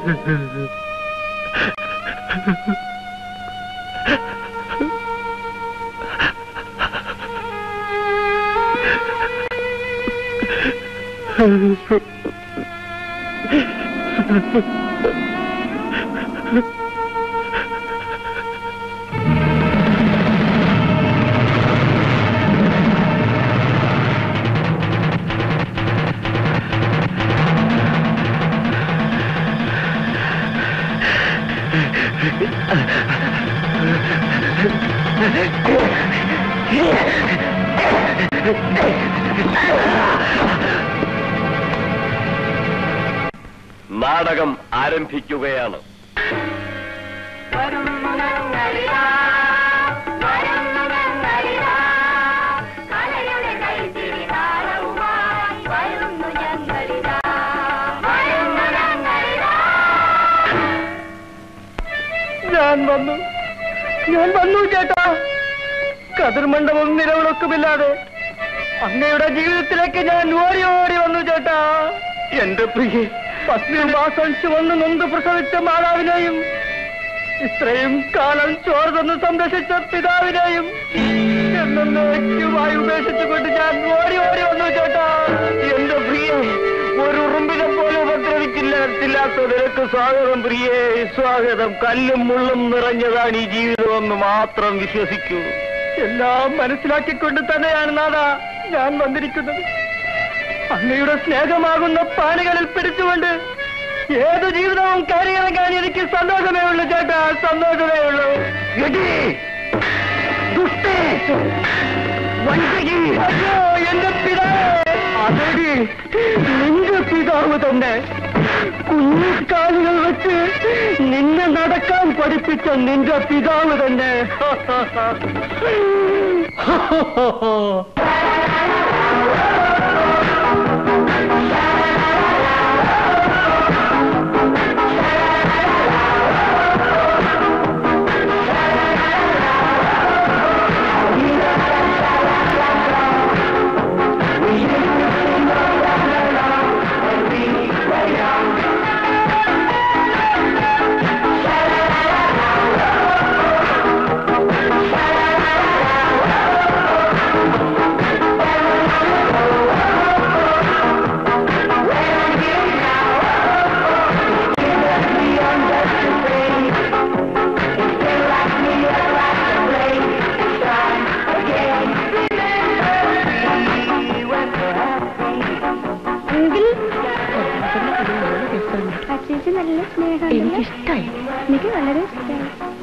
S3: നാടകം ആരംഭിക്കുകയാണ്.
S8: ഞാൻ വന്നു ഞാൻ വന്നു ചേട്ടാ. കതിർമണ്ഡപവും നിലവിളക്കുമില്ലാതെ അങ്ങയുടെ ജീവിതത്തിലേക്ക് ഞാൻ ഓടി ഓടി വന്നു ചേട്ടാ. എന്റെ പ്രിയെ, പത്നി മാസം ചുവന്ന് നൊന്ത് പ്രസവിച്ച മാതാവിനെയും ഇത്രയും കാലം ചോറ് തന്ന് സംരക്ഷിച്ച പിതാവിനെയും എന്നേക്കുമായി ഉപേക്ഷിച്ചുകൊണ്ട് ഞാൻ ഓടി ഓടി വന്നു ചേട്ടാ. എന്റെ പ്രിയെ, ഒരു ഉറുമ്പിനെ പോലെ ഉപദ്രവിക്കില്ലാത്ത നിനക്ക് സ്വാഗതം പ്രിയേ, സ്വാഗതം. കല്ലും മുള്ളും നിറഞ്ഞതാണ് ഈ ജീവിതമെന്ന് മാത്രം വിശ്വസിക്കൂ. എല്ലാം മനസ്സിലാക്കിക്കൊണ്ട് തന്നെയാണ് നാഥാ ഞാൻ വന്നിരിക്കുന്നത്. അങ്ങയുടെ സ്നേഹമാകുന്ന പാണികളിൽ പിടിച്ചുകൊണ്ട് ഏത് ജീവിതവും കയറിയിറങ്ങാൻ എനിക്ക് സന്തോഷമേ ഉള്ളൂ ചേട്ടാ, സന്തോഷമേ ഉള്ളൂ. അയ്യോ എന്റെ പിതാവ്, അതേടി നിന്റെ പിതാവ് തന്നെ. കുഞ്ഞിക്കാലുകൾ വെച്ച് നിന്നെ നടക്കാൻ പഠിപ്പിച്ച നിന്റെ പിതാവ് തന്നെ.
S6: എനിക്കിഷ്ടായി, എനിക്ക് വളരെ ഇഷ്ടമായി.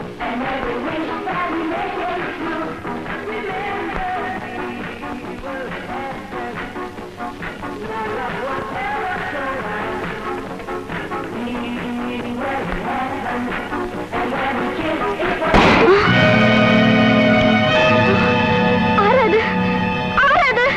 S6: ആരത് ആരത്?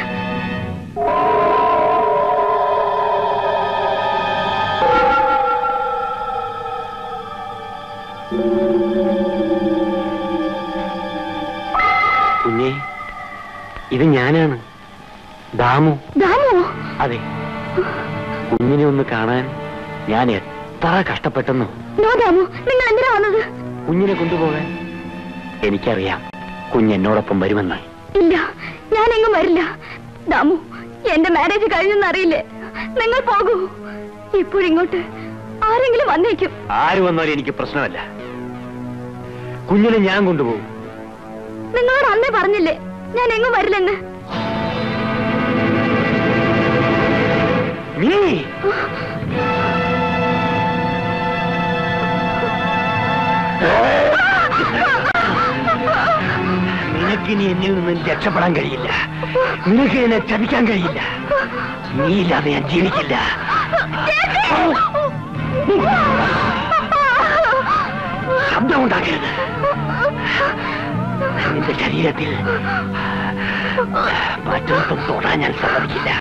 S1: കുഞ്ഞേ, ഇത് ഞാനാണ്, ദാമു.
S6: ദാമു?
S1: അതെ. കുഞ്ഞിനെ ഒന്ന് കാണാൻ ഞാൻ എത്ര കഷ്ടപ്പെട്ടെന്നോ.
S6: നോ ദാമു, നിങ്ങൾ എന്തിനാ വന്നത്?
S1: കുഞ്ഞിനെ കൊണ്ടുപോകാൻ. എനിക്കറിയാം കുഞ്ഞെന്നോടൊപ്പം വരുമെന്ന്.
S6: ഇല്ല, ഞാൻ എങ്ങും വരില്ല. ദാമു, എന്റെ മാരേജ് കഴിഞ്ഞെന്നറിയില്ലേ? നിങ്ങൾ പോകൂ. ഇപ്പോഴിങ്ങോട്ട് ആരെങ്കിലും വന്നേക്കും.
S1: ആര് വന്നാലും എനിക്ക് പ്രശ്നമല്ല. കുഞ്ഞിനെ ഞാൻ കൊണ്ടുപോകും.
S6: നിങ്ങളോട് അന്നേ പറഞ്ഞില്ലേ ഞാൻ എങ്ങും വരില്ലെന്ന്?
S1: നീ നിനക്കിനി എന്നിൽ നിന്ന് രക്ഷപ്പെടാൻ കഴിയില്ല. നിനക്ക് എന്നെ ചതിക്കാൻ കഴിയില്ല. നീയില്ലാതെ ഞാൻ ജീവിക്കില്ല. ശബ്ദമുണ്ടാക്കരുത്. നിന്റെ ശരീരത്തിൽ മറ്റൊന്നും തൊടാൻ ഞാൻ സമ്മതിക്കില്ല.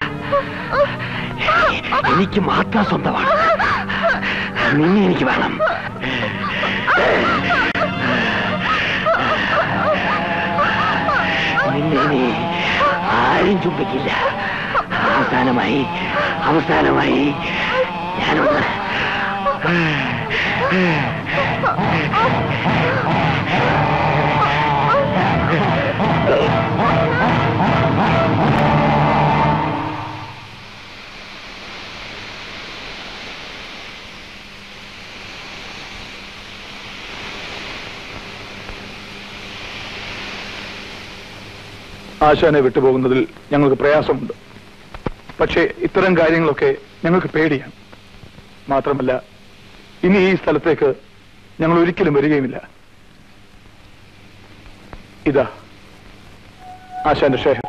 S1: എനിക്ക് മാത്രം സ്വന്തമാണ്. നിന്നെ എനിക്ക് വേണം. നിന്നെ ഇനി ആരും ചുംബിക്കില്ല. അവസാനമായി അവസാനമായി ഞാനൊന്ന്
S4: ആശാനെ വിട്ടുപോകുന്നതിൽ ഞങ്ങൾക്ക് പ്രയാസമുണ്ട്. പക്ഷേ ഇത്തരം കാര്യങ്ങളൊക്കെ ഞങ്ങൾക്ക് പേടിയാണ്. മാത്രമല്ല ഇനി ഈ സ്ഥലത്തേക്ക് ഞങ്ങൾ ഒരിക്കലും വരികയുമില്ല. ഇതാ ആശാന്റെ ഷേഹർ.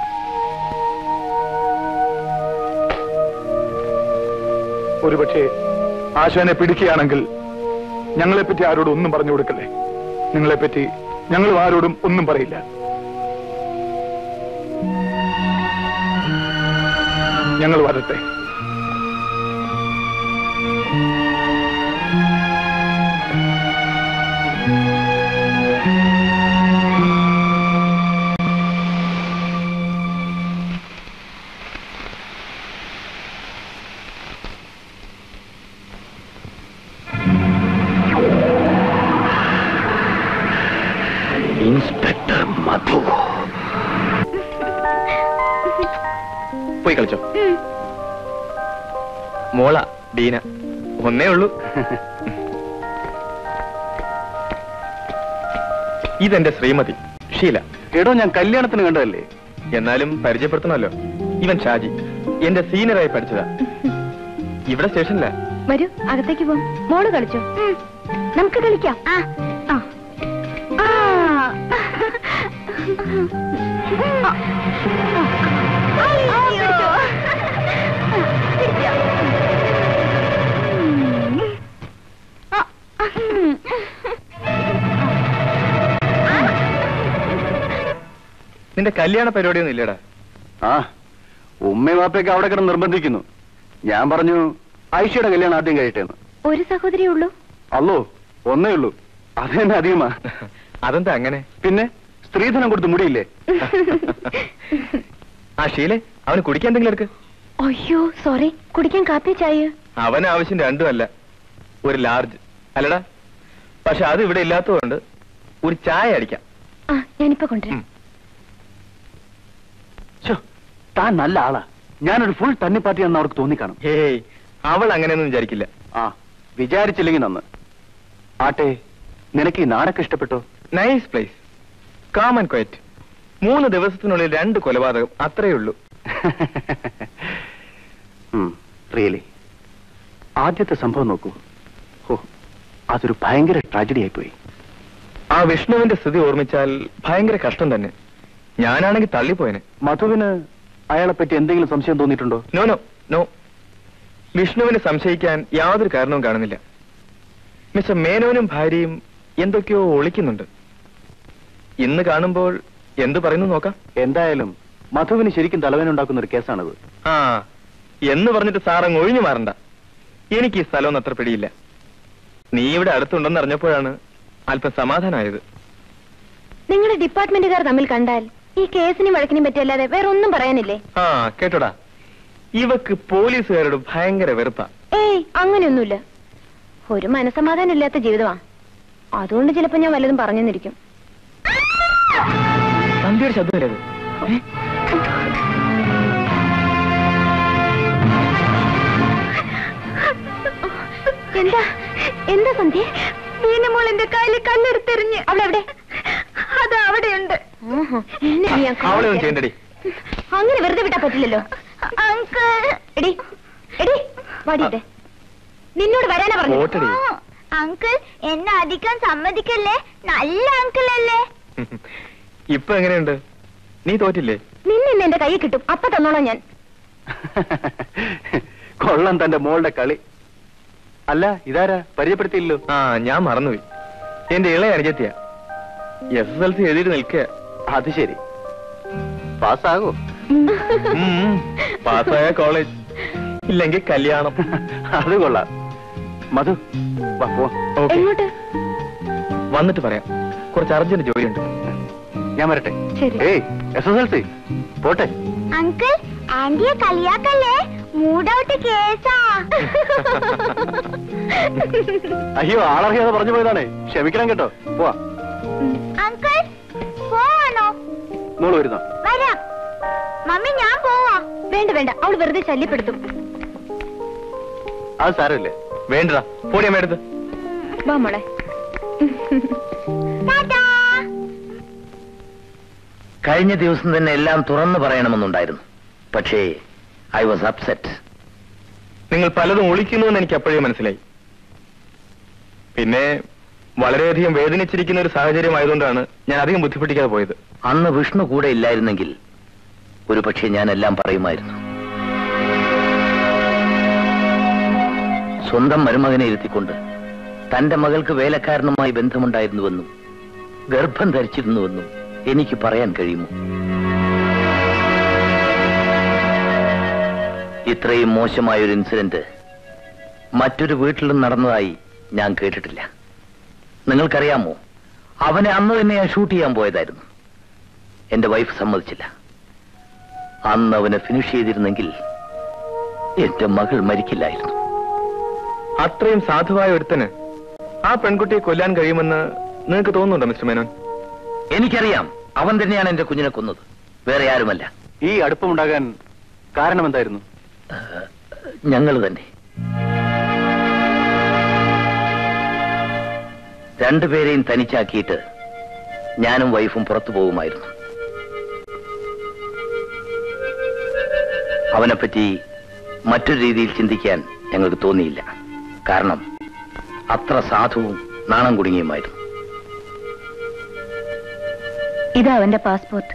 S4: ഒരുപക്ഷെ ആശാനെ പിടിക്കുകയാണെങ്കിൽ ഞങ്ങളെപ്പറ്റി ആരോടും ഒന്നും പറഞ്ഞു കൊടുക്കല്ലേ. നിങ്ങളെപ്പറ്റി ഞങ്ങളും ആരോടും ഒന്നും പറയില്ല. ഞങ്ങൾ വരട്ടെ.
S1: ഇൻസ്പെക്ടർ മധു
S10: പോയി കളിച്ചോ. മോള ഡീന ഒന്നേ ഉള്ളൂ. ഇതെന്റെ ശ്രീമതി ഷീല.
S3: എടോ, ഞാൻ കല്യാണത്തിന് കണ്ടതല്ലേ.
S10: എന്നാലും പരിചയപ്പെടുത്തണമല്ലോ. ഇവൻ ഷാജി, എന്റെ സീനിയറായി പഠിച്ചതാ. ഇവിടെ സ്റ്റേഷനില.
S2: വരൂ, അകത്തേക്ക് പോ. മോള് കളിച്ചോ. നമുക്ക് കളിക്കാം. ആ ആ
S10: നിന്റെ കല്യാണ പരിപാടിയൊന്നും ഇല്ലടാ.
S3: ആ, ഉമ്മയും വാപ്പയൊക്കെ അവിടെ കിടന്ന് നിർബന്ധിക്കുന്നു. ഞാൻ പറഞ്ഞു ഐഷയുടെ കല്യാണം ആദ്യം കഴിയട്ടേന്ന്.
S2: ഒരു സഹോദരിയേ ഉള്ളൂ?
S3: അല്ലോ, ഒന്നേ ഉള്ളൂ. അത് തന്നെ അധികമാ.
S10: അതെന്താ അങ്ങനെ?
S3: പിന്നെ സ്ത്രീധനം കൊടുത്ത് മുടിയില്ലേ?
S10: ആ ഷീലെ, അവന് കുടിക്കാൻ എന്തെങ്കിലും എടുക്ക്.
S2: അയ്യോ സോറി, കുടിക്കാൻ കാപ്പി ചായ?
S10: അവന് ആവശ്യം രണ്ടും അല്ല, ഒരു ലാർജ്. അല്ലടാ, പക്ഷെ അത് ഇവിടെ ഇല്ലാത്തതുകൊണ്ട് ഒരു ചായ അടിക്കാം.
S2: ആ, ഞാനിപ്പോ കൊണ്ടുവരാം.
S3: താൻ നല്ല ആളാ. ഞാനൊരു ഫുൾ തണ്ണിപ്പാറ്റിയാണെന്ന് അവർക്ക് തോന്നിക്കാണും.
S10: ഏയ്, അവൾ അങ്ങനെയൊന്നും വിചാരിക്കില്ല.
S3: ആ, വിചാരിച്ചില്ലെങ്കിൽ നന്ന്. ആട്ടെ, നിനക്ക് ഈ നാടൊക്കെ ഇഷ്ടപ്പെട്ടോ?
S10: Nice place, calm and quiet. മൂന്ന് ദിവസത്തിനുള്ളിൽ രണ്ട് കൊലപാതകം, അത്രയേ ഉള്ളൂ.
S3: റിയലി ആദ്യത്തെ സംഭവം നോക്കൂ. ഓ, അതൊരു ഭയങ്കര ട്രാജഡി ആയിപ്പോയി.
S10: ആ വിഷ്ണുവിന്റെ സ്ഥിതി ഓർമ്മിച്ചാൽ ഭയങ്കര കഷ്ടം തന്നെ. ഞാനാണെങ്കിൽ തള്ളിപ്പോയനെ.
S3: മധുവിന് അയാളെ പറ്റി എന്തെങ്കിലും സംശയം തോന്നിയിട്ടുണ്ടോ?
S10: നോ നോ നോ, വിഷ്ണുവിനെ സംശയിക്കാൻ യാതൊരു കാരണവും കാണുന്നില്ല. മിസ്റ്റർ മേനോനും ഭാര്യയും എന്തൊക്കെയോ ഒളിക്കുന്നുണ്ട്. ഇന്ന് കാണുമ്പോൾ എന്തു പറയുന്നു നോക്കാം.
S3: എന്തായാലും മധുവിന് ശരിക്കും തലവേനുണ്ടാക്കുന്ന ഒരു കേസാണത്.
S10: ആ, എന്ന് പറഞ്ഞിട്ട് സാറങ്ങ് ഒഴിഞ്ഞു മാറണ്ട. എനിക്ക് ഈ സ്ഥലമൊന്നും അത്ര പിടിയില്ല. നീ ഇവിടെ അടുത്തുണ്ടെന്ന് അറിഞ്ഞപ്പോഴാണ് അല്പം സമാധാനമായത്.
S2: നിങ്ങളുടെ ഡിപ്പാർട്ട്മെന്റുകാർ തമ്മിൽ കണ്ടാൽ ഈ കേസിനും വഴക്കിനും പറ്റിയല്ലാതെ വേറെ ഒന്നും പറയാനില്ലേ?
S10: ആ കേട്ടോടാ, ഇവക്ക് പോലീസുകാരോട് ഭയങ്കര വെറുപ്പാ.
S2: ഏയ്, അങ്ങനെയൊന്നുമില്ല. ഒരു മനസമാധാനം ഇല്ലാത്ത ജീവിതമാ. അതുകൊണ്ട് ചിലപ്പോ ഞാൻ വല്ലതും പറഞ്ഞെന്നിരിക്കും.
S10: സന്ധ്യയുടെ ശബ്ദമില്ലത്.
S2: എന്താ എന്താ സന്ധ്യ? മീനമോൾ എന്റെ കയ്യിൽ കല്ലെടുത്തെറിഞ്ഞ്. അവളെവിടെ? അത് അവിടെയുണ്ട്.
S10: അവളെ ഒന്നും ചെയ്യണ്ടടി.
S2: അങ്ങനെ വെറുതെ വിട്ടാ പറ്റില്ലല്ലോ. എടി എടി വാടിട്ടെ, നിന്നോട് വരാനാ പറഞ്ഞു.
S5: അങ്കിൾ, എന്നെ അടിക്കാൻ സമ്മതിക്കല്ലേ? നല്ല അങ്കിൾ അല്ലേ?
S10: ഇപ്പൊ എങ്ങനെയുണ്ട്? നീ തോറ്റില്ലേ?
S2: നിന്നെ എന്റെ കൈ കിട്ടും, അപ്പൊ തന്നോളാം ഞാൻ.
S3: കൊള്ളാം തന്റെ മോളുടെ കളി. അല്ല, ഇതാരാ? പരിചയപ്പെടുത്തിയില്ലോ.
S10: ആ, ഞാൻ മറന്നുപോയി. എന്റെ ഇളയ അനുജത്തിയ. എസ് എസ് എൽ സി എഴുതിയിട്ട് നിൽക്കുക.
S3: അത് ശരി, പാസ്സാകോ?
S10: പാസ്സായ കോളേജ്, ഇല്ലെങ്കിൽ കല്യാണം.
S3: അത് കൊള്ളാം. മധു,
S2: എങ്ങോട്ട്?
S10: വന്നിട്ട് പറയാം, കുറച്ച് അർജന്റ് ജോലിയുണ്ട്.
S3: ഞാൻ വരട്ടെ. ഏയ്, എസ് എസ് എൽ സി പോട്ടെ.
S5: അങ്കിൾ, ആന്റിയെ കളിയാക്കല്ലേ?
S6: മൂടൗട്ട് കേസാ.
S3: അയ്യോ, ആളറിയാതെ പറഞ്ഞു പോയതാണേ, ക്ഷമിക്കണം കേട്ടോ. പോവാ.
S6: അങ്കിൾ പോവാണോ?
S3: മോള് വരുന്നോ?
S6: വരാം. മമ്മി ഞാൻ പോവാ. വേണ്ട വേണ്ട, അവൾ വെറുതെ ശല്യപ്പെടുത്തും.
S3: അത് സാരമില്ലേ.
S10: വേണ്ടടാ, പോടിയമ്മ എടുത്ത്.
S6: വാ മോളെ.
S8: കഴിഞ്ഞ ദിവസം തന്നെ എല്ലാം തുറന്നു പറയണമെന്നുണ്ടായിരുന്നു. പക്ഷേ ഐ വാസ് അപ്സെറ്റ്.
S10: നിങ്ങൾ പലതും ഒളിക്കുന്നുവെന്ന് എനിക്ക് അപ്പോഴേ മനസ്സിലായി. പിന്നെ വളരെയധികം വേദനിച്ചിരിക്കുന്ന ഒരു സാഹചര്യം ആയതുകൊണ്ടാണ് ഞാൻ അധികം ബുദ്ധിമുട്ടിക്കാതെ പോയത്.
S8: അന്ന് വിഷ്ണു കൂടെ ഇല്ലായിരുന്നെങ്കിൽ ഒരു പക്ഷേ ഞാൻ എല്ലാം പറയുമായിരുന്നു. സ്വന്തം മരുമകനെ ഇരുത്തിക്കൊണ്ട് തന്റെ മകൾക്ക് വേലക്കാരനുമായി ബന്ധമുണ്ടായിരുന്നുവെന്നും ഗർഭം ധരിച്ചിരുന്നുവെന്നും എനിക്ക് പറയാൻ കഴിയുമോ? ഇത്രയും മോശമായൊരു ഇൻസിഡന്റ് മറ്റൊരു വീട്ടിലും നടന്നതായി ഞാൻ കേട്ടിട്ടില്ല. നിങ്ങൾക്കറിയാമോ, അവനെ അന്ന് തന്നെ ഞാൻ ഷൂട്ട് ചെയ്യാൻ പോയതായിരുന്നു. എന്റെ വൈഫ് സമ്മതിച്ചില്ല. അന്ന് അവനെ ഫിനിഷ് ചെയ്തിരുന്നെങ്കിൽ എന്റെ മകൾ മരിക്കില്ലായിരുന്നു.
S10: അത്രയും സാധുവായ ഒരുത്തന് ആ പെൺകുട്ടിയെ കൊല്ലാൻ കഴിയുമെന്ന് നിങ്ങൾക്ക് തോന്നുന്നുണ്ടോ മിസ്റ്റർ മേനോൻ?
S8: എനിക്കറിയാം, അവൻ തന്നെയാണ് എന്റെ കുഞ്ഞിനെ കൊന്നത്, വേറെ ആരുമല്ല.
S3: ഈ അടുപ്പമുണ്ടാകാൻ കാരണം എന്തായിരുന്നു?
S8: ഞങ്ങൾ തന്നെ. രണ്ടുപേരെയും തനിച്ചാക്കിയിട്ട് ഞാനും വൈഫും പുറത്തു പോകുമായിരുന്നു. അവനെപ്പറ്റി മറ്റൊരു രീതിയിൽ ചിന്തിക്കാൻ ഞങ്ങൾക്ക് തോന്നിയില്ല. കാരണം അത്ര സാധുവും നാണം കുടുങ്ങിയുമായിരുന്നു.
S2: ഇതാ അവന്റെ പാസ്പോർട്ട്.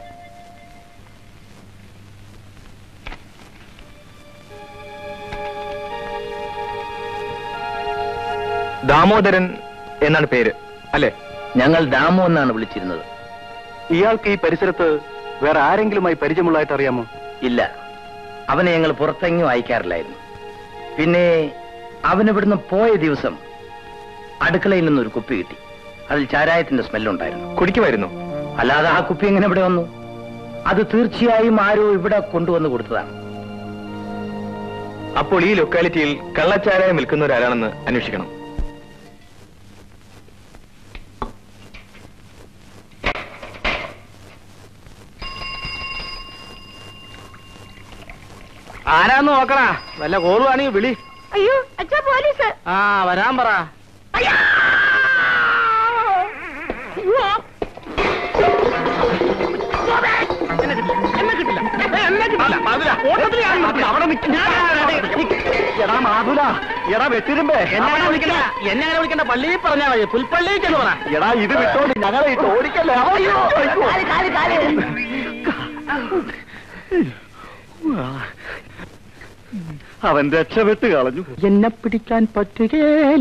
S10: ദാമോദരൻ എന്നാണ് പേര് അല്ലേ?
S8: ഞങ്ങൾ ദാമു എന്നാണ് വിളിച്ചിരുന്നത്.
S3: ഇയാൾക്ക് ഈ പരിസരത്ത് വേറെ ആരെങ്കിലുമായി പരിചയമുള്ളതായിട്ട് അറിയാമോ?
S8: ഇല്ല, അവനെ ഞങ്ങൾ പുറത്തെങ്ങും അയക്കാറില്ലായിരുന്നു. പിന്നെ അവനിവിടുന്ന് പോയ ദിവസം അടുക്കളയിൽ നിന്നൊരു കുപ്പി കിട്ടി. അതിൽ ചാരായത്തിന്റെ സ്മെല്ലുണ്ടായിരുന്നു.
S10: കുടിക്കുമായിരുന്നു?
S8: അല്ലാതെ ആ കുപ്പി എങ്ങനെ ഇവിടെ വന്നു? അത് തീർച്ചയായും ആരോ ഇവിടെ കൊണ്ടുവന്ന് കൊടുത്തതാണ്.
S10: അപ്പോൾ ഈ ലൊക്കാലിറ്റിയിൽ കള്ളച്ചാരായം വിൽക്കുന്നവരാരാണെന്ന് അന്വേഷിക്കണം.
S8: ആരാന്ന് നോക്കണാ? വല്ല കോളുവാണെങ്കിൽ വിളി.
S2: അയ്യോ അച്ഛാ, പോലീസ്.
S8: ആ വരാൻ പറ. എന്നെ വിളിക്കണ്ട, പള്ളിയിൽ പറഞ്ഞാ മതി. പുൽപ്പള്ളിയിൽ ചെന്ന് പറ.
S3: എടാ ഇത് വിട്ടോണ്ട് ഞങ്ങളെ ഇട്ട് ഓടിക്കല്ലേ. അവൻ രക്ഷപ്പെട്ട് കളഞ്ഞു.
S8: എന്നെ പിടിക്കാൻ പറ്റുകേല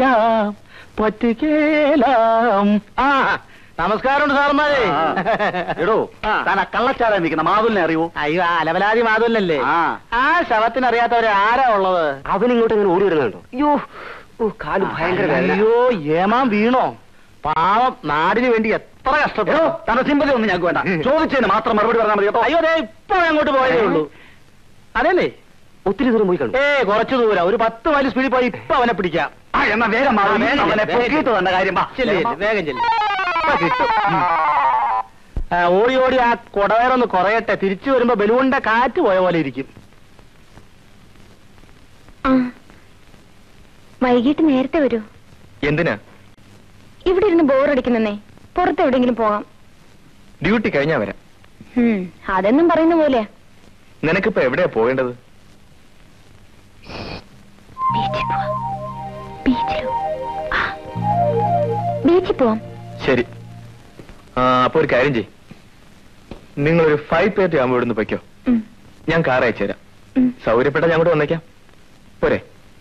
S8: പറ്റുകേലാം. ആ നമസ്കാരമുണ്ട് സാറന്മാരെ.
S3: എടോ, താൻ ആ കള്ളച്ചാരാൻ നിൽക്കുന്ന മാതുലിനെ അറിയോ?
S8: അയ്യോ, അലവലാതി മാതുലല്ലേ? ആ ശവത്തിന് അറിയാത്തവരെ ആരാ ഉള്ളത്?
S3: അവനിങ്ങോട്ട് ഇങ്ങനെ ഓടി വരുന്നുണ്ടോ? അയ്യോ, കാല് ഭയങ്കര വേദന.
S8: അയ്യോ, ഏമാൻ വീണോ? പാവം, നാടിന് വേണ്ടി എത്ര കഷ്ടപ്പെട്ടോ.
S3: തന്റെ സിമ്പതി ഒന്നും ഞങ്ങൾക്ക് വേണ്ട. ചോദിച്ചതിന് മാത്രം മറുപടി പറഞ്ഞാൽ മതി കേട്ടോ.
S8: അയ്യോ, അതെ, ഇപ്പൊ അങ്ങോട്ട് പോയതേ ഉള്ളൂ. അതല്ലേ?
S3: ഒത്തിരി ദൂരം പോയി കണ്ടു.
S8: ഏ കുറച്ചു ദൂരം, ഒരു പത്ത് മൈൽ സ്പീഡിൽ പോയി ഇപ്പൊ അവനെ പിടിക്കാം.
S3: എന്നാ വേഗം പൊക്കിയിട്ട് തന്ന കാര്യം
S8: വേഗം ചെല്ലു. ഓടി ഓടി ആ കൊടവേറൊന്ന് കുറയട്ടെ. തിരിച്ചു വരുമ്പോ ബലൂണിന്റെ കാറ്റ് പോയ പോലെ ഇരിക്കും.
S6: വൈകിട്ട് നേരത്തെ വരൂ.
S10: എന്തിനാ?
S6: ഇവിടെ ഇരുന്ന് ബോറടിക്കുന്നേ. പുറത്ത് എവിടെയെങ്കിലും പോകാം.
S10: ഡ്യൂട്ടി കഴിഞ്ഞാ വരാം.
S6: അതെന്നും പറയുന്ന പോലെ.
S10: നിനക്കിപ്പോ എവിടെയാ പോകേണ്ടത്?
S6: ബീച്ചിൽ പോവാം.
S10: ശരി, അപ്പൊ ഒരു കാര്യം ചെയ്. നിങ്ങളൊരു ഫൈവ് തേർട്ടി ആകുമ്പോ ഇവിടുന്ന് പൊയ്ക്കോ. ഞാൻ കാർ അയച്ചു തരാം. സൗകര്യപ്പെട്ട ഞാൻ കൂടെ വന്നേക്കാം. പോരെ?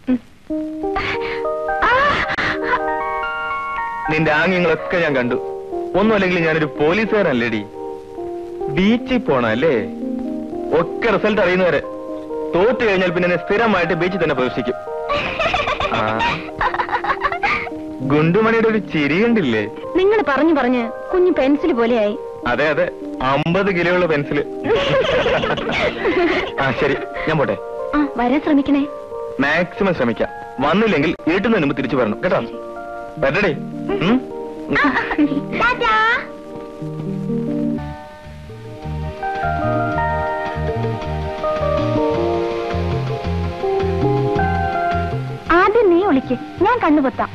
S10: നിന്റെ ആംഗ്യങ്ങളൊക്കെ ഞാൻ കണ്ടു. ഒന്നും അല്ലെങ്കിൽ ഞാനൊരു പോലീസുകാരനല്ലേടി. ബീച്ചിൽ പോണല്ലേ? ഒക്കെ റിസൾട്ട് അറിയുന്നവരെ. തോറ്റു കഴിഞ്ഞാൽ പിന്നെ സ്ഥിരമായിട്ട് ബീച്ചിൽ തന്നെ പ്രവേശിക്കും. ഗുണ്ടുമണിയുടെ ഒരു ചിരി കണ്ടില്ലേ?
S6: നിങ്ങൾ പറഞ്ഞു പറഞ്ഞ് കുഞ്ഞു പെൻസിൽ പോലെയായി.
S10: അതെ അതെ, അമ്പത് കിലോയുള്ള പെൻസില്. ആ ശരി, ഞാൻ പോട്ടെ.
S2: വരാൻ ശ്രമിക്കണേ.
S10: മാക്സിമം ശ്രമിക്കാം. വന്നില്ലെങ്കിൽ ഇരുട്ടുന്നതിന് മുമ്പ് തിരിച്ചു വരണം കേട്ടോ. വരട്ടെ.
S2: ആദ്യം നീ ഒളിക്ക്, ഞാൻ കണ്ണുപൊത്താം.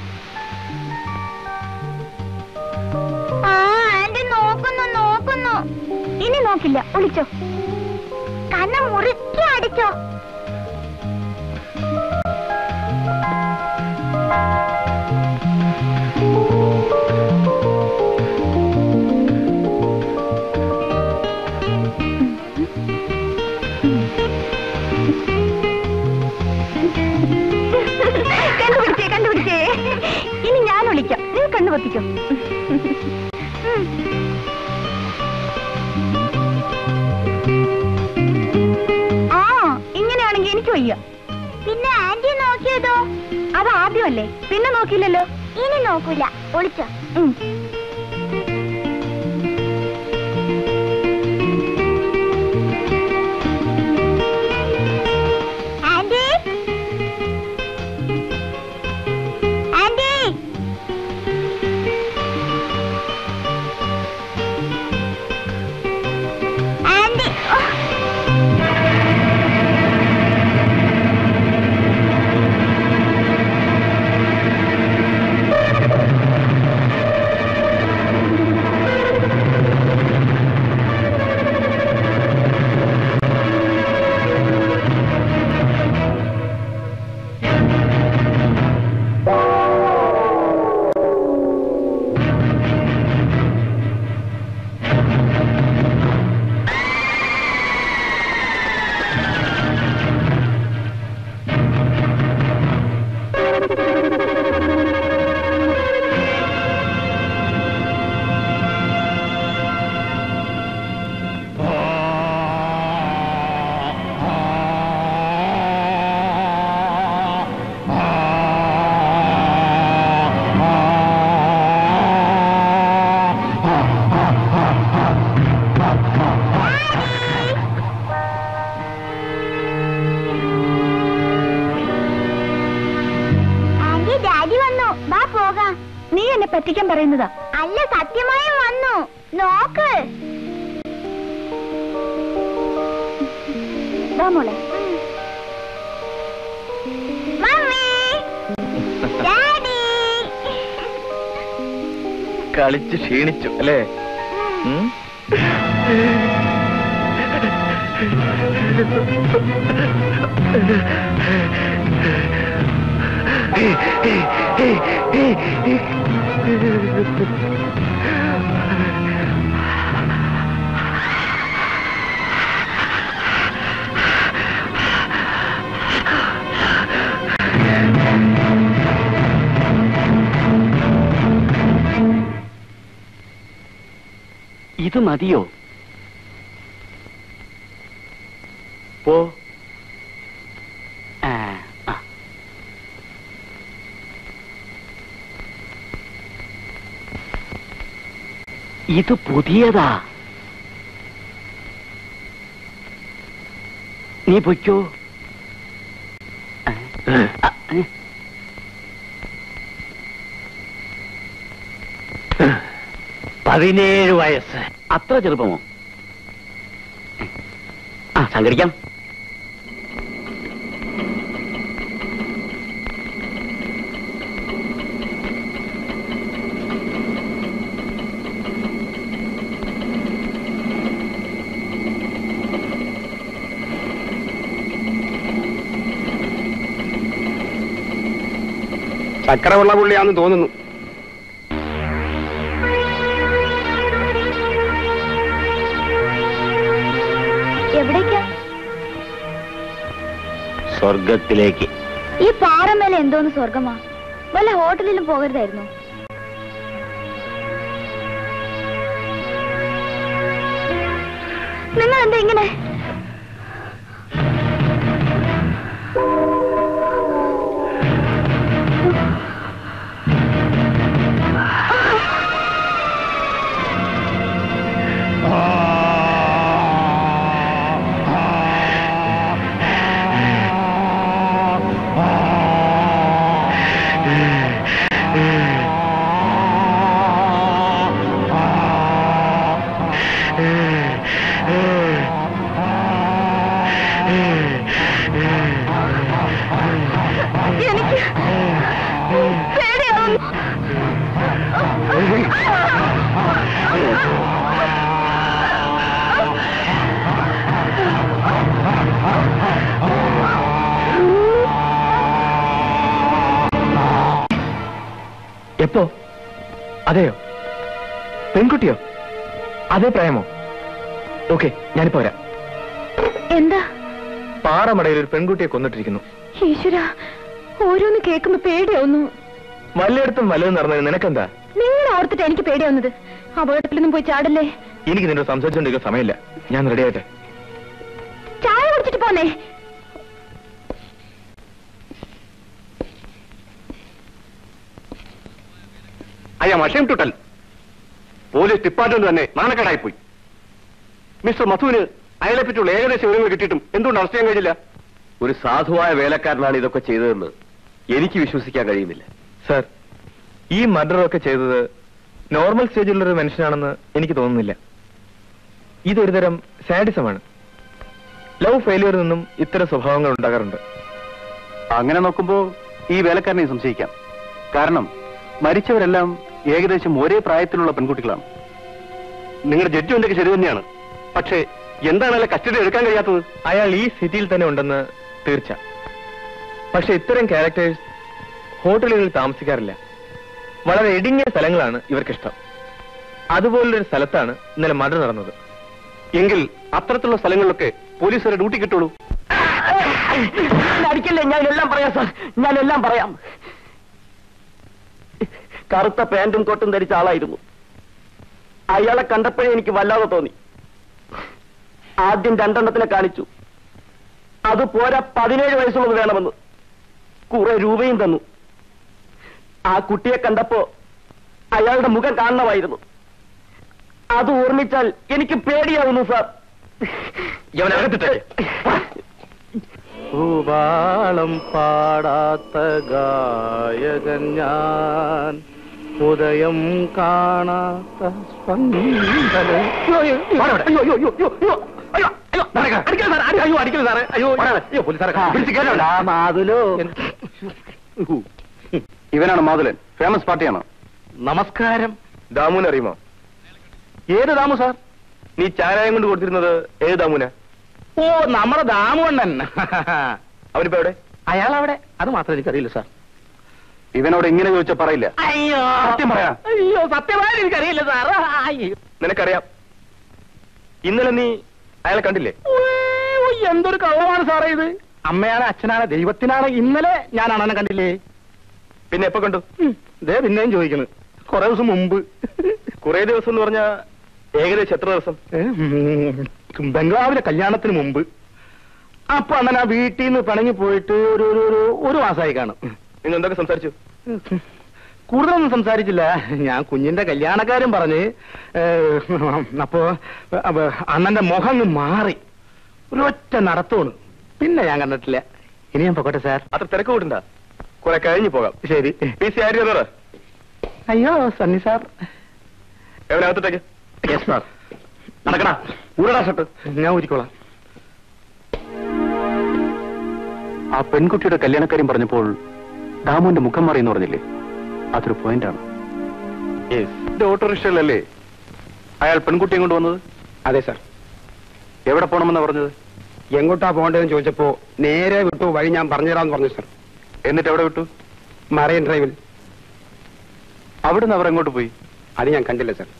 S2: നോക്കുന്നു നോക്കുന്നു. ഇനി നോക്കില്ല, ഒളിച്ചോ. കണ്ണ മുറുക്കി അടിച്ചോ. കണ്ടുപിടിച്ചേ കണ്ടുപിടിച്ചേ. ഇനി ഞാൻ ഒളിക്കാം, നീ കണ്ണുപൊത്തിക്കോ. ആ ഇങ്ങനെയാണെങ്കിൽ എനിക്ക് വയ്യ. പിന്നെ ആന്റി നോക്കിയതോ? അത് ആദ്യമല്ലേ, പിന്നെ നോക്കിയില്ലല്ലോ. ഇനി നോക്കൂല, ഒളിച്ചോ. ആന്റി ആന്റി ആന്റി പറ്റിക്കാൻ പറയുന്നതാ. അല്ല, സത്യമായും വന്നു. നോക്ക് മോളെ.
S10: കളിച്ച് ക്ഷീണിച്ചു അല്ലേ?
S1: ഇത് മതിയോ? പോ. ഇത് പുതിയതാ. നീ പൊയ്ക്കോ. പതിനേഴ് വയസ്സ്. അത്ര ചെറുപ്പമോ? ആ സംഘടിക്കാം.
S3: ചക്രവെള്ള പുള്ളിയാണെന്ന് തോന്നുന്നു.
S2: എവിടേക്കാ?
S1: സ്വർഗത്തിലേക്ക്.
S2: ഈ പാറമേലെ എന്തോന്ന് സ്വർഗമാ? വല്ല ഹോട്ടലിലും പോകരുതായിരുന്നു? നിങ്ങൾ എന്താ ഇങ്ങനെ?
S10: എപ്പോ? അതെയോ? പെൺകുട്ടിയോ? അതേ പ്രായമോ? ഓക്കെ, ഞാനിപ്പോ വരാം.
S2: എന്താ?
S10: പാറമടയിൽ ഒരു പെൺകുട്ടിയെ കൊന്നിട്ടിരിക്കുന്നു.
S2: ഈശ്വര, ഓരോന്ന് കേൾക്കുമ്പോ പേടിയാവുന്നു.
S10: വല്ലയിടത്തും വല്ലതും നടന്നത് നിനക്കെന്താ?
S2: നിങ്ങൾ ഓർത്തിട്ട് എനിക്ക് പേടിയാവുന്നത്. അപകടത്തിലൊന്നും പോയി ചാടല്ലേ.
S10: എനിക്ക് നിന്നോട് സംസാരിച്ചുകൊണ്ടിരിക്കുന്ന സമയമില്ല. ഞാൻ റെഡിയായിട്ട്
S2: ചായ കുടിച്ചിട്ട് പോന്നേ.
S3: അയ്യാ മഷയും ടുട്ടൽ പോലീസ് ഡിപ്പാർട്ട്മെന്റ് തന്നെ നാണക്കേടായിപ്പോയി. മിസ്റ്റർ മധുവിന് അയാളെ പറ്റിയുള്ള ഏകദേശം വിവരങ്ങൾ കിട്ടിയിട്ടും എന്തുകൊണ്ട് അറസ്റ്റ് ചെയ്യാൻ കഴിയില്ല? ഒരു സാധുവായ വേലക്കാരനാണ് ഇതൊക്കെ ചെയ്തതെന്ന് എനിക്ക് വിശ്വസിക്കാൻ കഴിയുന്നില്ല.
S10: സാർ, ഈ മർഡർ ഒക്കെ ചെയ്തത് നോർമൽ സ്റ്റേജിലുള്ളൊരു മനുഷ്യനാണെന്ന് എനിക്ക് തോന്നുന്നില്ല. ഇതൊരുതരം സാഡിസമാണ്. ലവ് ഫെയിലിയറിൽ നിന്നും ഇത്തരം സ്വഭാവങ്ങൾ ഉണ്ടാകാറുണ്ട്.
S3: അങ്ങനെ നോക്കുമ്പോ ഈ വേലക്കാരനെ സംശയിക്കാം. കാരണം മരിച്ചവരെല്ലാം ഏകദേശം ഒരേ പ്രായത്തിലുള്ള പെൺകുട്ടികളാണ്. നിങ്ങളുടെ ജഡ്ജ്മെന്റൊക്കെ ശരി തന്നെയാണ്. പക്ഷേ എന്താണ് അയാളെ കസ്റ്റഡി എടുക്കാൻ കഴിയാത്തത്?
S10: അയാൾ ഈ സിറ്റിയിൽ തന്നെ ഉണ്ടെന്ന് തീർച്ച. പക്ഷെ ഇത്തരം ക്യാരക്ടേഴ്സ് ഹോട്ടലുകളിൽ താമസിക്കാറില്ല. വളരെ ഇടുങ്ങിയ സ്ഥലങ്ങളാണ് ഇവർക്കിഷ്ടം. അതുപോലൊരു സ്ഥലത്താണ് ഇന്നലെ മർഡർ നടന്നത്.
S3: എങ്കിൽ അത്തരത്തിലുള്ള സ്ഥലങ്ങളിലൊക്കെ പോലീസുകാരെ ഡ്യൂട്ടി കിട്ടുള്ളൂ.
S8: അടിക്കല്ലേ, ഞാനെല്ലാം പറയാം സാർ, ഞാനെല്ലാം പറയാം. കറുത്ത പാന്റും കോട്ടും ധരിച്ച ആളായിരുന്നു. അയാളെ കണ്ടപ്പോഴേ എനിക്ക് വല്ലാതെ തോന്നി. ആദ്യം രണ്ടെണ്ണത്തിനെ കാണിച്ചു. അത് പോരാ, പതിനേഴ് വയസ്സുള്ളത് വേണമെന്ന്. കുറെ രൂപയും തന്നു. ആ കുട്ടിയെ കണ്ടപ്പോ അയാളുടെ മുഖം കാണണമായിരുന്നു. അത് ഓർമ്മിച്ചാൽ എനിക്ക് പേടിയാവുന്നു സാർ. ഭൂപാളം പാടാത്ത ഗായകൻ ഞാൻ, ഉദയം കാണാത്ത
S3: ഇവനാണ് മാതുലൻ, ഫേമസ് പാർട്ടിയാണ്.
S8: നമസ്കാരം.
S10: ദാമുനെ അറിയുമോ?
S8: ഏത് ദാമു സാർ?
S10: നീ ചാരായം കൊണ്ട് കൊടുത്തിരുന്നത് ഏത് ദാമുന?
S8: ഓ, നമ്മുടെ ദാമുണ്ണൻ.
S10: അവനിപ്പോ എവിടെ?
S8: അയാൾ അവിടെ. അത് മാത്രം എനിക്കറിയില്ല സാർ.
S3: ഇവനോട് ഇങ്ങനെ ചോദിച്ചാൽ പറയില്ല.
S8: അയ്യോ,
S3: സത്യം പറയാം.
S8: അയ്യോ, സത്യമായി എനിക്കറിയില്ല സാർ.
S10: നിനക്കറിയാം. ഇന്നലെ നീ അയാളെ കണ്ടില്ലേ?
S8: എന്തൊരു കള്ളമാണ് സാറേ ഇത്. അമ്മയാണ്, അച്ഛനാണ്, ദൈവത്തിനാണ്. ഇന്നലെ ഞാൻ അണ്ണനെ കണ്ടില്ലേ?
S10: പിന്നെ എപ്പോ കണ്ടു?
S8: ദേ പിന്നെയും ചോദിക്കുന്നു. കുറെ ദിവസം മുമ്പ്.
S10: കുറെ ദിവസം എന്ന് പറഞ്ഞാ ഏകദേശം എത്ര ദിവസം?
S8: ബംഗ്ലാവിലെ കല്യാണത്തിന് മുമ്പ്. അപ്പൊ അണ്ണൻ ആ വീട്ടിൽ നിന്ന് പിണങ്ങി പോയിട്ട് ഒരു ഒരു ഒരു മാസമായി കാണും.
S10: നിങ്ങൾ എന്തൊക്കെ സംസാരിച്ചു?
S8: കൂടുതലൊന്നും സംസാരിച്ചില്ല. ഞാൻ കുഞ്ഞിന്റെ കല്യാണക്കാരും പറഞ്ഞ് അപ്പോ അണ്ണന്റെ മുഖം മാറി ഒരൊറ്റ നടത്തോണ്. പിന്നെ ഞാൻ കണ്ടിട്ടില്ല. ഇനി ഞാൻ പൊക്കട്ടെ സാർ.
S10: അത്ര തിരക്ക് കൂട്ടണ്ട, കുറെ കഴിഞ്ഞു പോകാം.
S8: ശരി.
S10: പി സി ആര് ചെന്നോറ്?
S8: അയ്യോ സണ്ണി സാർ.
S10: എവനകത്തേക്ക്
S3: നടക്കടാ, ഊരടാ ഷർട്ട്.
S8: ഞാൻ ഊരിക്കോളാം.
S3: ആ പെൺകുട്ടിയുടെ കല്യാണക്കാര്യം പറഞ്ഞപ്പോൾ ദാമുവിന്റെ മുഖം മാറിയെന്ന് പറഞ്ഞില്ലേ? അതൊരു പോയിന്റാണ്. ഓട്ടോറിക്ഷയിലല്ലേ അയാൾ പെൺകുട്ടിയെ കൊണ്ടുവന്നത്?
S8: അതെ സാർ.
S3: എവിടെ പോകണമെന്നാ പറഞ്ഞത്?
S8: എങ്ങോട്ടാ പോകേണ്ടതെന്ന് ചോദിച്ചപ്പോ നേരെ വിട്ടു, വഴി ഞാൻ പറഞ്ഞുതരാന്ന് പറഞ്ഞു സാർ.
S3: എന്നിട്ട് എവിടെ വിട്ടു?
S8: മറൈൻ ഡ്രൈവിൽ.
S3: അവിടുന്ന് അവർ എങ്ങോട്ട് പോയി?
S8: അത് ഞാൻ കണ്ടില്ല സാർ.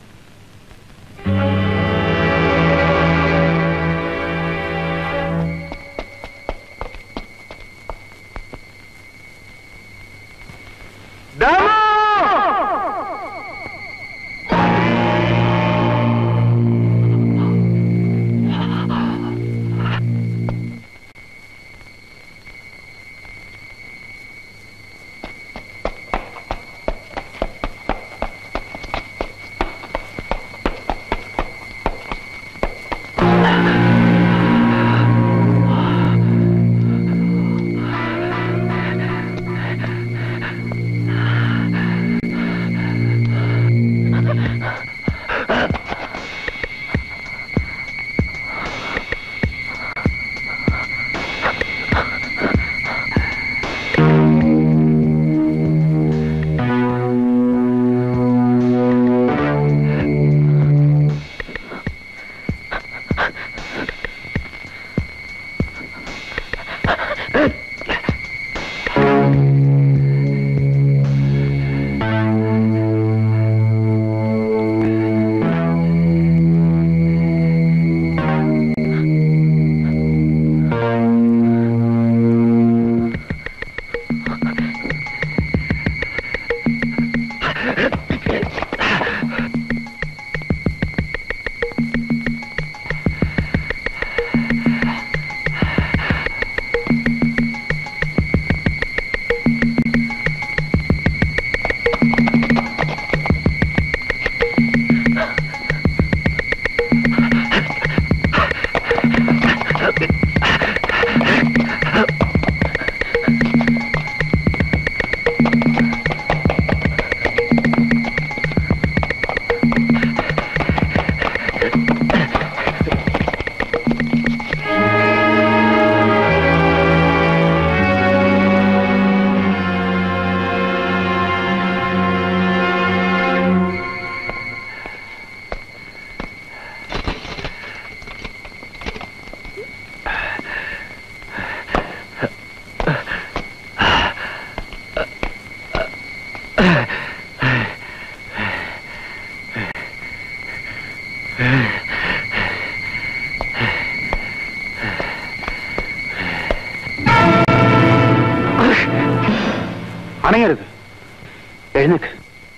S4: അണയരുത്, എഴുന്നേക്ക്.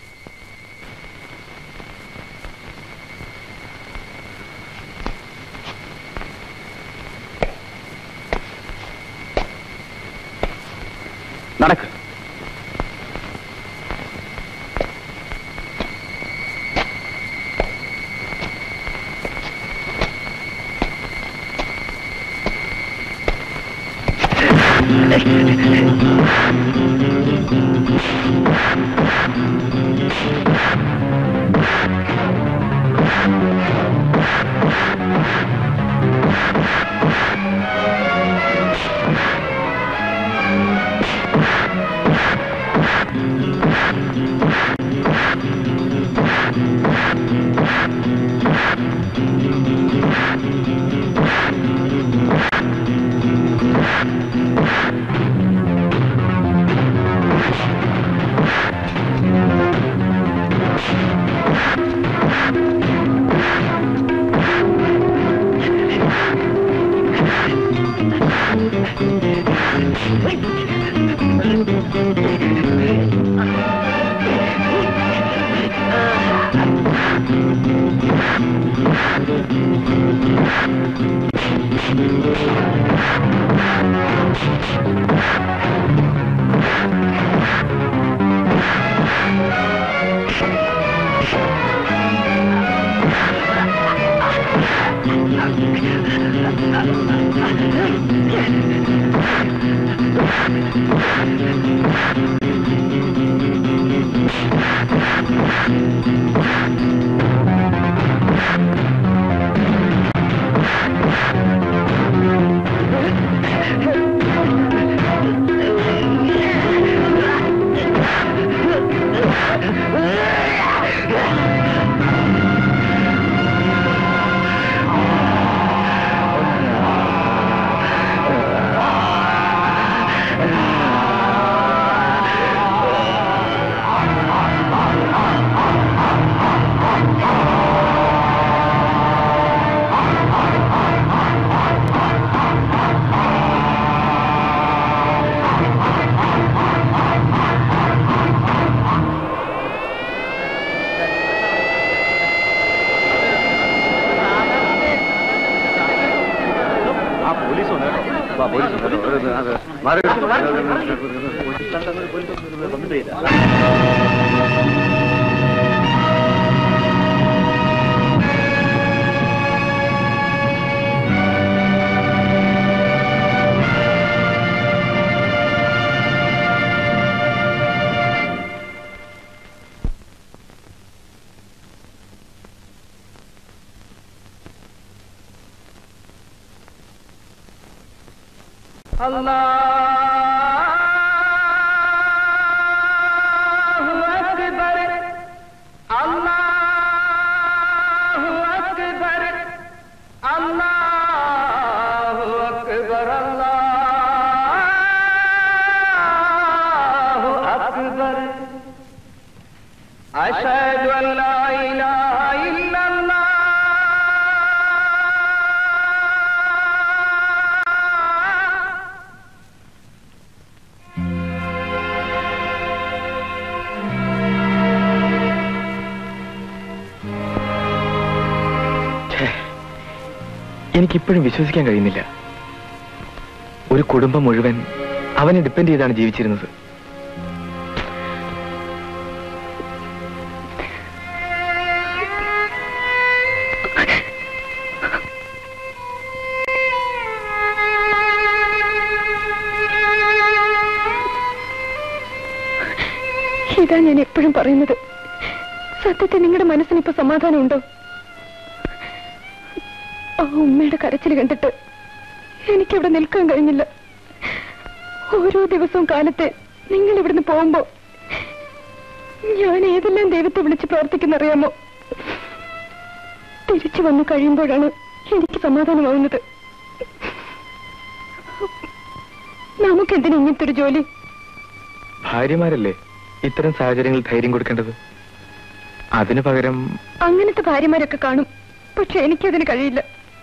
S4: നടക്ക്.
S10: എനിക്കിപ്പോഴും വിശ്വസിക്കാൻ കഴിയുന്നില്ല. ഒരു കുടുംബം മുഴുവൻ അവനെ ഡിപ്പെൻഡ് ചെയ്താണ് ജീവിച്ചിരുന്നത്.
S2: ഇതാ ഞാൻ എപ്പോഴും പറയുന്നത്. സത്യത്തിൽ നിങ്ങളുടെ മനസ്സിനിപ്പോ സമാധാനമുണ്ടോ? ആ ഉമ്മയുടെ കരച്ചിൽ കണ്ടിട്ട് എനിക്കവിടെ നിൽക്കാൻ കഴിഞ്ഞില്ല. ഓരോ ദിവസവും കാലത്തെ നിങ്ങൾ ഇവിടുന്ന് പോകുമ്പോ ഞാൻ ഏതെല്ലാം ദൈവത്തെ വിളിച്ച് പ്രാർത്ഥിക്കുന്നറിയാമോ? തിരിച്ചു വന്നു കഴിയുമ്പോഴാണ് എനിക്ക് സമാധാനമാവുന്നത്. നമുക്കെന്തിനാ ഇങ്ങനത്തെ ഒരു ജോലി?
S10: ഭാര്യമാരല്ലേ ഇത്തരം സാഹചര്യങ്ങളിൽ ധൈര്യം കൊടുക്കേണ്ടത്. അതിനു പകരം
S2: അങ്ങനത്തെ ഭാര്യമാരൊക്കെ കാണും, പക്ഷെ എനിക്കതിന് കഴിയില്ല.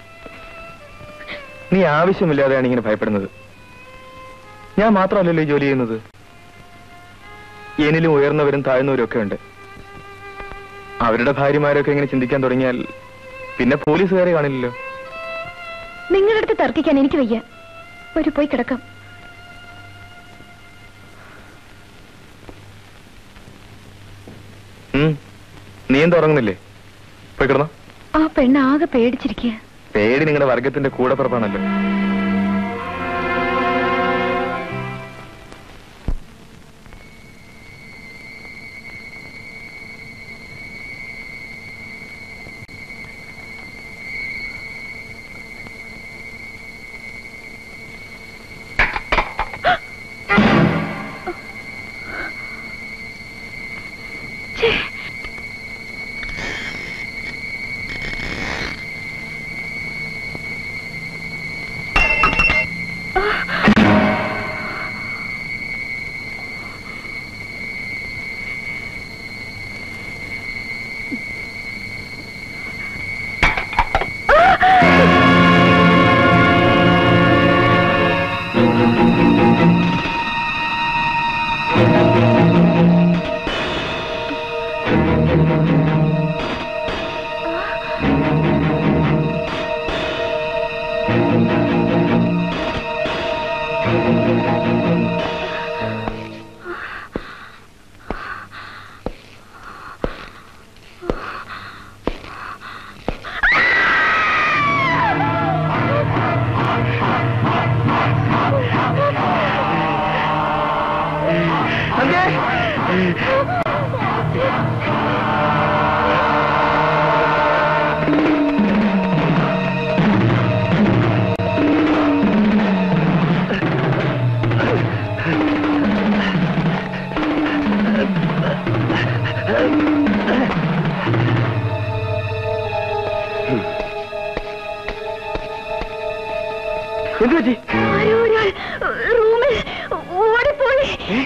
S10: നീ ആവശ്യമില്ലാതെയാണ് ഇങ്ങനെ ഭയപ്പെടുന്നത്. ഞാൻ മാത്രമല്ലല്ലോ ഈ ജോലി ചെയ്യുന്നത്. എന്നിലും ഉയർന്നവരും താഴ്ന്നവരും ഒക്കെ ഉണ്ട്. അവരുടെ ഭാര്യമാരൊക്കെ ഇങ്ങനെ ചിന്തിക്കാൻ തുടങ്ങിയാൽ പിന്നെ പോലീസുകാരെ കാണില്ലല്ലോ.
S2: നിങ്ങളുടെ അടുത്ത് തർക്കിക്കാൻ എനിക്ക് വയ്യ. ഒരു പോയി കിടക്കാം.
S10: നീ എന്താ ഉറങ്ങുന്നില്ലേ? പോയി കിടന്നോ.
S2: ആ പെണ്ണ് ആകെ പേടിച്ചിരിക്കുക.
S10: പേടി നിങ്ങളുടെ വർഗത്തിന്റെ കൂടെ പുറപ്പാണല്ലോ.
S2: റൂമിൽ ഓടിപ്പോയി.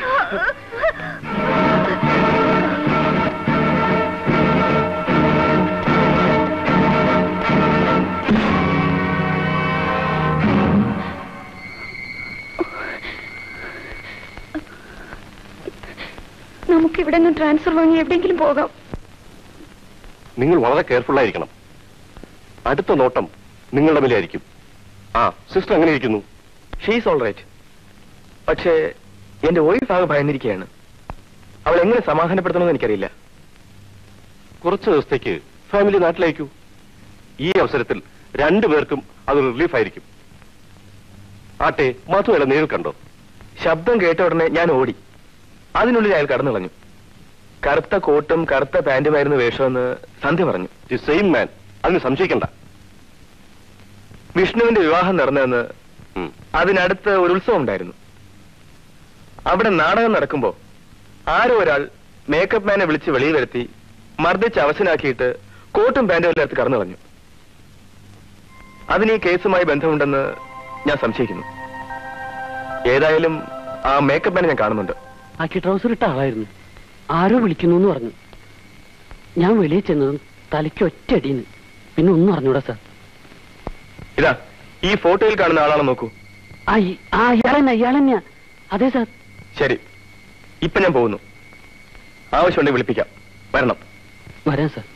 S2: നമുക്ക് ഇവിടെ നിന്ന് ട്രാൻസ്ഫർ വാങ്ങി എവിടെയെങ്കിലും പോകാം.
S3: നിങ്ങൾ വളരെ കെയർഫുൾ ആയിരിക്കണം. അടുത്ത നോട്ടം നിങ്ങളുടെ മേലായിരിക്കും. ആ സിസ്റ്റർ എങ്ങനെ ഇരിക്കുന്നു?
S10: She's all right. പക്ഷേ എന്റെ വൈഫ് ആകെ ഭയന്നിരിക്കുകയാണ്. അവൾ എങ്ങനെ സമാധാനപ്പെടുത്തണമെന്ന് എനിക്കറിയില്ല.
S3: കുറച്ച് ദിവസത്തേക്ക് ഫാമിലി നാട്ടിലേക്കൂ. ഈ അവസരത്തിൽ രണ്ടുപേർക്കും അത് റിലീഫ് ആയിരിക്കും. ആട്ടെ, മധുവല്ല നേരിൽ കണ്ടോ?
S10: ശബ്ദം കേട്ട ഉടനെ ഞാൻ ഓടി. അതിനുള്ളിൽ അയാൾ കടന്നു കളഞ്ഞു. കറുത്ത കോട്ടും കറുത്ത പാന്റുമായിരുന്നു വേഷമെന്ന് സന്ധ്യ പറഞ്ഞു.
S3: ദി സെയിം മാൻ, അതിന് സംശയിക്കണ്ട.
S10: വിഷ്ണുവിന്റെ വിവാഹം നടന്നതെന്ന് അതിനടുത്ത് ഒരു ഉത്സവം ഉണ്ടായിരുന്നു. അവിടെ നാടകം നടക്കുമ്പോ ആരോ ഒരാൾ മേക്കപ്പ് മാനെ വിളിച്ച് വെളിയിൽ വരുത്തി മർദ്ദിച്ച് അവശനാക്കിയിട്ട് കോട്ടും പാന്റും എല്ലായിടത്ത് കടന്നു കളഞ്ഞു. അതിന് ഈ കേസുമായി ബന്ധമുണ്ടെന്ന് ഞാൻ സംശയിക്കുന്നു. ഏതായാലും ആ മേക്കപ്പ് മാനെ ഞാൻ കാണുന്നുണ്ട്.
S1: ആക്കി ട്രൗസർ ഇട്ട ആളായിരുന്നു. ആരോ വിളിക്കുന്നു എന്ന് പറഞ്ഞു. ഞാൻ വെളിയിൽ ചെന്നതും തലയ്ക്ക് ഒറ്റയടിന്ന്. പിന്നെ ഒന്നും അറിഞ്ഞൂടാ സാർ.
S10: ഇതാ ഈ ഫോട്ടോയിൽ കാണുന്ന ആളാണെന്ന് നോക്കൂ.
S1: അയാളെന്നെ അയാളെന്നെയാ. അതെ സാർ.
S10: ശരി, ഇപ്പൊ ഞാൻ പോകുന്നു. ആവശ്യമുണ്ടെങ്കിൽ വിളിപ്പിക്കാം. വരണം.
S1: വരാം സാർ.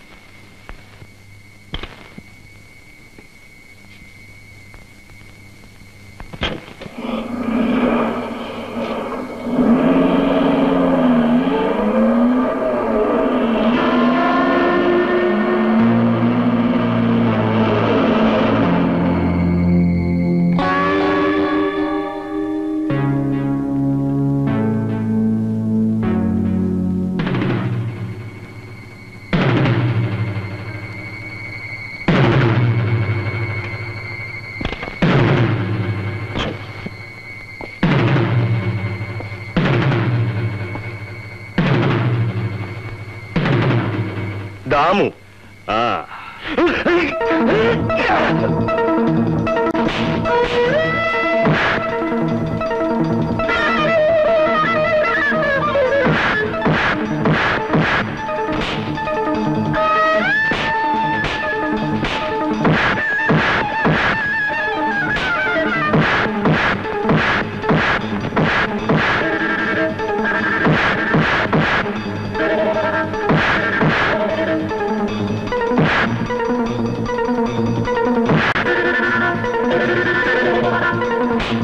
S3: ദാമു. ആ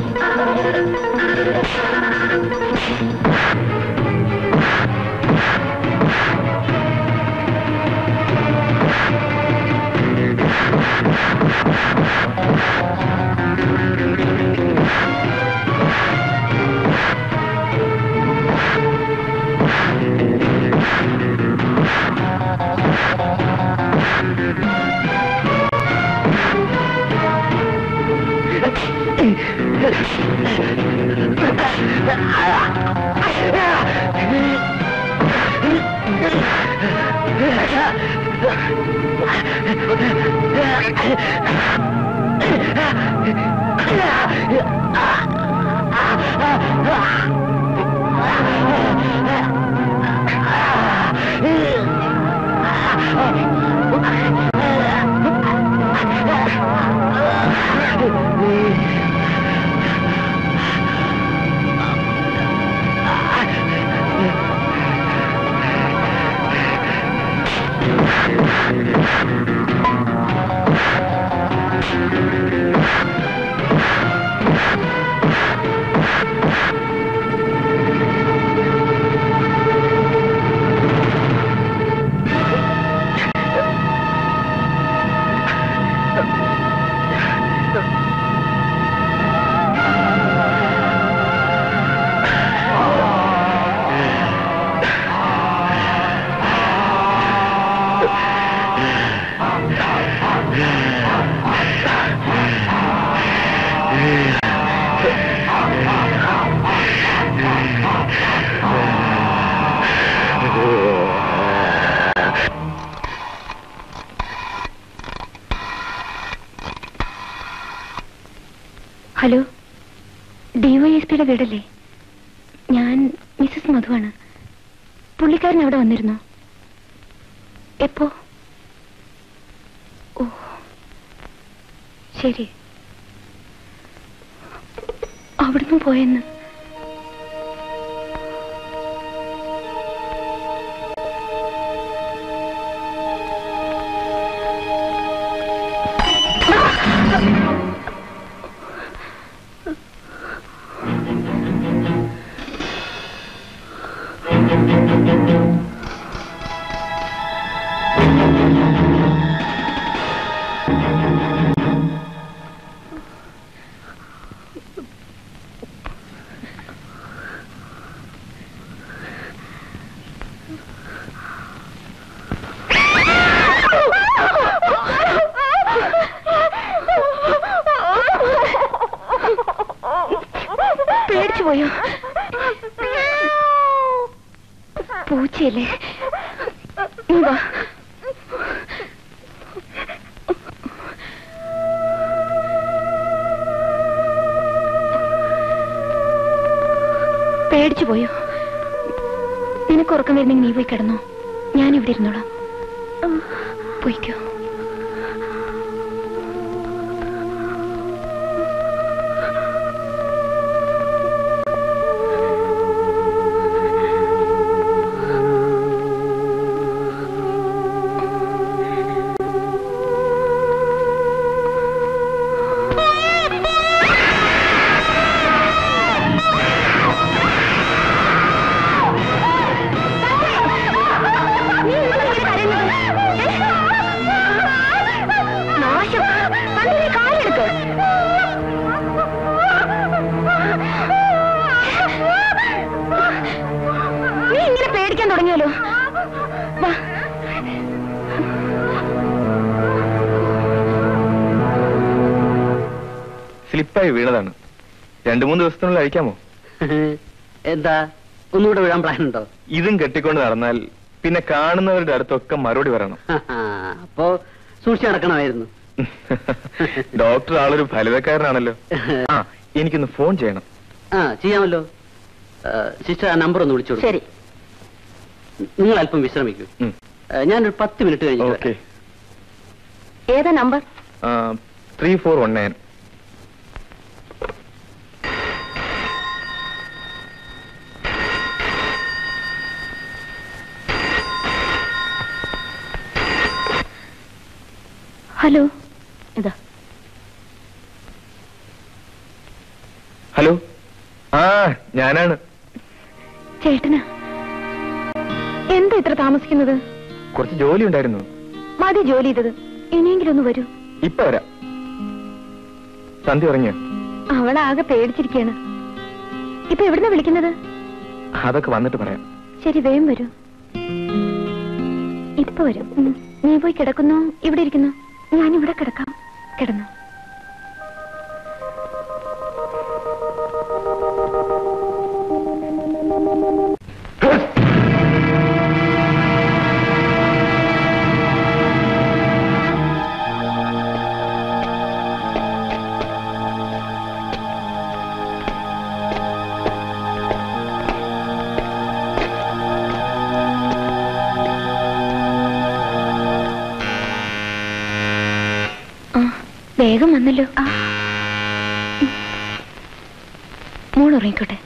S6: ഹലോ, ഡിവൈഎസ്പിയുടെ വീടല്ലേ? ഞാൻ മിസ്സസ് മധുവാണ്. പുള്ളിക്കാരൻ അവിടെ വന്നിരുന്നോ? എപ്പോ? ഓ ശരി. അവിടുന്ന് പോയെന്ന്. പേടിച്ചു പോയോ? പൂച്ചയല്ലേ? വാ. പേടിച്ചു പോയോ? നിനക്ക് ഉറക്കം വരുന്നെങ്കിൽ നീ പോയി കിടന്നോ, ഞാൻ ഇവിടെ ഇരുന്നോളാം. പോയിക്കോ. നീ ഇങ്ങനെ പേടിക്കാൻ തുടങ്ങിയല്ലോ.
S10: സ്ലിപ്പായി വീണതാണ്. രണ്ടു മൂന്ന് ദിവസത്തിനുള്ളിൽ അഴിക്കാമോ?
S8: എന്താ ഒന്നുകൂടെ വീഴാൻ പ്ലാൻ ഉണ്ടോ?
S10: ഇതും കെട്ടിക്കൊണ്ട് നടന്നാൽ പിന്നെ കാണുന്നവരുടെ അടുത്തൊക്കെ മറുപടി പറയണം.
S8: അപ്പോ സൂക്ഷിച്ച് നടക്കണമായിരുന്നു.
S10: ഡോക്ടർ ആളൊരു ഫലിതക്കാരനാണല്ലോ. ആ, എനിക്കൊന്ന് ഫോൺ ചെയ്യണം.
S8: ആ, ചെയ്യാമല്ലോ. സിസ്റ്റർ, ആ നമ്പർ ഒന്ന് വിളിച്ചോളൂ. ശരി, നിങ്ങൾ അല്പം വിശ്രമിക്കൂ. ഞാനൊരു പത്ത് മിനിറ്റ് കഴിഞ്ഞു.
S10: ഓക്കെ.
S2: ഏതാ number?
S10: Three four one nine.
S2: Hello, ഇതാ.
S10: ഹലോ, ആ ഞാനാണ്.
S2: ചേട്ടനാ? എന്താ ഇത്ര താമസിക്കുന്നത്?
S10: കുറച്ച് ജോലി ഉണ്ടായിരുന്നു.
S2: മതി ജോലി ചെയ്തത്, ഇനിയെങ്കിലും ഒന്ന് വരൂ.
S10: ഇപ്പൊ വരാം. സന്ധ്യ ഉറങ്ങിയോ?
S2: അവളാകെ പേടിച്ചിരിക്കുകയാണ്. ഇപ്പൊ എവിടുന്ന വിളിക്കുന്നത്?
S10: അതൊക്കെ വന്നിട്ട് പറയാം.
S2: ശരി, വേഗം വരൂ. ഇപ്പൊ വരും. നീ പോയി കിടക്കുന്നു, ഇവിടെ ഇരിക്കുന്നു. ഞാനിവിടെ കിടക്കാം. കിടന്നു. വേഗം വന്നല്ലോ. മോൾ ഉറങ്ങിക്കോട്ടെ.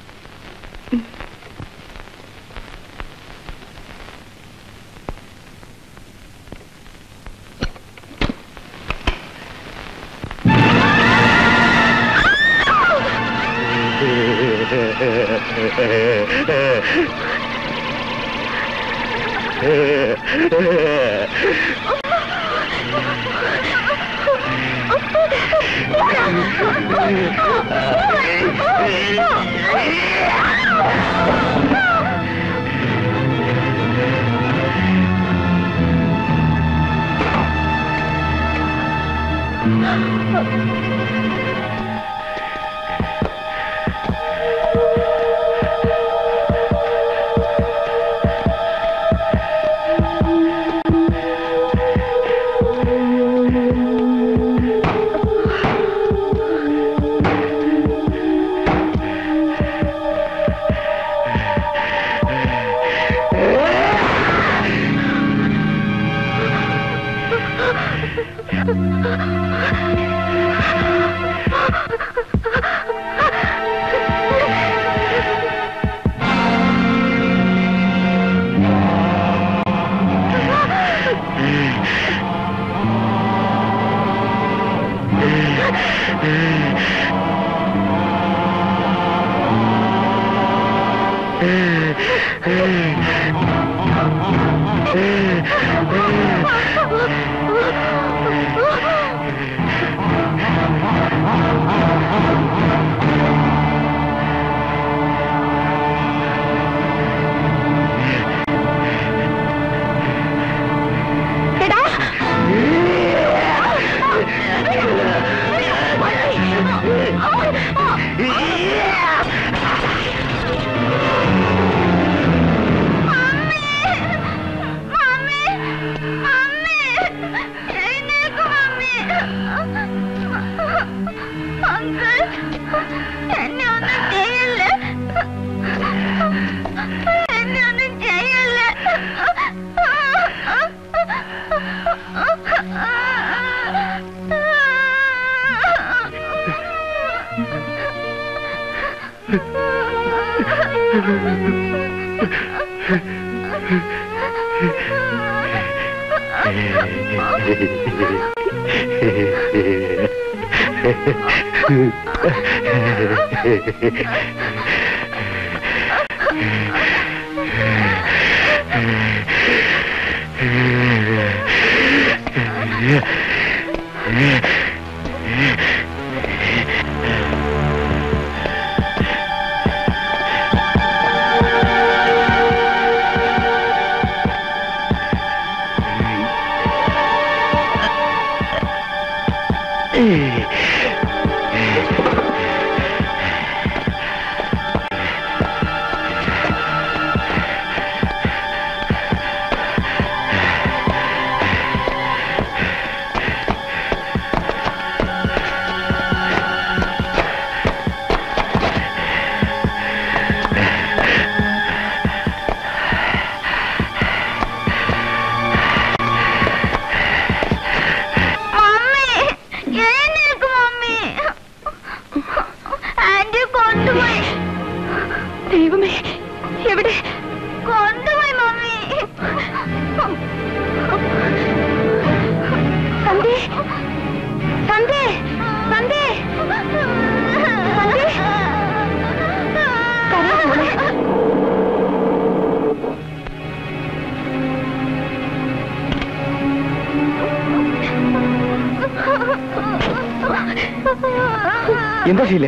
S10: എന്താ ശീലേ?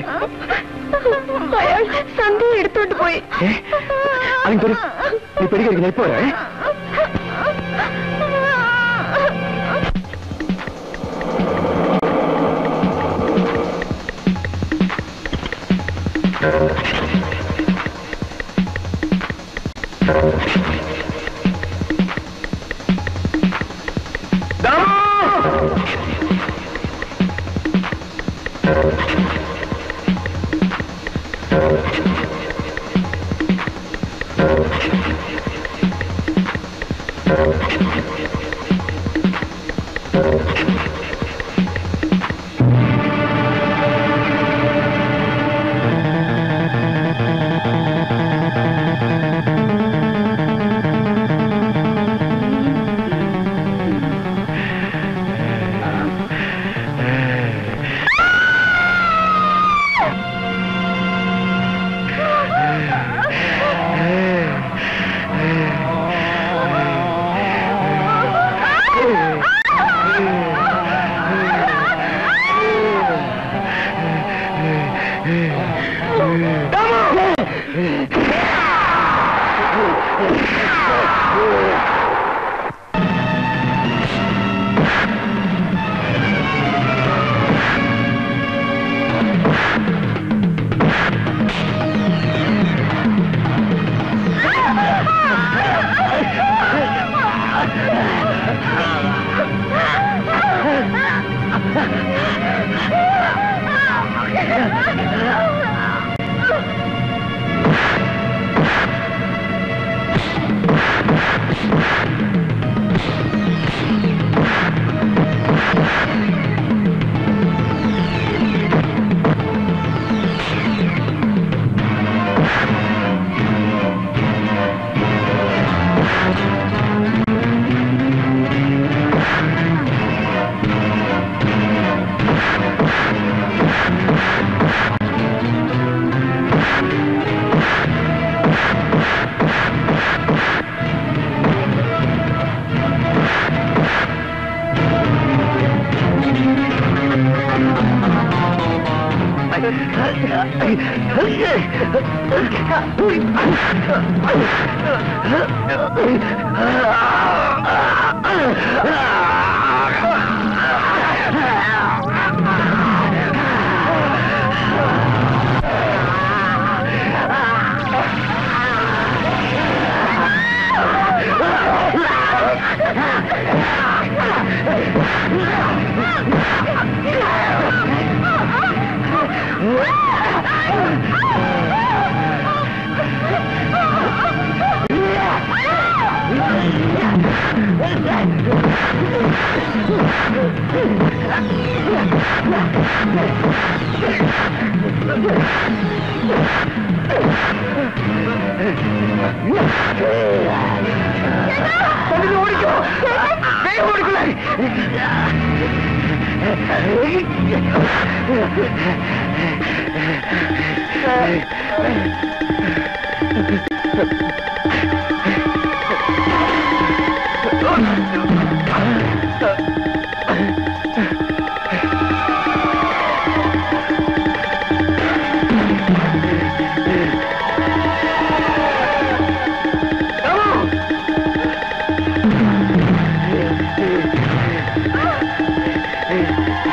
S2: അയാൾ സന്ധ്യ എടുത്തോണ്ട് പോയി.
S10: നീ പേടിക്കരിക്കുന്ന ഇപ്പോ വരാ.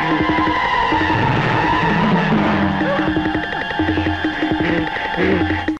S3: Hey!